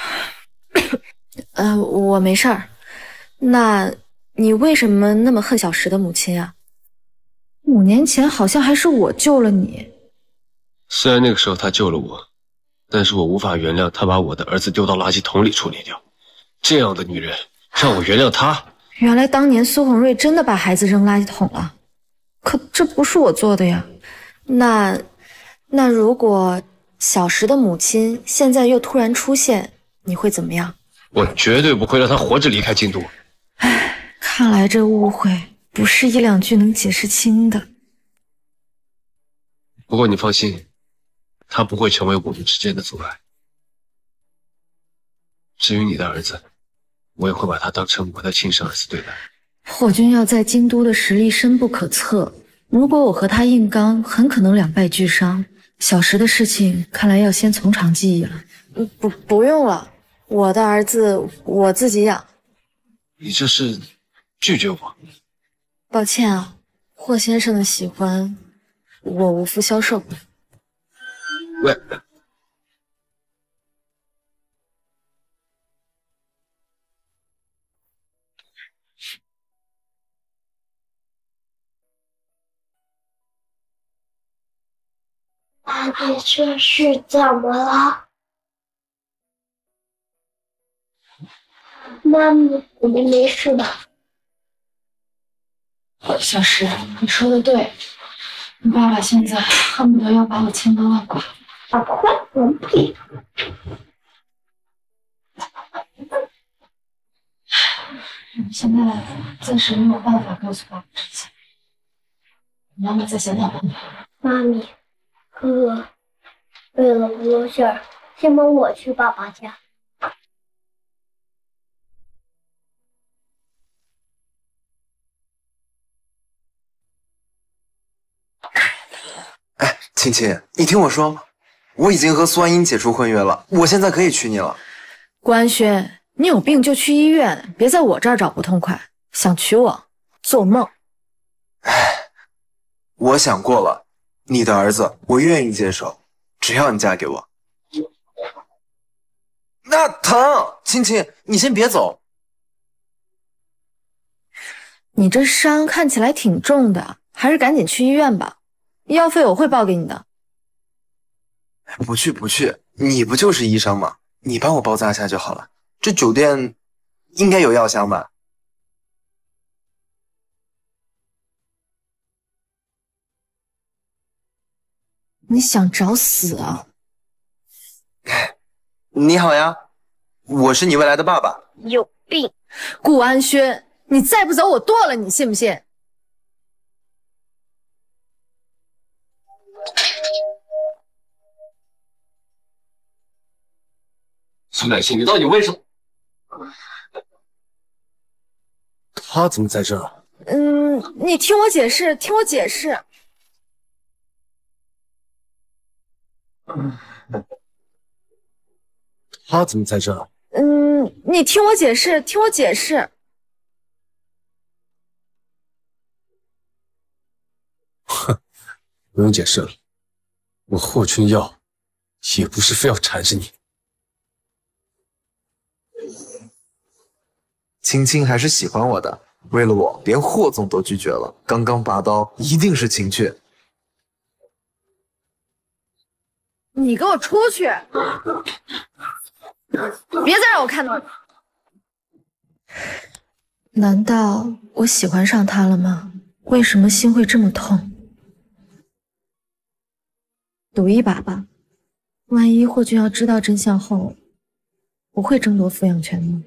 呃，我没事儿。那你为什么那么恨小石的母亲啊？五年前好像还是我救了你。 虽然那个时候他救了我，但是我无法原谅他把我的儿子丢到垃圾桶里处理掉。这样的女人，让我原谅她？ 原来当年苏红瑞真的把孩子扔垃圾桶了，可这不是我做的呀。那那如果小石的母亲现在又突然出现，你会怎么样？ 我绝对不会让她活着离开京都。 唉，看来这误会不是一两句能解释清的。 不过你放心，他不会成为我们之间的阻碍。至于你的儿子，我也会把他当成我的亲生儿子对待。 霍君耀在京都的实力深不可测，如果我和他硬刚，很可能两败俱伤。小石的事情看来要先从长计议了。不，不用了，我的儿子我自己养。 你这是拒绝我？ 抱歉啊，霍先生的喜欢我无福消受。 喂。 妈咪，这是怎么了？妈咪，你们没事吧？ 小石，你说的对，你爸爸现在恨不得要把我千刀万剐。 啊，快，我们不理他。 现在暂时没有办法告诉爸爸这些，妈妈再想想办法。 妈咪，哥哥，为了不露馅儿，先帮我去爸爸家。 哎，青青，你听我说，我已经和苏安英解除婚约了，我现在可以娶你了。 顾安轩，你有病就去医院，别在我这儿找不痛快。想娶我，做梦！ 哎，我想过了，你的儿子我愿意接受，只要你嫁给我。那疼，青青，你先别走。 你这伤看起来挺重的，还是赶紧去医院吧，医药费我会报给你的。 不去不去，你不就是医生吗？你帮我包扎一下就好了。这酒店应该有药箱吧？ 你想找死啊？ 你好呀，我是你未来的爸爸。 有病！顾安轩，你再不走，我剁了你，信不信？ 苏乃馨，你到底为什么？他怎么在这儿？ 嗯，你听我解释，听我解释。 他怎么在这儿？ 嗯，你听我解释，听我解释。 哼，不用解释了，我霍君耀也不是非要缠着你。 青青还是喜欢我的，为了我，连霍总都拒绝了，刚刚拔刀，一定是情趣。 你给我出去！ 别再让我看到你。 难道我喜欢上他了吗？为什么心会这么痛？赌一把吧，万一霍君要知道真相后，不会争夺抚养权吗？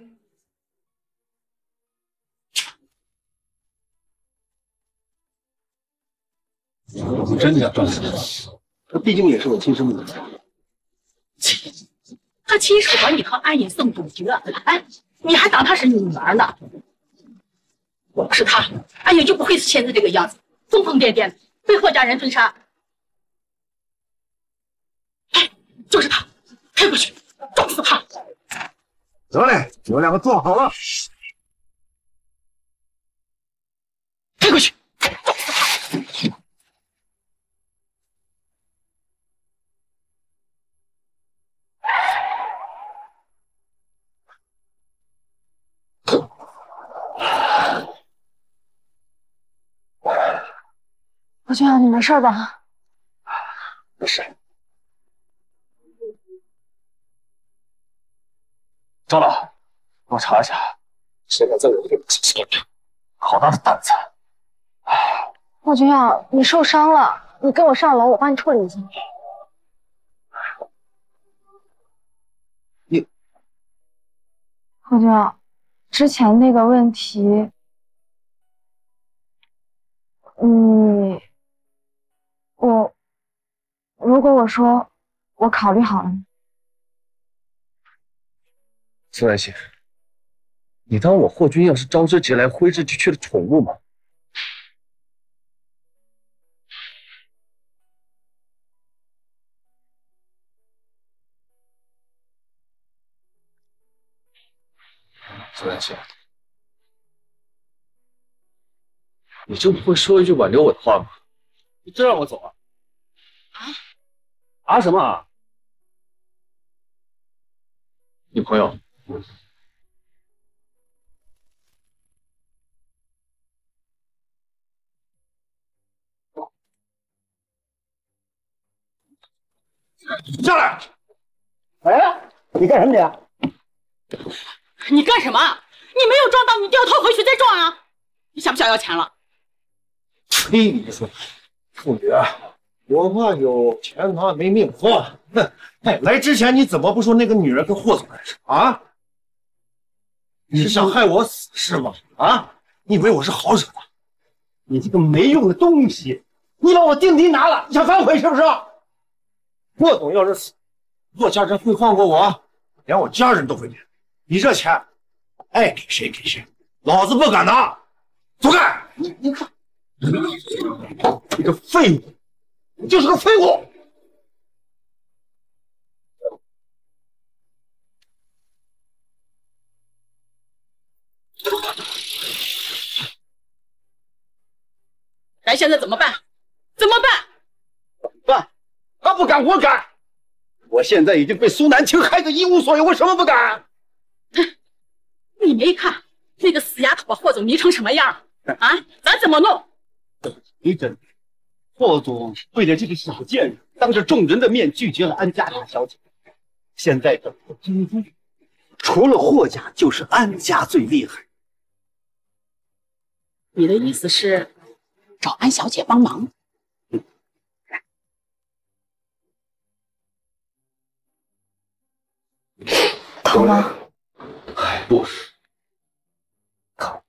我真的要撞死他，他毕竟也是我亲生母亲。 他亲手把你和安隐送赌局，哎，你还当他是女儿呢？我不是他，安隐就不会是现在这个样子，疯疯癫癫的，被霍家人追杀。哎，就是他，推过去，撞死他！ 得嘞，你们两个坐好了。 推过去。 霍君阳，你没事吧？ 没事。张老，给我查一下，现在在我这个手里，好大的胆子！ 霍君阳，你受伤了，你跟我上楼，我帮你处理一下。 你， 霍君阳，之前那个问题，你。我，如果我说我考虑好了呢？ 苏南星，你当我霍君耀是招之即来挥之即去的宠物吗？苏南星，你就不会说一句挽留我的话吗？你真让我走啊？ 啊？啊什么啊？ 女朋友。 下来！哎，你干什么你？ 你干什么？你没有撞到，你掉头回去再撞啊！你想不想要钱了？ 呸！你说，妇女，我怕有钱他没命活。哼！哎，来之前你怎么不说那个女人跟霍总认识啊？你是想害我死是吗？啊？你以为我是好惹的？你这个没用的东西！你把我定金拿了，你想反悔是不是？霍总要是死，霍家人会放过我？连我家人都会变。你这钱，爱给谁给谁，老子不敢拿！走开！你你看。你个废物，你就是个废物！ 咱现在怎么办？怎么办？ 怎么办？他不敢，我敢！我现在已经被苏南青害得一无所有，我什么不敢？ 你没看那个死丫头把霍总迷成什么样啊？咱怎么弄？ 一阵，霍总为了这个小贱人，当着众人的面拒绝了安家大小姐。现在整个京都，除了霍家，就是安家最厉害。 你的意思是找安小姐帮忙？ 疼吗？ 还不是。疼。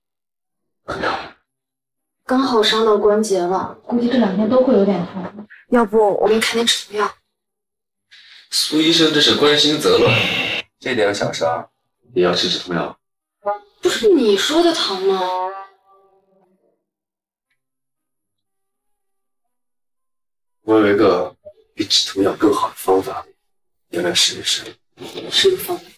刚好伤到关节了，估计这两天都会有点痛。要不我给你开点止痛药？ 苏医生这是关心则乱，这点小伤也要吃止痛药？ 不是你说的疼吗？ 我有一个比止痛药更好的方法，要不要试一试？ 什么方法？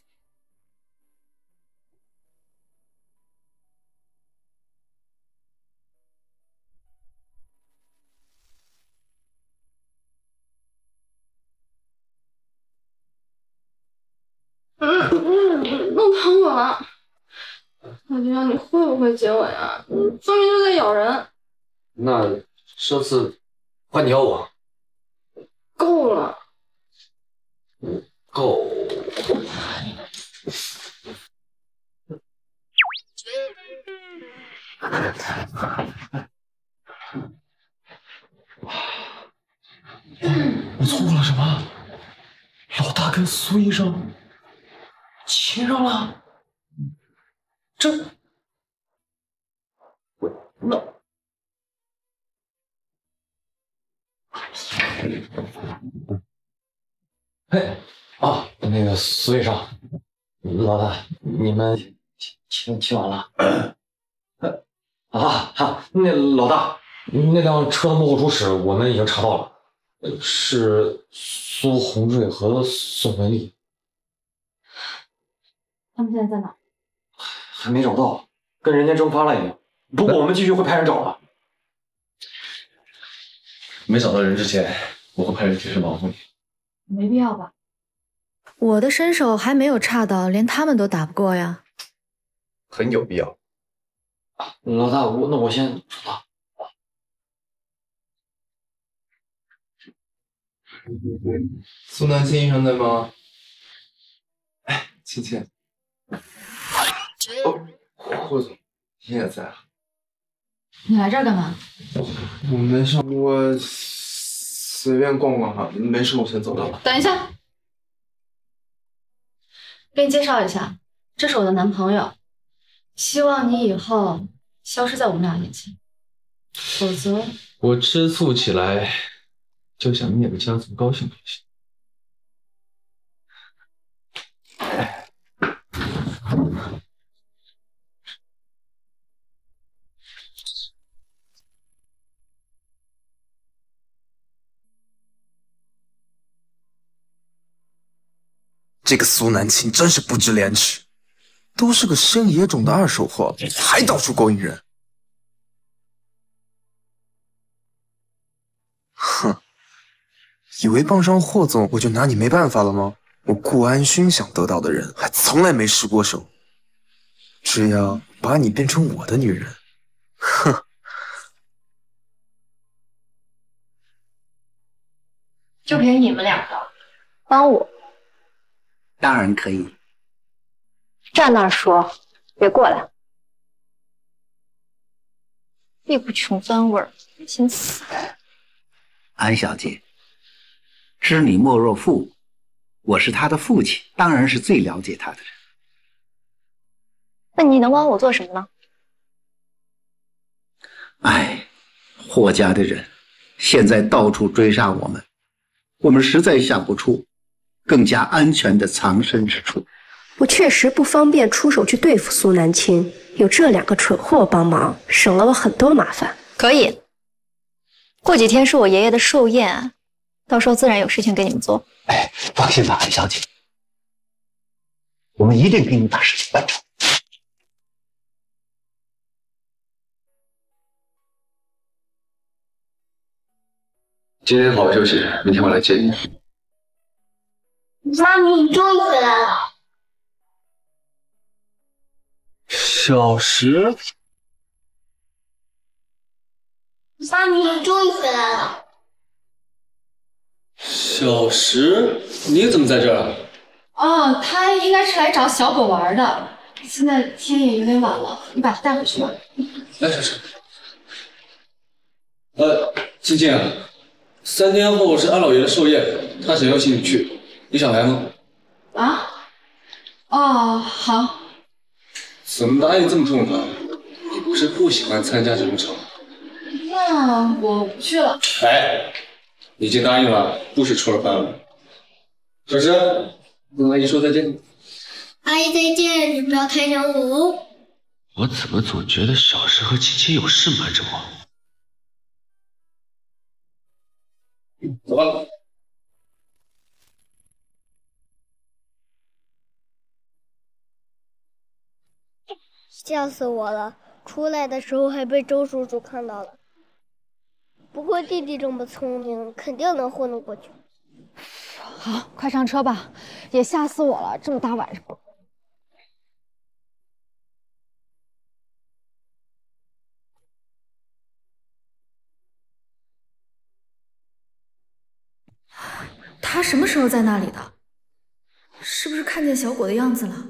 嗯，弄疼我了。大军，你会不会接吻呀？你分明就在咬人。 那上次换你咬我。 够了。 够。 我错过了什么？老大跟苏医生亲上了？这我那哎啊，那个苏医生，老大，你们亲亲完了？啊哈，那老大，那辆车的幕后主使我们已经查到了。是苏红瑞和宋文丽， 他们现在在哪？ 还没找到，跟人间蒸发了已经。不过我们继续会派人找的。 没找到人之前，我会派人继续保护你。 没必要吧？ 我的身手还没有差到连他们都打不过呀。 很有必要。 老大，我那我先出发。 苏南青医生在吗？哎，倩倩。哦，霍总，你也在啊？ 你来这儿干嘛？ 我没事，我随便逛逛哈，没事我先走了。 等一下，给你介绍一下，这是我的男朋友，希望你以后消失在我们俩眼前，否则我吃醋起来就想灭个家族高兴高兴。 这个苏南青真是不知廉耻，都是个生野种的二手货，还到处勾引人。哼，以为傍上霍总我就拿你没办法了吗？我顾安勋想得到的人，还从来没失过手。只要把你变成我的女人，哼！ 就凭你们两个，帮我。 当然可以。 站那儿说，别过来！一股穷酸味儿，先死！ 安小姐，知你莫若父，我是他的父亲，当然是最了解他的人。 那你能帮我做什么呢？ 哎，霍家的人现在到处追杀我们，我们实在想不出更加安全的藏身之处。 我确实不方便出手去对付苏南青，有这两个蠢货帮忙，省了我很多麻烦。 可以，过几天是我爷爷的寿宴，到时候自然有事情给你们做。 哎，放心吧，安小姐，我们一定给你把事情办成。 今天好好休息，明天我来接你。 妈咪，你终于回来了。 小石， 妈咪，你终于回来了。 小石，你怎么在这儿？ 哦，他应该是来找小狗玩的。现在天也有点晚了，你把他带回去吧。 来，小石。呃，静静，三天后是安老爷的寿宴，他想邀请你去，你想来吗？ 啊？哦，好。 怎么答应这么重的？你不是不喜欢参加这种场合？ 那我不去了。 哎，已经答应了，不许出尔反尔。小石，跟阿姨说再见。 阿姨再见，你不要太想我哦。 我怎么总觉得小石和琪琪有事瞒着我？ 走吧。 吓死我了！出来的时候还被周叔叔看到了。不过弟弟这么聪明，肯定能混得过去。 好，快上车吧！也吓死我了，这么大晚上。 他什么时候在那里的？ 是不是看见小果的样子了？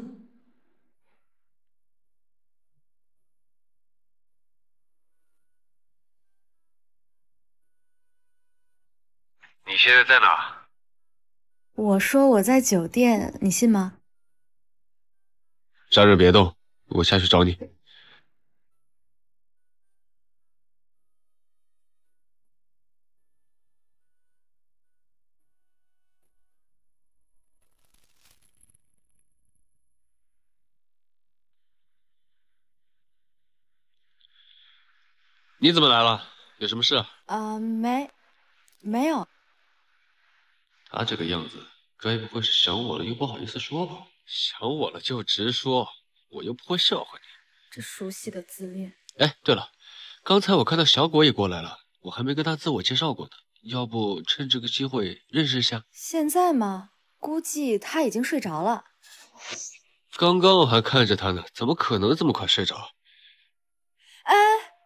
你现在在哪？ 我说我在酒店，你信吗？ 站着别动，我下去找你。你怎么来了？有什么事啊？ 啊、呃，没，没有。 他这个样子，该不会是想我了又不好意思说吧？想我了就直说，我又不会笑话你。 这熟悉的自恋。 哎，对了，刚才我看到小果也过来了，我还没跟他自我介绍过呢，要不趁这个机会认识一下？ 现在吗？估计他已经睡着了。 刚刚我还看着他呢，怎么可能这么快睡着？ 哎。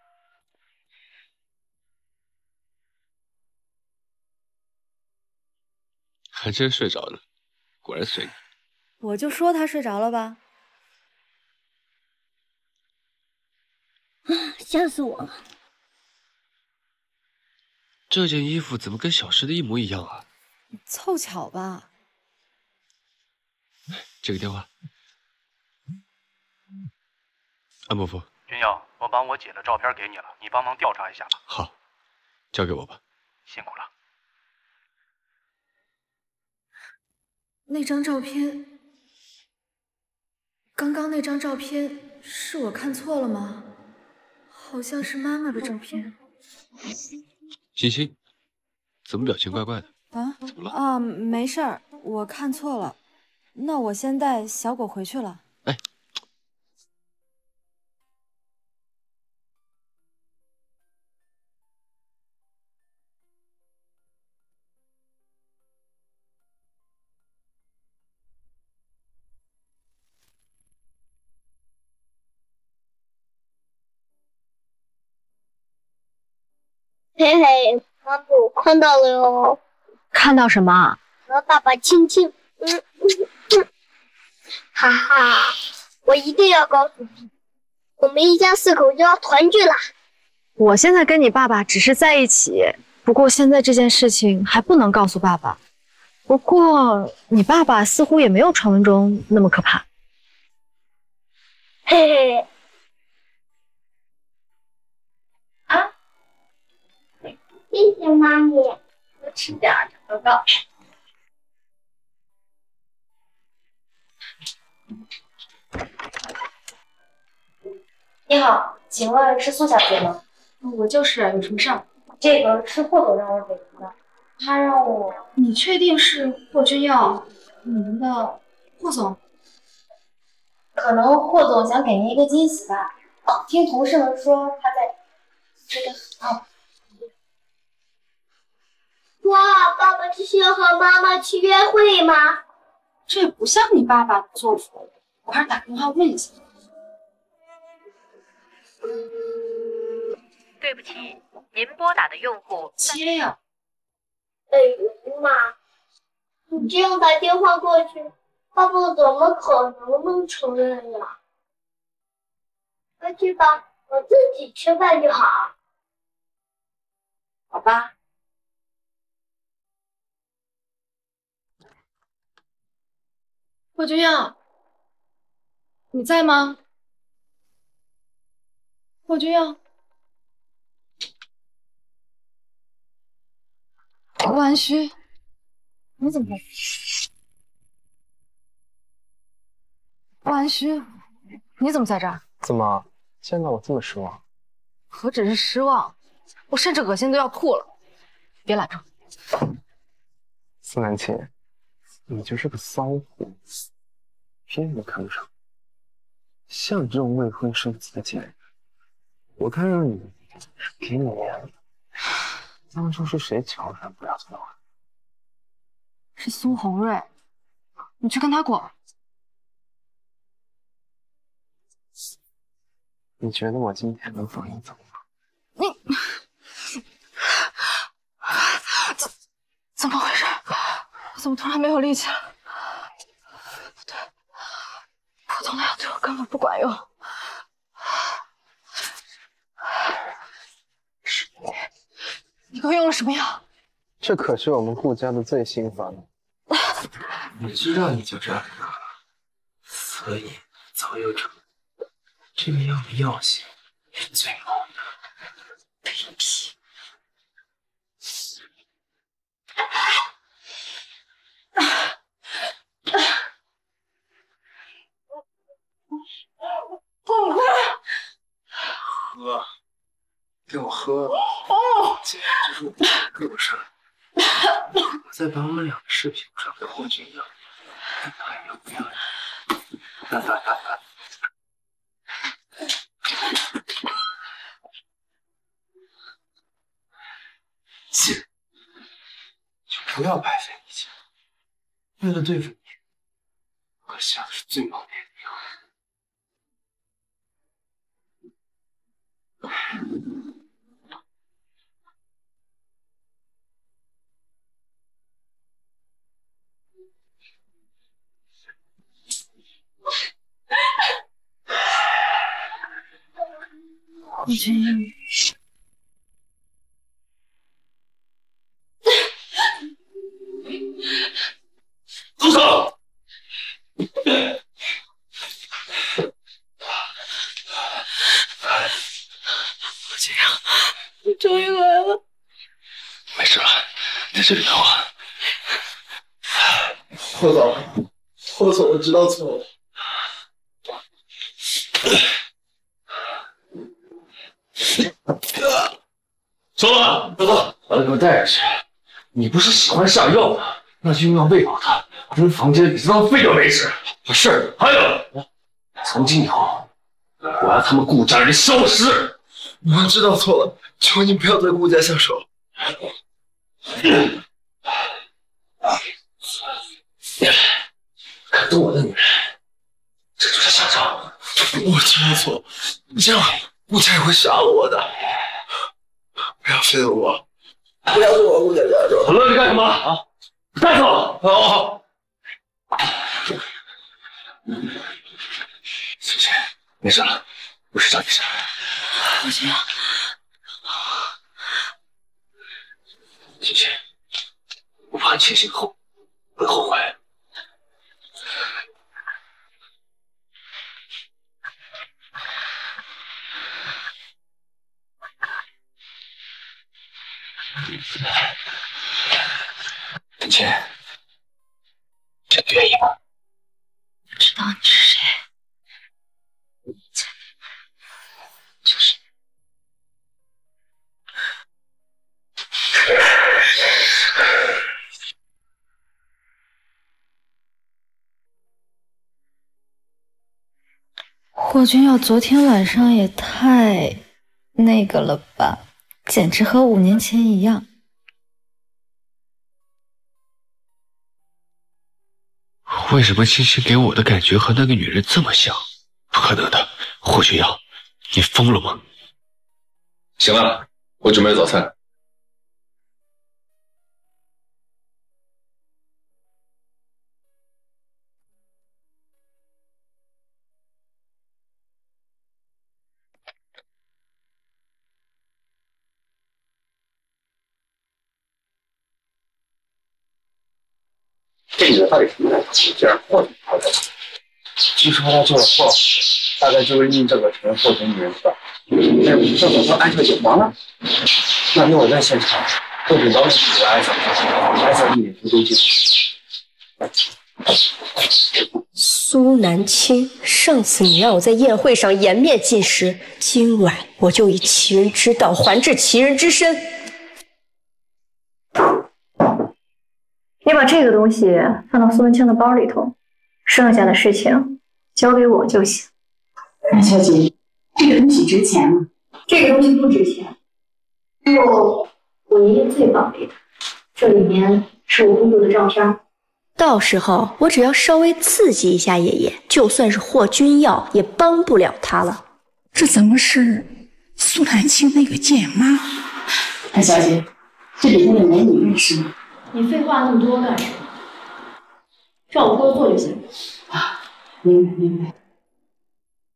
还真睡着了，果然随你。 我就说他睡着了吧。 啊，吓死我了！ 这件衣服怎么跟小时的一模一样啊？ 凑巧吧。 这个电话。安伯父， 君耀，我把我姐的照片给你了，你帮忙调查一下吧。 好，交给我吧。 辛苦了。 那张照片，刚刚那张照片是我看错了吗？好像是妈妈的照片。 欣欣，怎么表情怪怪的？ 啊？ 怎么了？ 啊，没事儿，我看错了。那我先带小果回去了。 哎。 嘿嘿，妈妈，我看到了哟。 看到什么？ 和爸爸亲亲，嗯嗯嗯，哈哈，我一定要告诉你，我们一家四口就要团聚了。 我现在跟你爸爸只是在一起，不过现在这件事情还不能告诉爸爸。不过你爸爸似乎也没有传闻中那么可怕。 嘿嘿。啊，谢谢妈咪，多吃点糖糕。 你好，请问是苏小姐吗？ 我就是，有什么事儿？ 这个是霍总让我给您的，他让我…… 你确定是霍君耀，你们的霍总？ 可能霍总想给您一个惊喜吧。听同事们说他在这个啊。 哇，爸爸这是要和妈妈去约会吗？ 这不像你爸爸的作风，我还是打电话问一下。 对不起，您拨打的用户接呀。 哎呦妈，你这样打电话过去，爸爸怎么可能能承认呀？快去吧，我自己吃饭就好。 好吧。 霍君耀，你在吗？霍君耀。胡安虚，你怎么在？胡安虚，你怎么在这儿？ 怎么见到我这么失望？ 何止是失望，我甚至恶心都要吐了。别拦着我。 苏南琴，你就是个骚货，别人都看不上。像你这种未婚生子的贱人，我看让你给你面子。当初是谁瞧出来不要这么玩？ 是苏红瑞，你去跟他滚。 你觉得我今天能放你走吗？ 你怎怎么回事？我怎么突然没有力气了？ 不管用。你给我用了什么药？ 这可是我们顾家的最新法门。 我知道你就这样了，所以早有准备。这个药的药性是最猛的。 卑鄙！ 喝，给我喝！简直是我胳膊上。我再把我们俩的视频传给霍君阳，看他要不要。哈哈哈哈！姐，就不要白费力气了。为了对付你，我下的是最猛烈的药。 霍君阳， 住手！ 霍君阳，你终于来了。 没事了，在这里等我。 霍总，霍总，我知道错了。 走了，走走，把他给我带上去。你不是喜欢下药吗？那就用药喂饱他，把这房间里浪费掉为止。是，还有，从今以后，我要他们顾家人消失。 我知道错了，求你不要对顾家下手。 敢动我的女人，这就是下场。 我知道错，这样顾家也会杀了我的。不要废了我，不要对我顾家下手。 我愣着干什么啊？带走！好。谢谢，没事了，不是找你事。 霍君阳， 谢谢，我怕你前行后会后悔。陈倩，真的愿意吗？ 不知道你是谁，就是霍君耀昨天晚上也太那个了吧，简直和五年前一样。 为什么青青给我的感觉和那个女人这么像？不可能的，霍君阳，你疯了吗？ 行了，我准备早餐。 这个到底什么来头？竟然霍总他的， 据说他做了错，大概就是印证了陈霍总女人吧。那我们这怎么安全警方呢？那你我在现场，或者邀请来艾小姐，艾小姐也不对劲。 苏南青，上次你让我在宴会上颜面尽失，今晚我就以其人之道还治其人之身。 你把这个东西放到苏文清的包里头，剩下的事情交给我就行。 安小姐，这个东西值钱吗？ 这个东西不值钱，不过我爷爷最宝贝的，这里面是我公主的照片。 到时候我只要稍微刺激一下爷爷，就算是霍君耀也帮不了他了。 这怎么是苏南青那个贱妈？ 安小姐，这里面的人你认识吗？ 你废话那么多干什么？让我工作就行。 啊，明白明白。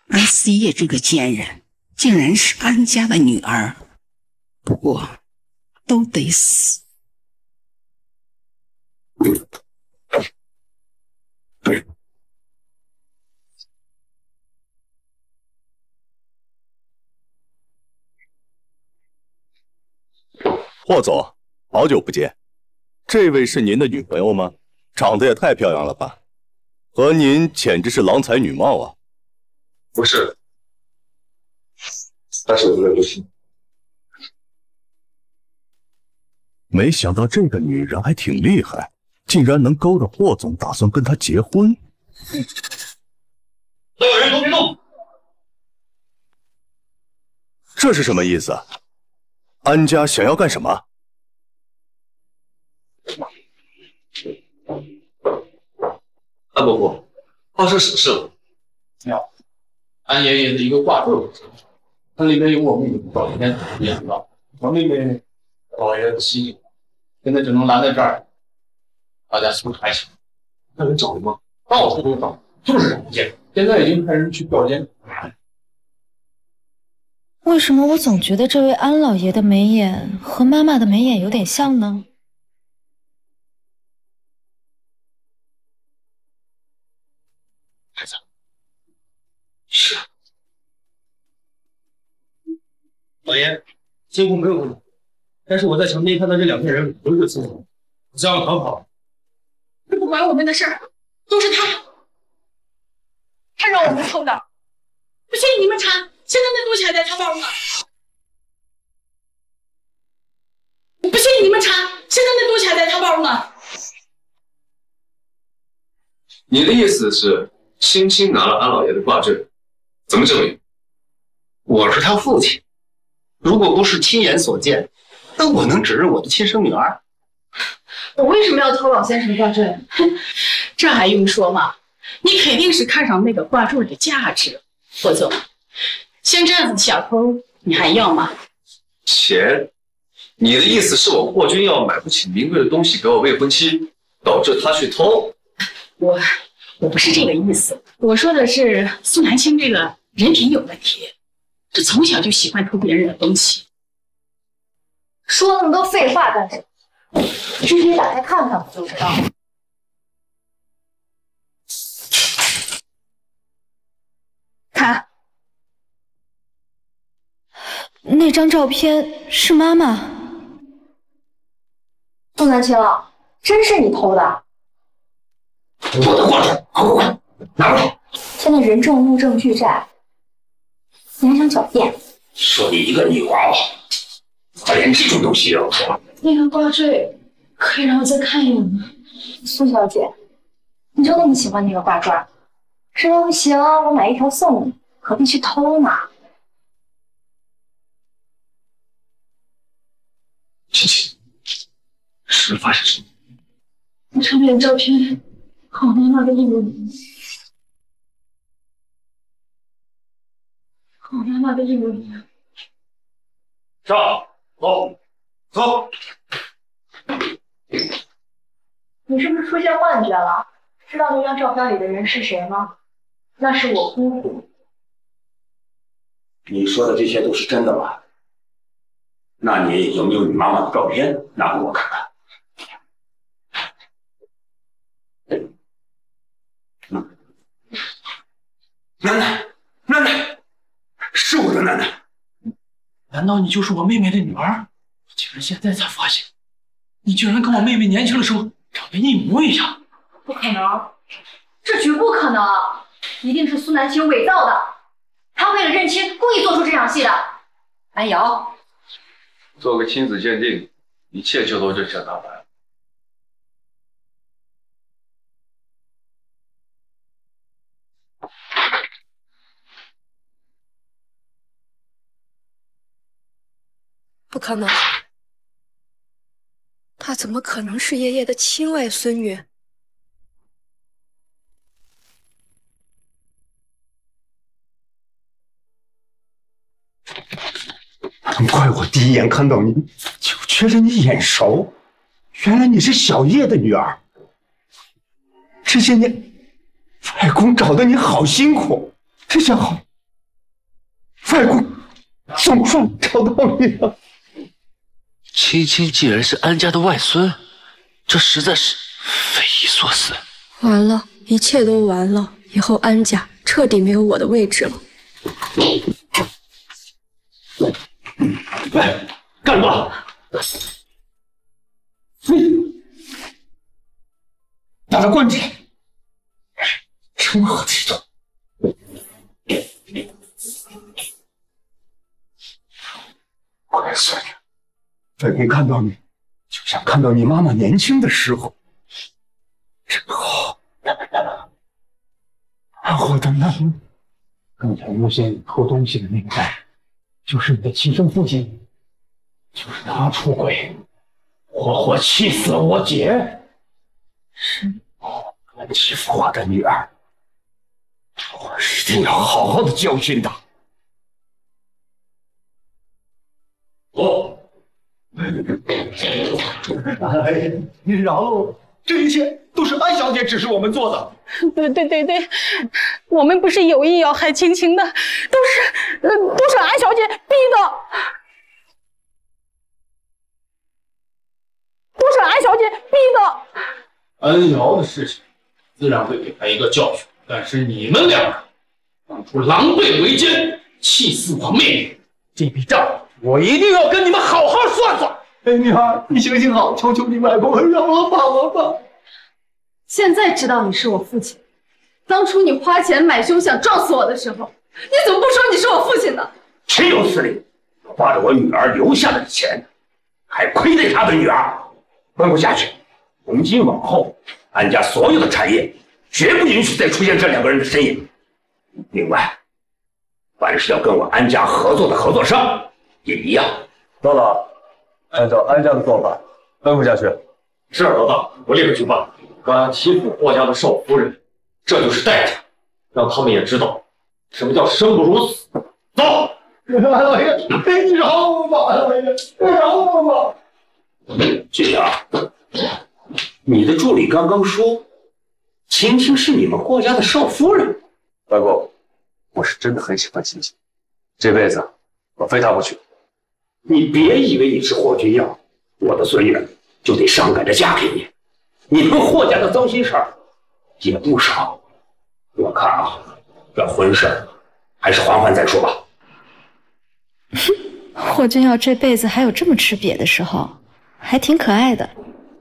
而四叶这个贱人，竟然是安家的女儿。不过，都得死。 霍总，好久不见，这位是您的女朋友吗？长得也太漂亮了吧，和您简直是郎才女貌啊！ 不是，但是我觉得不行。 没想到这个女人还挺厉害，竟然能勾着霍总打算跟她结婚。 所有人都别动！ 这是什么意思？安家想要干什么？ 安伯父，发生什么事了？ 没有，安爷爷的一个挂坠，那里面有我妹妹的照片，你也知道，我妹妹老爷子心意，现在只能拦在这儿，大家速查一下。 那人找了吗？ 到处都找，就是找不见。现在已经派人去调监。 为什么我总觉得这位安老爷的眉眼和妈妈的眉眼有点像呢？ 孩子，是老爷，监控没有问题，但是我在墙边看到这两个人不是自己，我想要逃跑。 这不关我们的事儿，都是他，他让我们偷的。不信你们查，现在那东西还在他包呢。不信你们查，现在那东西还在他包呢。 你的意思是，青青拿了安老爷的挂坠，怎么证明？ 我是他父亲，如果不是亲眼所见，那我能指认我的亲生女儿？ 我为什么要偷老先生的挂坠？ 这还用说吗？你肯定是看上那个挂坠的价值，霍总。像这样子小偷，你还要吗？ 钱？你的意思是我霍君耀买不起名贵的东西给我未婚妻，导致他去偷？ 我我不是这个意思，我说的是苏南青这个人品有问题，这从小就喜欢偷别人的东西。 说那么多废话干什么？直接打开看看不就知道了。 看， 那张照片是妈妈。 苏南青，真是你偷的？ 我的挂坠，快快快，拿过来！ 现在人证物证俱在，你还想狡辩？ 说你一个女娃娃，还连这种东西也要偷？ 那个挂坠可以让我再看一眼吗？苏小姐，你就那么喜欢那个挂坠？实在不行，我买一条送你，何必去偷呢？ 青青，是发现什么？ 那上面的照片和我妈妈的一模一样，和我妈妈的一模一样。 上，走，走。 你是不是出现幻觉了？知道那张照片里的人是谁吗？那是我姑姑。 你说的这些都是真的吧？那你有没有你妈妈的照片拿给我看看？奶奶，奶奶，是我的奶奶。 难道你就是我妹妹的女儿？我竟然现在才发现，你居然跟我妹妹年轻的时候长得一模一样。 不可能，这绝不可能，一定是苏南青伪造的。他为了认亲，故意做出这场戏的。安瑶， 做个亲子鉴定，一切就都真相大白。 不可能，她怎么可能是爷爷的亲外孙女？ 难怪我第一眼看到你就觉得你眼熟，原来你是小叶的女儿。这些年，外公找的你好辛苦，这下好外公，总算找到你了。 青青既然是安家的外孙，这实在是匪夷所思。 完了，一切都完了，以后安家彻底没有我的位置了。 喂，干什么？ 把他关起来！成何体统！乖孙女，外公看到你，就像看到你妈妈年轻的时候，真好。我的男人，刚才诬陷你偷东西的那个人，就是你的亲生父亲，就是他出轨，活活气死了我姐。是，敢欺负我的女儿，我一定要好好的教训他。 哦， 哎，你饶了我，这一切都是安小姐指示我们做的。 对对对对，我们不是有意要害青青的，都是呃都是安小姐逼的，都是安小姐逼的。 安瑶的事情自然会给他一个教训，但是你们两个当初狼狈为奸，气死我妹妹，这笔账我一定要跟你们好好算算。 哎，女儿，你行行好，求求你外公饶了爸爸吧。 现在知道你是我父亲，当初你花钱买凶想撞死我的时候，你怎么不说你是我父亲呢？ 岂有此理！花着我女儿留下的钱，还亏待他的女儿，混不下去。从今往后，安家所有的产业绝不允许再出现这两个人的身影。另外，凡是要跟我安家合作的合作商也一样。 老大，按照安家的做法吩咐下去。是，老大，我立刻去办。敢欺负霍家的少夫人，这就是代价，让他们也知道什么叫生不如死。走。 安老爷，你饶我吧，安老爷，饶我吧。俊阳，你的助理刚刚说，青青是你们霍家的少夫人。 外公，我是真的很喜欢青青，这辈子我非她不娶。 你别以为你是霍君耀，我的孙女就得伤感着嫁给你。你们霍家的糟心事儿也不少，我看啊，这婚事还是缓缓再说吧。 霍君耀这辈子还有这么吃瘪的时候，还挺可爱的。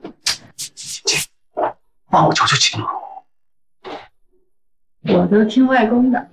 帮我求求情了。 我都听外公的。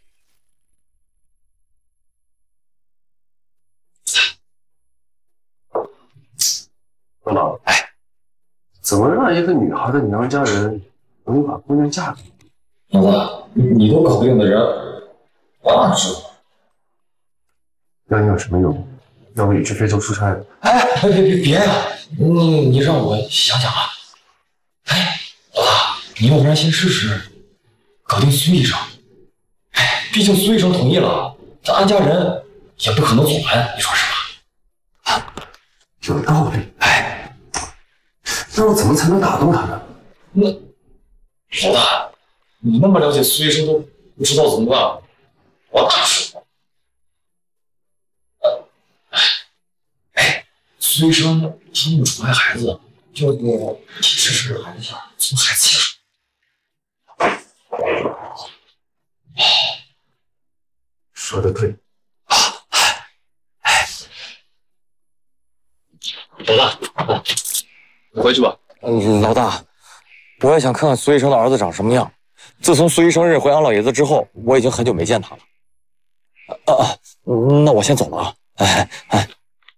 老老，哎，怎么让一个女孩的娘家人容易把姑娘嫁给你？ 老大，你都搞定的人，我哪知道？ 要你有什么用？要不你去非洲出差？ 哎，别别别呀！你你让我想想啊。哎，老大，你要不然先试试搞定苏医生。哎，毕竟苏医生同意了，这安家人也不可能阻拦，你说是吧？ 有道理。哎，那我怎么才能打动他呢？ 那老大，你那么了解苏医生都不知道怎么办，我哪知道？哎，苏医生他们宠爱孩子，叫做体质是孩子下，从孩子下手。 说的对。 老大， 回去吧。 嗯，老大，我也想看看苏医生的儿子长什么样。自从苏医生认回安老爷子之后，我已经很久没见他了。啊啊，那我先走了啊。哎哎，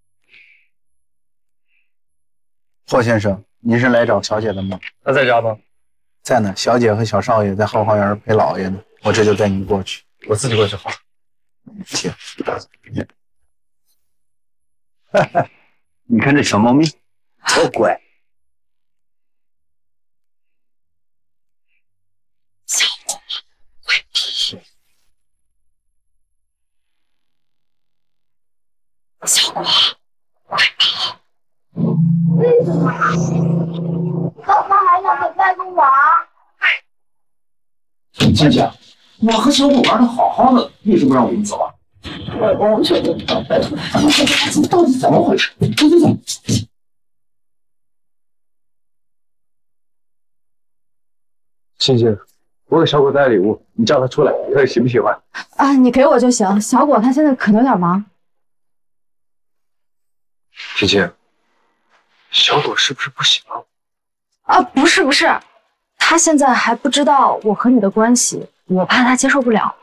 霍先生，您是来找小姐的吗？ 她在家吗？ 在呢，小姐和小少爷在后花园陪老爷呢，我这就带您过去。 我自己过去好。 请。 你看这小猫咪多乖。 小果，快跑！小果，快跑！ 为什么？爸爸还想跟外公玩。 金姐，我和小果玩的好好的，为什么让我们走啊？ 外公，我求求你了，拜托，咱们这个孩子到底怎么回事？走走走。 欣欣，我给小果带礼物，你叫他出来，看喜不喜欢。 啊，你给我就行。小果他现在可能有点忙。 欣欣，小果是不是不喜欢我？ 啊，不是不是，他现在还不知道我和你的关系，我怕他接受不了。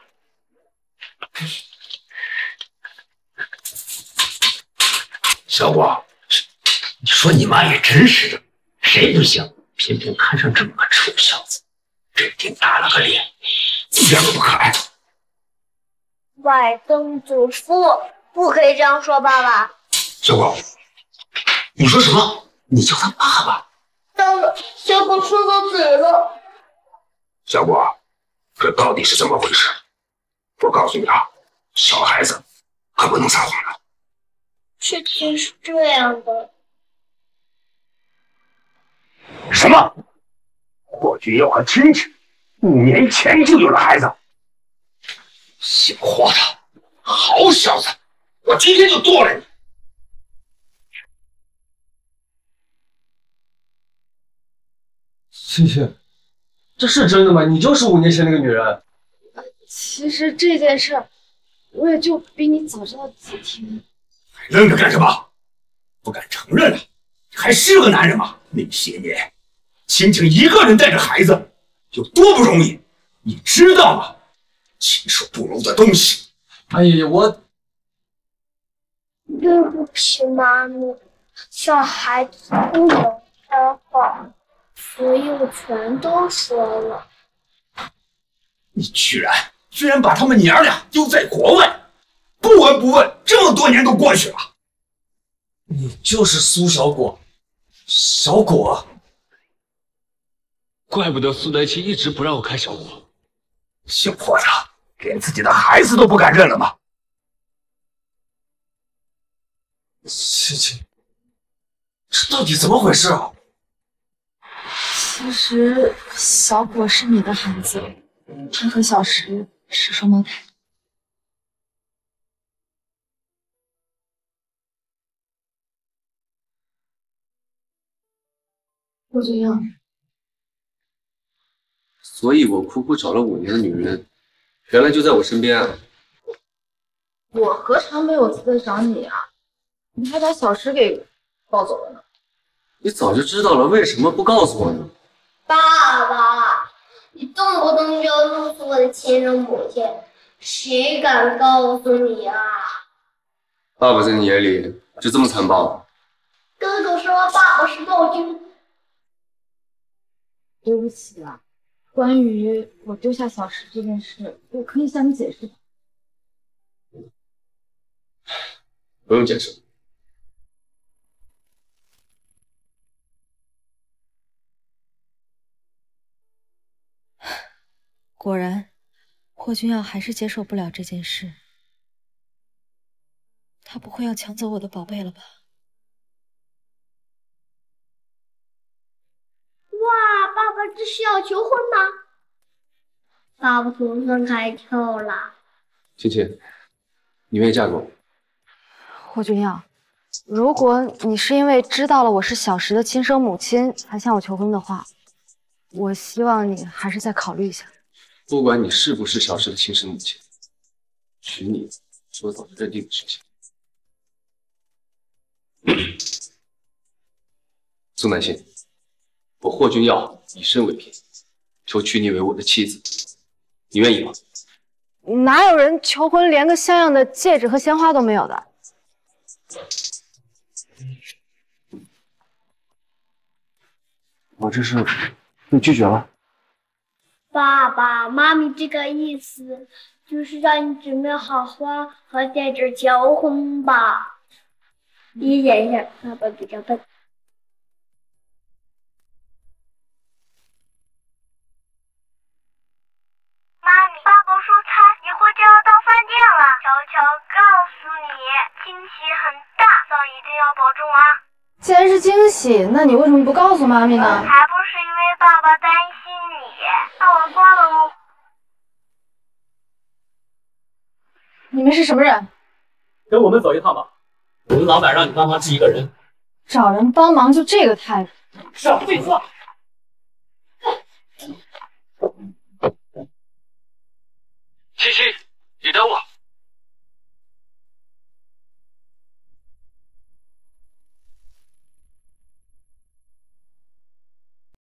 小果，你说你妈也真是的，谁不行，偏偏看上这么个丑小子，整天打了个脸，一点都不可爱。 外曾祖父，不可以这样说爸爸。 小果，你说什么？你叫他爸爸？ 当了，小果说到嘴了。 小果，这到底是怎么回事？我告诉你啊，小孩子可不能撒谎了。 事情是这样的。 什么？霍君耀和亲戚五年前就有了孩子？姓霍的，好小子！我今天就剁了你！ 欣欣，这是真的吗？你就是五年前那个女人？ 其实这件事，我也就比你早知道几天。 还愣着干什么？不敢承认了？你还是个男人吗？那些年，亲戚一个人带着孩子有多不容易，你知道吗？禽兽不如的东西！ 哎呀，我对不起，妈咪，小孩子不能撒谎，所以我全都说了。 你居然居然把他们娘俩丢在国外，不闻不问，这么多年都过去了。 你就是苏小果，小果， 怪不得苏德清一直不让我看小果。 姓霍的，连自己的孩子都不敢认了吗？ 欣欣，这到底怎么回事啊？ 其实小果是你的孩子，他和小石是双胞胎。我这样， 所以我苦苦找了五年的女人，原来就在我身边啊！ 我何尝没有在找你啊？你还把小石给抱走了呢。 你早就知道了，为什么不告诉我呢？ 爸爸，你动不动就要弄死我的亲生母亲，谁敢告诉你啊？ 爸爸在你眼里就这么残暴？ 哥哥说爸爸是暴君。 对不起啊，关于我丢下小石这件事，我可以向你解释的。 不用解释。 果然，霍君耀还是接受不了这件事。他不会要抢走我的宝贝了吧？ 哇，爸爸这是要求婚吗？爸爸总算开窍了。 青青，你愿意嫁给我？ 霍君耀，如果你是因为知道了我是小石的亲生母亲才向我求婚的话，我希望你还是再考虑一下。 不管你是不是小石的亲生母亲，娶你是我早就认定的事情。苏南信，我霍君耀以身为凭，求娶你为我的妻子，你愿意吗？ 哪有人求婚连个像样的戒指和鲜花都没有的？ 我这是被拒绝了。 爸爸妈咪这个意思就是让你准备好花和戒指求婚吧。理解一下，爸爸比较笨。 妈咪，爸爸说他一会儿就要到饭店了，悄悄告诉你，惊喜很大，嫂一定要保重啊。 既然是惊喜，那你为什么不告诉妈咪呢？ 还不是因为爸爸担心你。那我挂了哦。 你们是什么人？ 跟我们走一趟吧。我们老板让你帮忙治一个人。 找人帮忙就这个态度？ 少废话！ 七七，你等我。